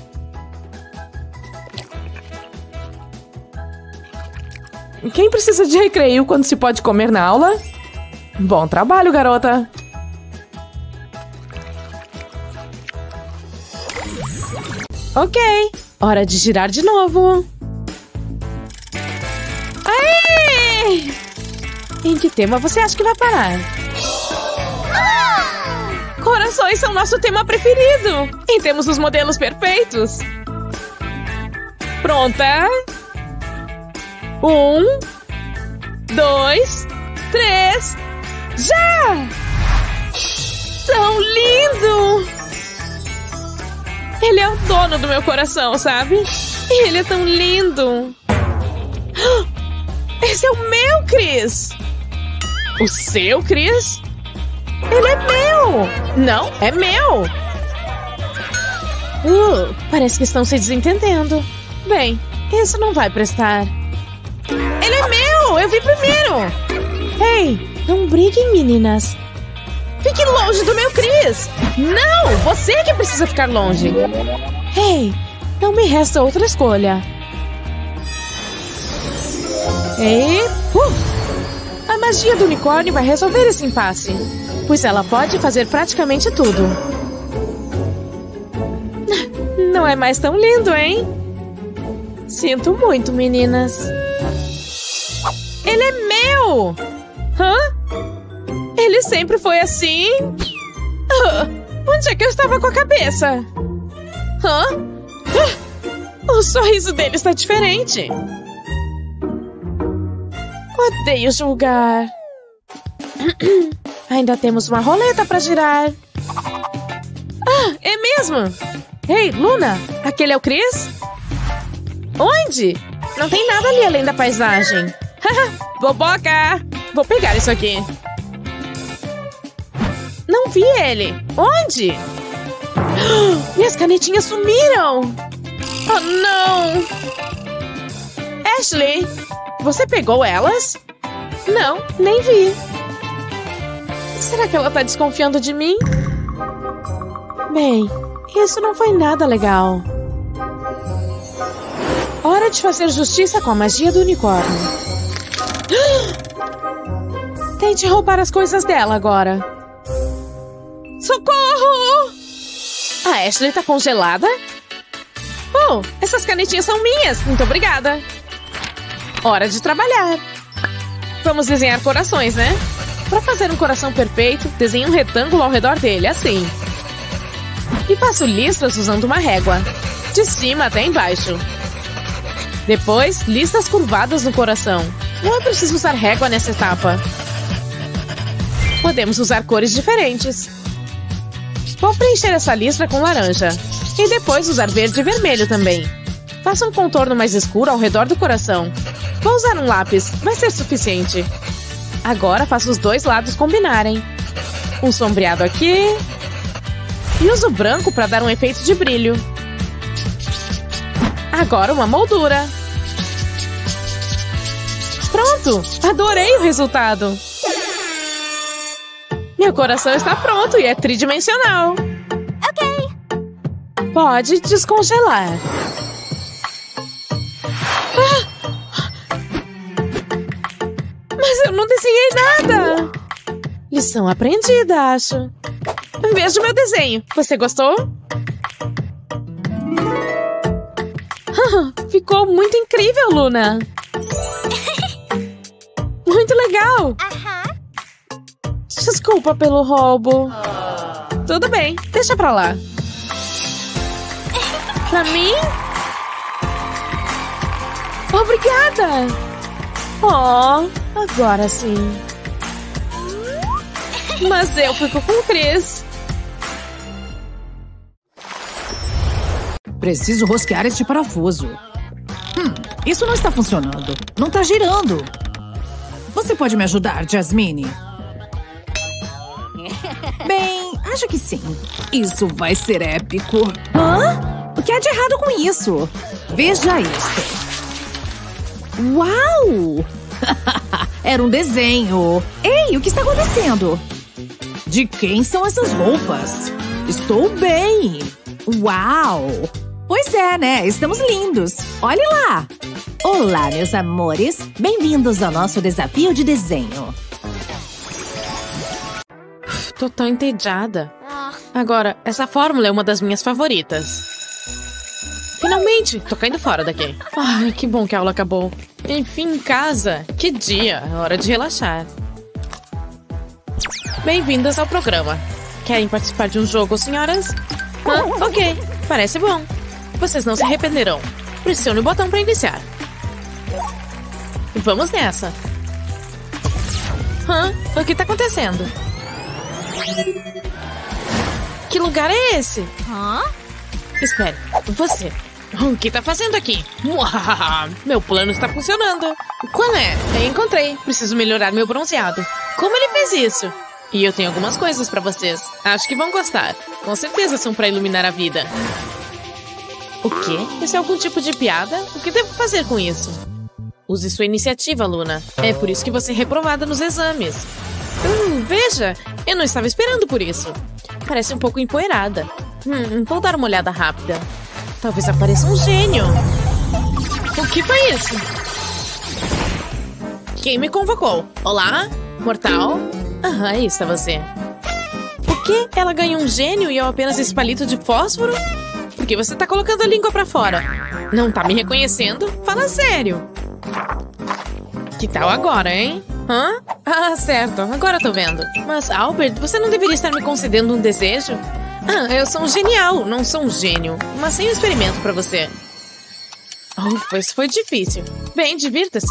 Quem precisa de recreio quando se pode comer na aula? Bom trabalho, garota! Ok, hora de girar de novo. Aê! Em que tema você acha que vai parar? Corações são nosso tema preferido. E temos os modelos perfeitos. Pronta? Um, dois, três, já! Tão lindo! Ele é o dono do meu coração, sabe? E ele é tão lindo. Esse é o meu, Chris. O seu, Chris? Ele é meu! Não, é meu! Uh, parece que estão se desentendendo. Bem, isso não vai prestar. Ele é meu! Eu vi primeiro! Ei, não briguem, meninas. Fique longe do meu Chris! Não! Você que precisa ficar longe! Ei, não me resta outra escolha. E... Uh, a magia do unicórnio vai resolver esse impasse, pois ela pode fazer praticamente tudo. Não é mais tão lindo, hein? Sinto muito, meninas. Ele é meu! Hã? Ele sempre foi assim? Uh, onde é que eu estava com a cabeça? Hã? Uh, o sorriso dele está diferente. Odeio julgar. Ainda temos uma roleta para girar. Ah, é mesmo? Ei, Luna, aquele é o Chris? Onde? Não tem nada ali além da paisagem. Boboca! Vou pegar isso aqui. Não vi ele. Onde? Minhas canetinhas sumiram. Oh, não! Ashley, você pegou elas? Não, nem vi. Será que ela tá desconfiando de mim? Bem, isso não foi nada legal. Hora de fazer justiça com a magia do unicórnio. Tente roubar as coisas dela agora. Socorro! A Ashley tá congelada? Oh, essas canetinhas são minhas. Muito obrigada. Hora de trabalhar. Vamos desenhar corações, né? Para fazer um coração perfeito, desenhe um retângulo ao redor dele, assim. E faço listras usando uma régua, de cima até embaixo. Depois, listas curvadas no coração. Não é preciso usar régua nessa etapa. Podemos usar cores diferentes. Vou preencher essa listra com laranja. E depois usar verde e vermelho também. Faça um contorno mais escuro ao redor do coração. Vou usar um lápis, vai ser suficiente. Agora faço os dois lados combinarem. Um sombreado aqui. E uso branco para dar um efeito de brilho. Agora uma moldura. Pronto! Adorei o resultado! Me Meu coração está pronto e é tridimensional. Ok. Pode descongelar. Ah! Mas eu não desenhei nada. Lição aprendida, acho. Veja o meu desenho. Você gostou? Ah, ficou muito incrível, Luna. Muito legal. Desculpa pelo roubo. Tudo bem, deixa pra lá. Pra mim? Obrigada. Oh, agora sim. Mas eu fico com o Chris. Preciso rosquear este parafuso. Hum, isso não está funcionando. Não está girando. Você pode me ajudar, Jasmine? Bem, acho que sim. Isso vai ser épico. Hã? O que há de errado com isso? Veja isto. Uau! Era um desenho. Ei, o que está acontecendo? De quem são essas roupas? Estou bem. Uau! Pois é, né? Estamos lindos. Olhe lá. Olá, meus amores. Bem-vindos ao nosso desafio de desenho. Tô tão entediada. Agora, essa fórmula é uma das minhas favoritas. Finalmente! Tô caindo fora daqui. Ai, que bom que a aula acabou. Enfim, em casa. Que dia. É hora de relaxar. Bem-vindas ao programa. Querem participar de um jogo, senhoras? Ah, ok. Parece bom. Vocês não se arrependerão. Pressione o botão para iniciar. Vamos nessa. Hã? O que tá acontecendo? Que lugar é esse? Hã? Espere, você. O que tá fazendo aqui? Uau, meu plano está funcionando. Qual é? Eu encontrei. Preciso melhorar meu bronzeado. Como ele fez isso? E eu tenho algumas coisas pra vocês. Acho que vão gostar. Com certeza são pra iluminar a vida. O quê? Isso é algum tipo de piada? O que devo fazer com isso? Use sua iniciativa, Luna. É por isso que você é reprovada nos exames. Hum, veja! Eu não estava esperando por isso. Parece um pouco empoeirada. Hum, vou dar uma olhada rápida. Talvez apareça um gênio. O que foi isso? Quem me convocou? Olá? Mortal? Ah, aí está você. O quê? Ela ganhou um gênio e eu apenas esse palito de fósforo? Por que você tá colocando a língua pra fora? Não tá me reconhecendo? Fala sério. Que tal agora, hein? Hã? Ah, certo. Agora tô vendo. Mas, Albert, você não deveria estar me concedendo um desejo? Ah, eu sou um genial, não sou um gênio. Mas sem um experimento pra você. Oh, pois foi difícil. Bem, divirta-se.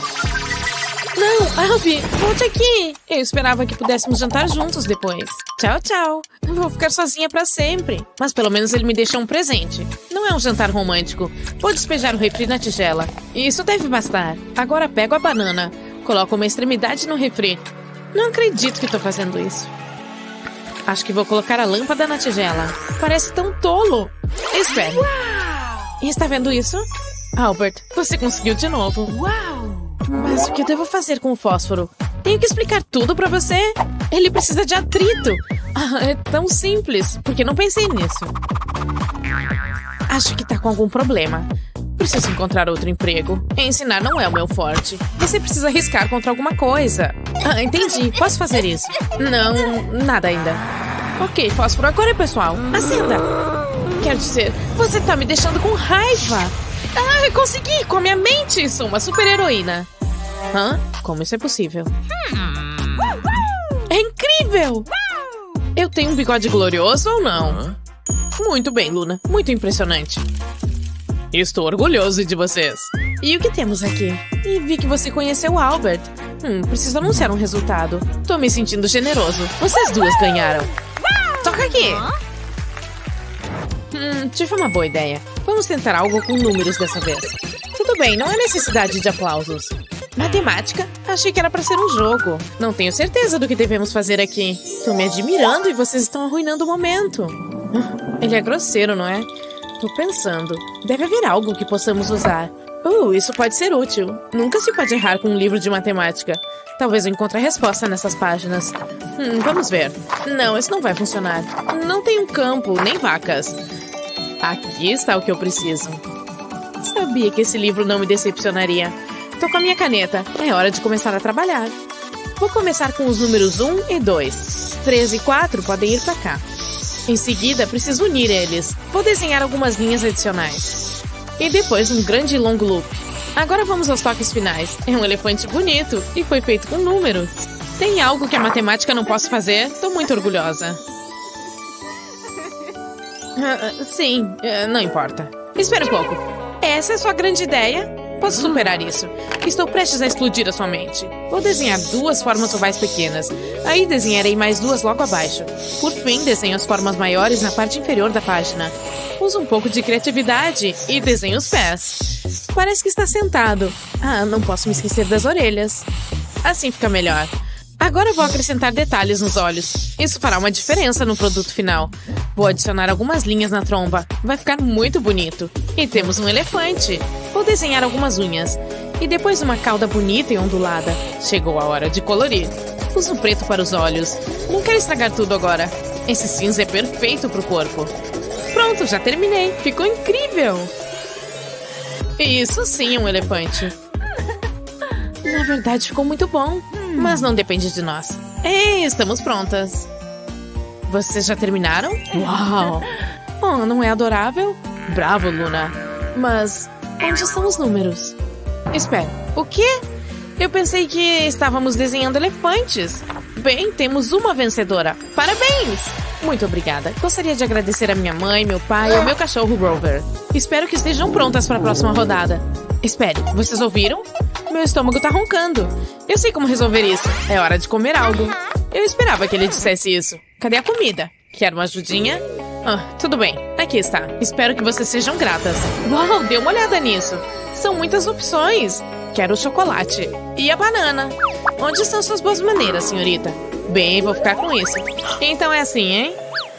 Não, Albi, volte aqui. Eu esperava que pudéssemos jantar juntos depois. Tchau, tchau. Eu vou ficar sozinha pra sempre. Mas pelo menos ele me deixou um presente. Não é um jantar romântico. Vou despejar o refri na tigela. Isso deve bastar. Agora pego a banana. Coloco uma extremidade no refri. Não acredito que tô fazendo isso. Acho que vou colocar a lâmpada na tigela. Parece tão tolo. Espere. Está vendo isso? Albert, você conseguiu de novo. Uau! Mas o que eu devo fazer com o fósforo? Tenho que explicar tudo pra você? Ele precisa de atrito. Ah, é tão simples. Por que não pensei nisso? Acho que tá com algum problema. Preciso encontrar outro emprego. Ensinar não é o meu forte. Você precisa arriscar contra alguma coisa. Ah, entendi. Posso fazer isso? Não, nada ainda. Ok, fósforo agora, pessoal. Acenda. Quer dizer, você tá me deixando com raiva. Ah, eu consegui! Com a minha mente! Sou uma super-heroína. Hã? Como isso é possível? É incrível! Eu tenho um bigode glorioso ou não? Muito bem, Luna. Muito impressionante. Estou orgulhoso de vocês. E o que temos aqui? E vi que você conheceu o Albert. Hum, preciso anunciar um resultado. Tô me sentindo generoso. Vocês duas ganharam. Toca aqui! Hum, tive uma boa ideia. Vamos tentar algo com números dessa vez. Tudo bem, não há necessidade de aplausos. Matemática? Achei que era pra ser um jogo. Não tenho certeza do que devemos fazer aqui. Tô me admirando e vocês estão arruinando o momento. Ele é grosseiro, não é? Tô pensando. Deve haver algo que possamos usar. Uh, isso pode ser útil. Nunca se pode errar com um livro de matemática. Talvez eu encontre a resposta nessas páginas. Hum, vamos ver. Não, isso não vai funcionar. Não tem um campo, nem vacas. Aqui está o que eu preciso. Sabia que esse livro não me decepcionaria. Tô com a minha caneta. É hora de começar a trabalhar. Vou começar com os números um e dois. três e quatro podem ir para cá. Em seguida, preciso unir eles. Vou desenhar algumas linhas adicionais. E depois um grande e longo loop. Agora vamos aos toques finais. É um elefante bonito e foi feito com números. Tem algo que a matemática não possa fazer? Tô muito orgulhosa. Uh, sim, uh, não importa. Espera um pouco. Essa é sua grande ideia? Posso superar isso. Estou prestes a explodir a sua mente. Vou desenhar duas formas ovais pequenas. Aí desenharei mais duas logo abaixo. Por fim, desenho as formas maiores na parte inferior da página. Uso um pouco de criatividade e desenho os pés. Parece que está sentado. Ah, não posso me esquecer das orelhas. Assim fica melhor. Agora vou acrescentar detalhes nos olhos. Isso fará uma diferença no produto final. Vou adicionar algumas linhas na tromba. Vai ficar muito bonito. E temos um elefante. Vou desenhar algumas unhas. E depois uma cauda bonita e ondulada. Chegou a hora de colorir. Uso preto para os olhos. Não quero estragar tudo agora. Esse cinza é perfeito para o corpo. Pronto, já terminei. Ficou incrível. Isso sim é um elefante. Na verdade, ficou muito bom. Mas não depende de nós. Ei, estamos prontas. Vocês já terminaram? Uau! Oh, não é adorável? Bravo, Luna. Mas onde estão os números? Espera, o quê? Eu pensei que estávamos desenhando elefantes. Bem, temos uma vencedora. Parabéns! Muito obrigada. Gostaria de agradecer a minha mãe, meu pai e ao meu cachorro Rover. Espero que estejam prontas para a próxima rodada. Espere, vocês ouviram? Meu estômago tá roncando. Eu sei como resolver isso. É hora de comer algo. Eu esperava que ele dissesse isso. Cadê a comida? Quer uma ajudinha? Ah, tudo bem. Aqui está. Espero que vocês sejam gratas. Uau, dê uma olhada nisso. São muitas opções. Quero o chocolate. E a banana. Onde estão suas boas maneiras, senhorita? Bem, vou ficar com isso. Então é assim, hein?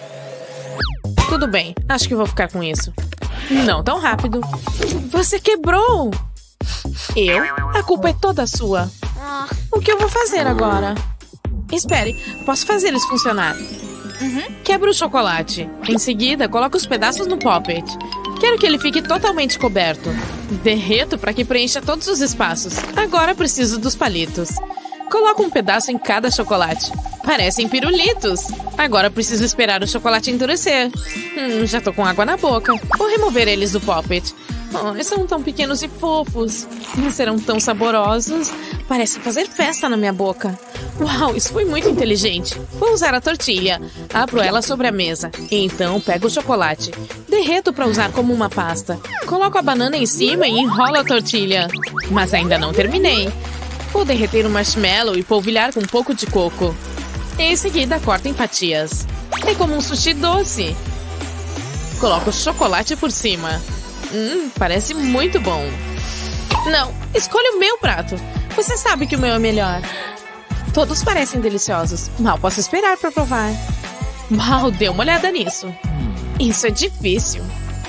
Tudo bem. Acho que vou ficar com isso. Não tão rápido. Você quebrou! Eu? A culpa é toda sua. O que eu vou fazer agora? Espere, posso fazer isso funcionar. Uhum. Quebra o chocolate. Em seguida, coloca os pedaços no poppet. Quero que ele fique totalmente coberto. Derreto para que preencha todos os espaços. Agora preciso dos palitos. Coloco um pedaço em cada chocolate. Parecem pirulitos. Agora preciso esperar o chocolate endurecer. Hum, já tô com água na boca. Vou remover eles do poppet. Oh, são tão pequenos e fofos. Mas serão tão saborosos. Parecem fazer festa na minha boca. Uau, isso foi muito inteligente. Vou usar a tortilha. Abro ela sobre a mesa. E então pego o chocolate. Derreto para usar como uma pasta. Coloco a banana em cima e enrolo a tortilha. Mas ainda não terminei. Vou derreter o marshmallow e polvilhar com um pouco de coco. Em seguida, corto em fatias. É como um sushi doce. Coloco chocolate por cima. Hum, parece muito bom. Não, escolha o meu prato. Você sabe que o meu é melhor. Todos parecem deliciosos. Mal posso esperar para provar. Uau, dê uma olhada nisso. Isso é difícil.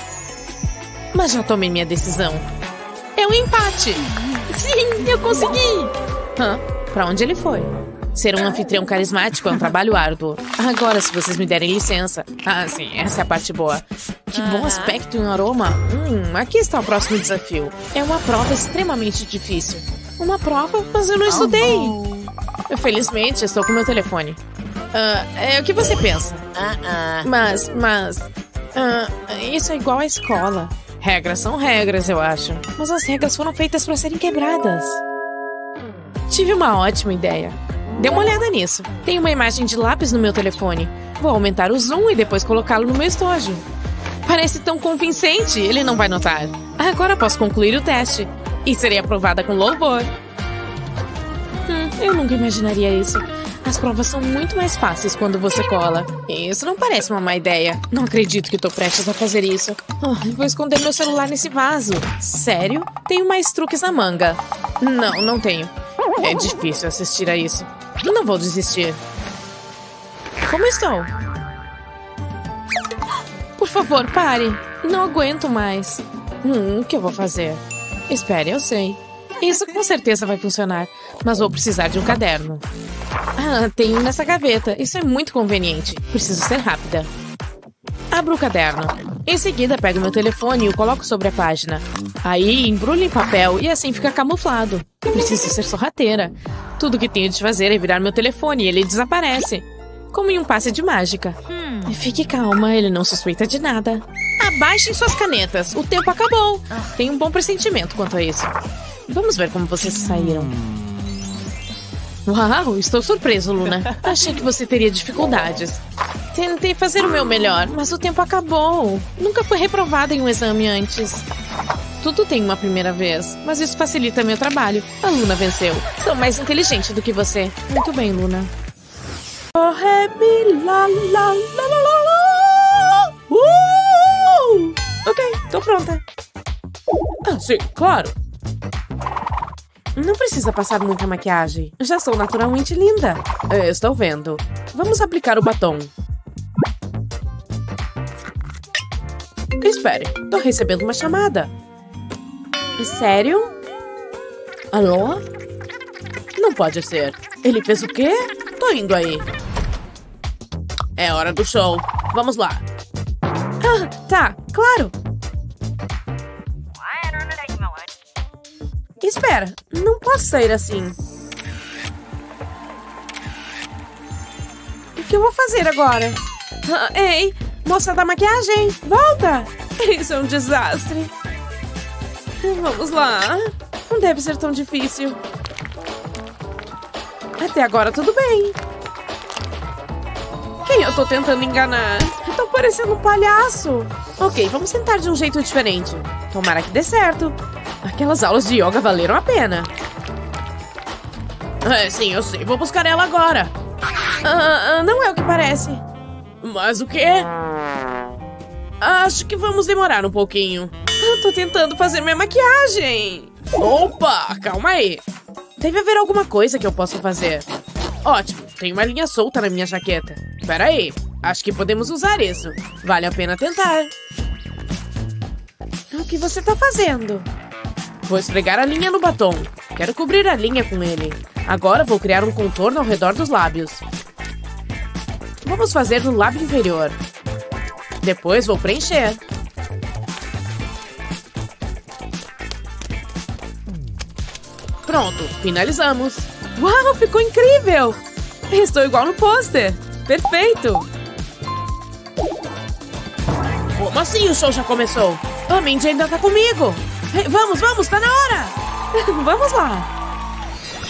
Mas já tomei minha decisão. É um empate. Sim, eu consegui. Hã? Pra onde ele foi? Ser um anfitrião carismático é um trabalho árduo. Agora, se vocês me derem licença... Ah, sim, essa é a parte boa. Que bom aspecto e um aroma. Hum, aqui está o próximo desafio. É uma prova extremamente difícil. Uma prova? Mas eu não estudei. Eu, felizmente, estou com meu telefone. Ah, é o que você pensa? Mas, mas... Ah, isso é igual à escola. Regras são regras, eu acho. Mas as regras foram feitas para serem quebradas. Tive uma ótima ideia. Dê uma olhada nisso. Tem uma imagem de lápis no meu telefone. Vou aumentar o zoom e depois colocá-lo no meu estojo. Parece tão convincente, ele não vai notar. Agora posso concluir o teste. E serei aprovada com louvor. Hum, eu nunca imaginaria isso. As provas são muito mais fáceis quando você cola. Isso não parece uma má ideia. Não acredito que estou prestes a fazer isso. Oh, vou esconder meu celular nesse vaso. Sério? Tenho mais truques na manga. Não, não tenho. É difícil assistir a isso. Não vou desistir. Como estou? Por favor, pare. Não aguento mais. Hum, o que eu vou fazer? Espere, eu sei. Isso com certeza vai funcionar, mas vou precisar de um caderno. Ah, tem um nessa gaveta. Isso é muito conveniente. Preciso ser rápida. Abro o caderno. Em seguida, pego meu telefone e o coloco sobre a página. Aí, embrulho em papel e assim fica camuflado. Preciso ser sorrateira. Tudo que tenho de fazer é virar meu telefone e ele desaparece. Como em um passe de mágica. Hum. Fique calma, ele não suspeita de nada. Abaixem suas canetas. O tempo acabou. Tenho um bom pressentimento quanto a isso. Vamos ver como vocês saíram. Uau, estou surpreso, Luna. Achei que você teria dificuldades. Tentei fazer o meu melhor, mas o tempo acabou. Nunca fui reprovada em um exame antes. Tudo tem uma primeira vez, mas isso facilita meu trabalho. A Luna venceu. Sou mais inteligente do que você. Muito bem, Luna. Oh, ré, mi, lá, lá, lá, lá, lá, lá. Uh! Ok, tô pronta. Ah, sim, claro. Não precisa passar muita maquiagem. Já sou naturalmente linda. Eu estou vendo. Vamos aplicar o batom. Espere, tô recebendo uma chamada. Sério? Alô? Não pode ser. Ele fez o quê? Tô indo aí. É hora do show. Vamos lá. Ah, tá, claro. Espera, não posso sair assim. O que eu vou fazer agora? Ah, ei, moça da maquiagem, volta! Isso é um desastre. Vamos lá. Não deve ser tão difícil. Até agora tudo bem. Quem eu tô tentando enganar? Eu tô parecendo um palhaço. Ok, vamos tentar de um jeito diferente. Tomara que dê certo. Aquelas aulas de yoga valeram a pena. É, sim, eu sei. Vou buscar ela agora. Ah, não é o que parece. Mas o quê? Acho que vamos demorar um pouquinho. Eu tô tentando fazer minha maquiagem. Opa, calma aí. Deve haver alguma coisa que eu possa fazer. Ótimo, tem uma linha solta na minha jaqueta. Pera aí, acho que podemos usar isso. Vale a pena tentar. O que você tá fazendo? Vou esfregar a linha no batom. Quero cobrir a linha com ele. Agora vou criar um contorno ao redor dos lábios. Vamos fazer no lábio inferior. Depois vou preencher. Pronto, finalizamos. Uau, ficou incrível! Estou igual no pôster. Perfeito! Como assim o show já começou? A Mindy ainda tá comigo. Hey, vamos, vamos, tá na hora! Vamos lá!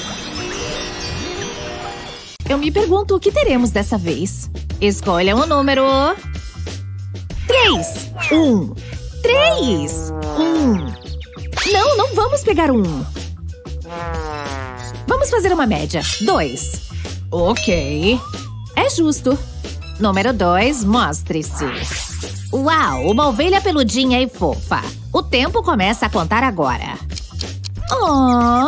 Eu me pergunto o que teremos dessa vez. Escolha um número. Três. Um. Três. Um. Não, não vamos pegar um. Vamos fazer uma média. Dois. Ok. É justo. Número dois, mostre-se. Uau, uma ovelha peludinha e fofa. O tempo começa a contar agora. Oh.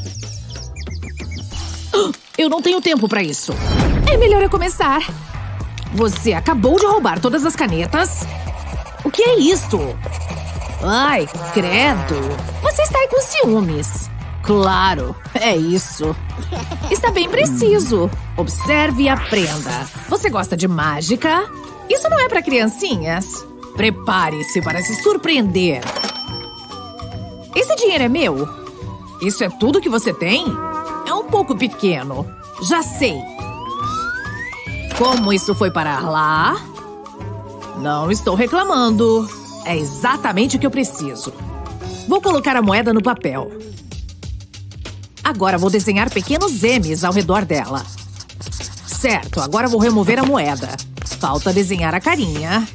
Eu não tenho tempo pra isso. É melhor eu começar. Você acabou de roubar todas as canetas? O que é isto? Ai, credo. Você está aí com ciúmes. Claro, é isso. Está bem preciso. Observe e aprenda. Você gosta de mágica? Isso não é para criancinhas. Prepare-se para se surpreender. Esse dinheiro é meu? Isso é tudo que você tem? É um pouco pequeno. Já sei. Como isso foi parar lá? Não estou reclamando. É exatamente o que eu preciso. Vou colocar a moeda no papel. Agora vou desenhar pequenos M's ao redor dela. Certo, agora vou remover a moeda. Falta desenhar a carinha.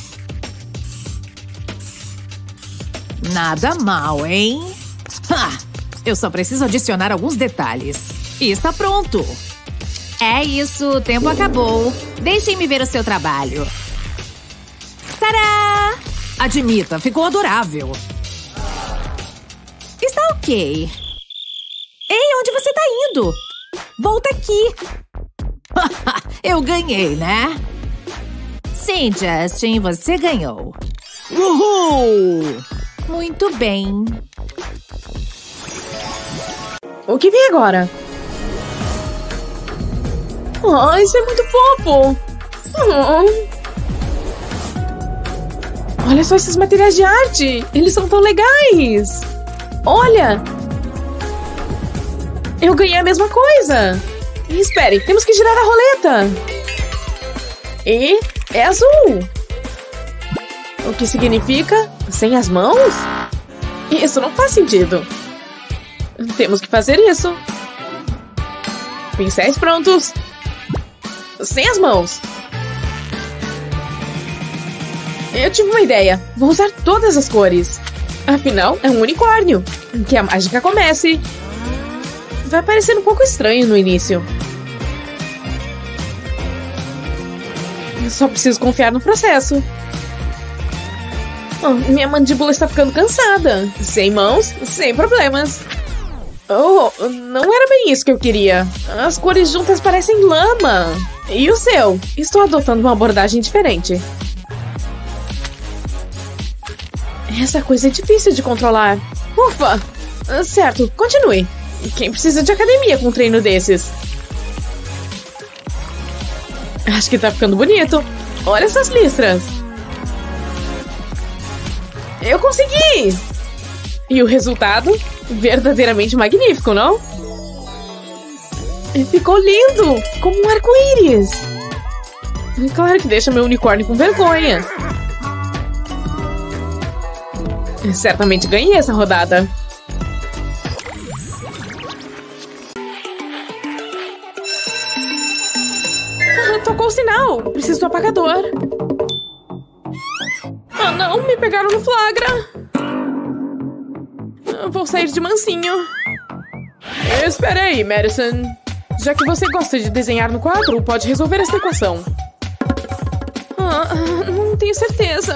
Nada mal, hein? Ha! Eu só preciso adicionar alguns detalhes. E está pronto. É isso, o tempo acabou. Deixem-me ver o seu trabalho. Tadá! Admita, ficou adorável. Está ok. Ei, onde você tá indo? Volta aqui. Eu ganhei, né? Sim, Justin, você ganhou. Uhul! Muito bem. O que vem agora? Oh, isso é muito fofo! Oh. Olha só esses materiais de arte! Eles são tão legais! Olha! Eu ganhei a mesma coisa! E espere, temos que girar a roleta! E é azul! O que significa? Sem as mãos? Isso não faz sentido! Temos que fazer isso! Pincéis prontos! Sem as mãos! Eu tive uma ideia! Vou usar todas as cores! Afinal, é um unicórnio! Que a mágica comece! Vai parecer um pouco estranho no início. Eu só preciso confiar no processo. Oh, minha mandíbula está ficando cansada. Sem mãos, sem problemas. Oh, não era bem isso que eu queria. As cores juntas parecem lama. E o seu? Estou adotando uma abordagem diferente. Essa coisa é difícil de controlar. Ufa! Certo, continue. Quem precisa de academia com um treino desses? Acho que tá ficando bonito. Olha essas listras. Eu consegui! E o resultado? Verdadeiramente magnífico, não? Ficou lindo! Como um arco-íris! Claro que deixa meu unicórnio com vergonha. Certamente ganhei essa rodada. Ah, tocou o sinal! Preciso do apagador. Ah, não! Me pegaram no flagra! Vou sair de mansinho. Espera aí, Madison. Já que você gosta de desenhar no quadro, pode resolver essa equação. Ah, não tenho certeza.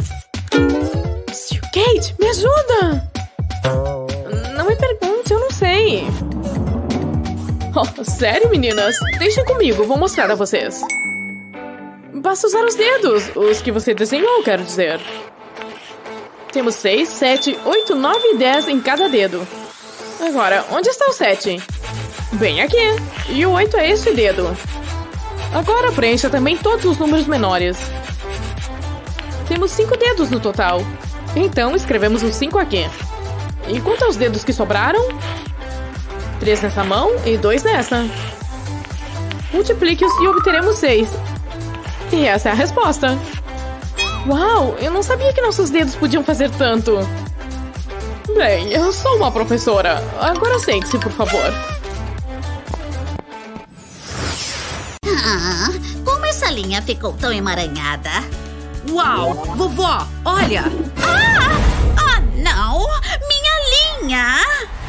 Kate, me ajuda! Não me pergunte, eu não sei. Oh, sério, meninas? Deixem comigo, vou mostrar a vocês. Basta usar os dedos, os que você desenhou, quero dizer. Temos seis, sete, oito, nove e dez em cada dedo. Agora, onde está o sete? Bem aqui. E o oito é esse dedo. Agora preencha também todos os números menores. Temos cinco dedos no total. Então, escrevemos os cinco aqui. E quanto aos dedos que sobraram? Três nessa mão e dois nessa. Multiplique-os e obteremos seis. E essa é a resposta. Uau, eu não sabia que nossos dedos podiam fazer tanto. Bem, eu sou uma professora. Agora sente-se, por favor. Ah, como essa linha ficou tão emaranhada? Uau, vovó, olha! Ah! Ah, não! Minha linha!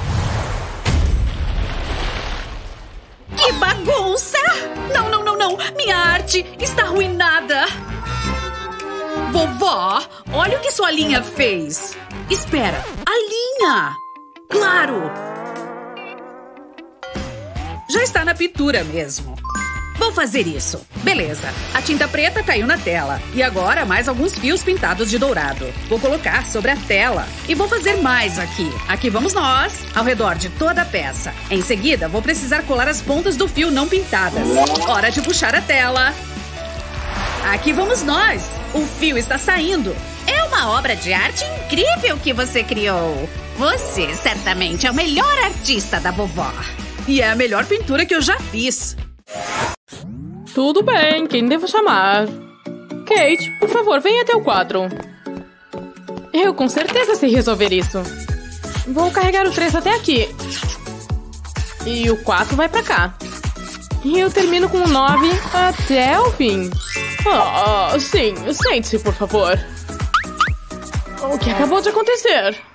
Que bagunça! Não, não, não, não! Minha arte está arruinada! Vovó, olha o que sua linha fez! Espera, a linha! Claro! Já está na pintura mesmo. Vou fazer isso. Beleza, a tinta preta caiu na tela. E agora mais alguns fios pintados de dourado. Vou colocar sobre a tela. E vou fazer mais aqui. Aqui vamos nós, ao redor de toda a peça. Em seguida, vou precisar colar as pontas do fio não pintadas. Hora de puxar a tela. Aqui vamos nós. O fio está saindo. É uma obra de arte incrível que você criou. Você certamente é o melhor artista da vovó. E é a melhor pintura que eu já fiz. Tudo bem, quem devo chamar? Kate, por favor, venha até o quadro. Eu com certeza sei resolver isso. Vou carregar o três até aqui. E o quatro vai pra cá. E eu termino com o nove até o fim. Ah, sim, sente-se, por favor. O que acabou de acontecer?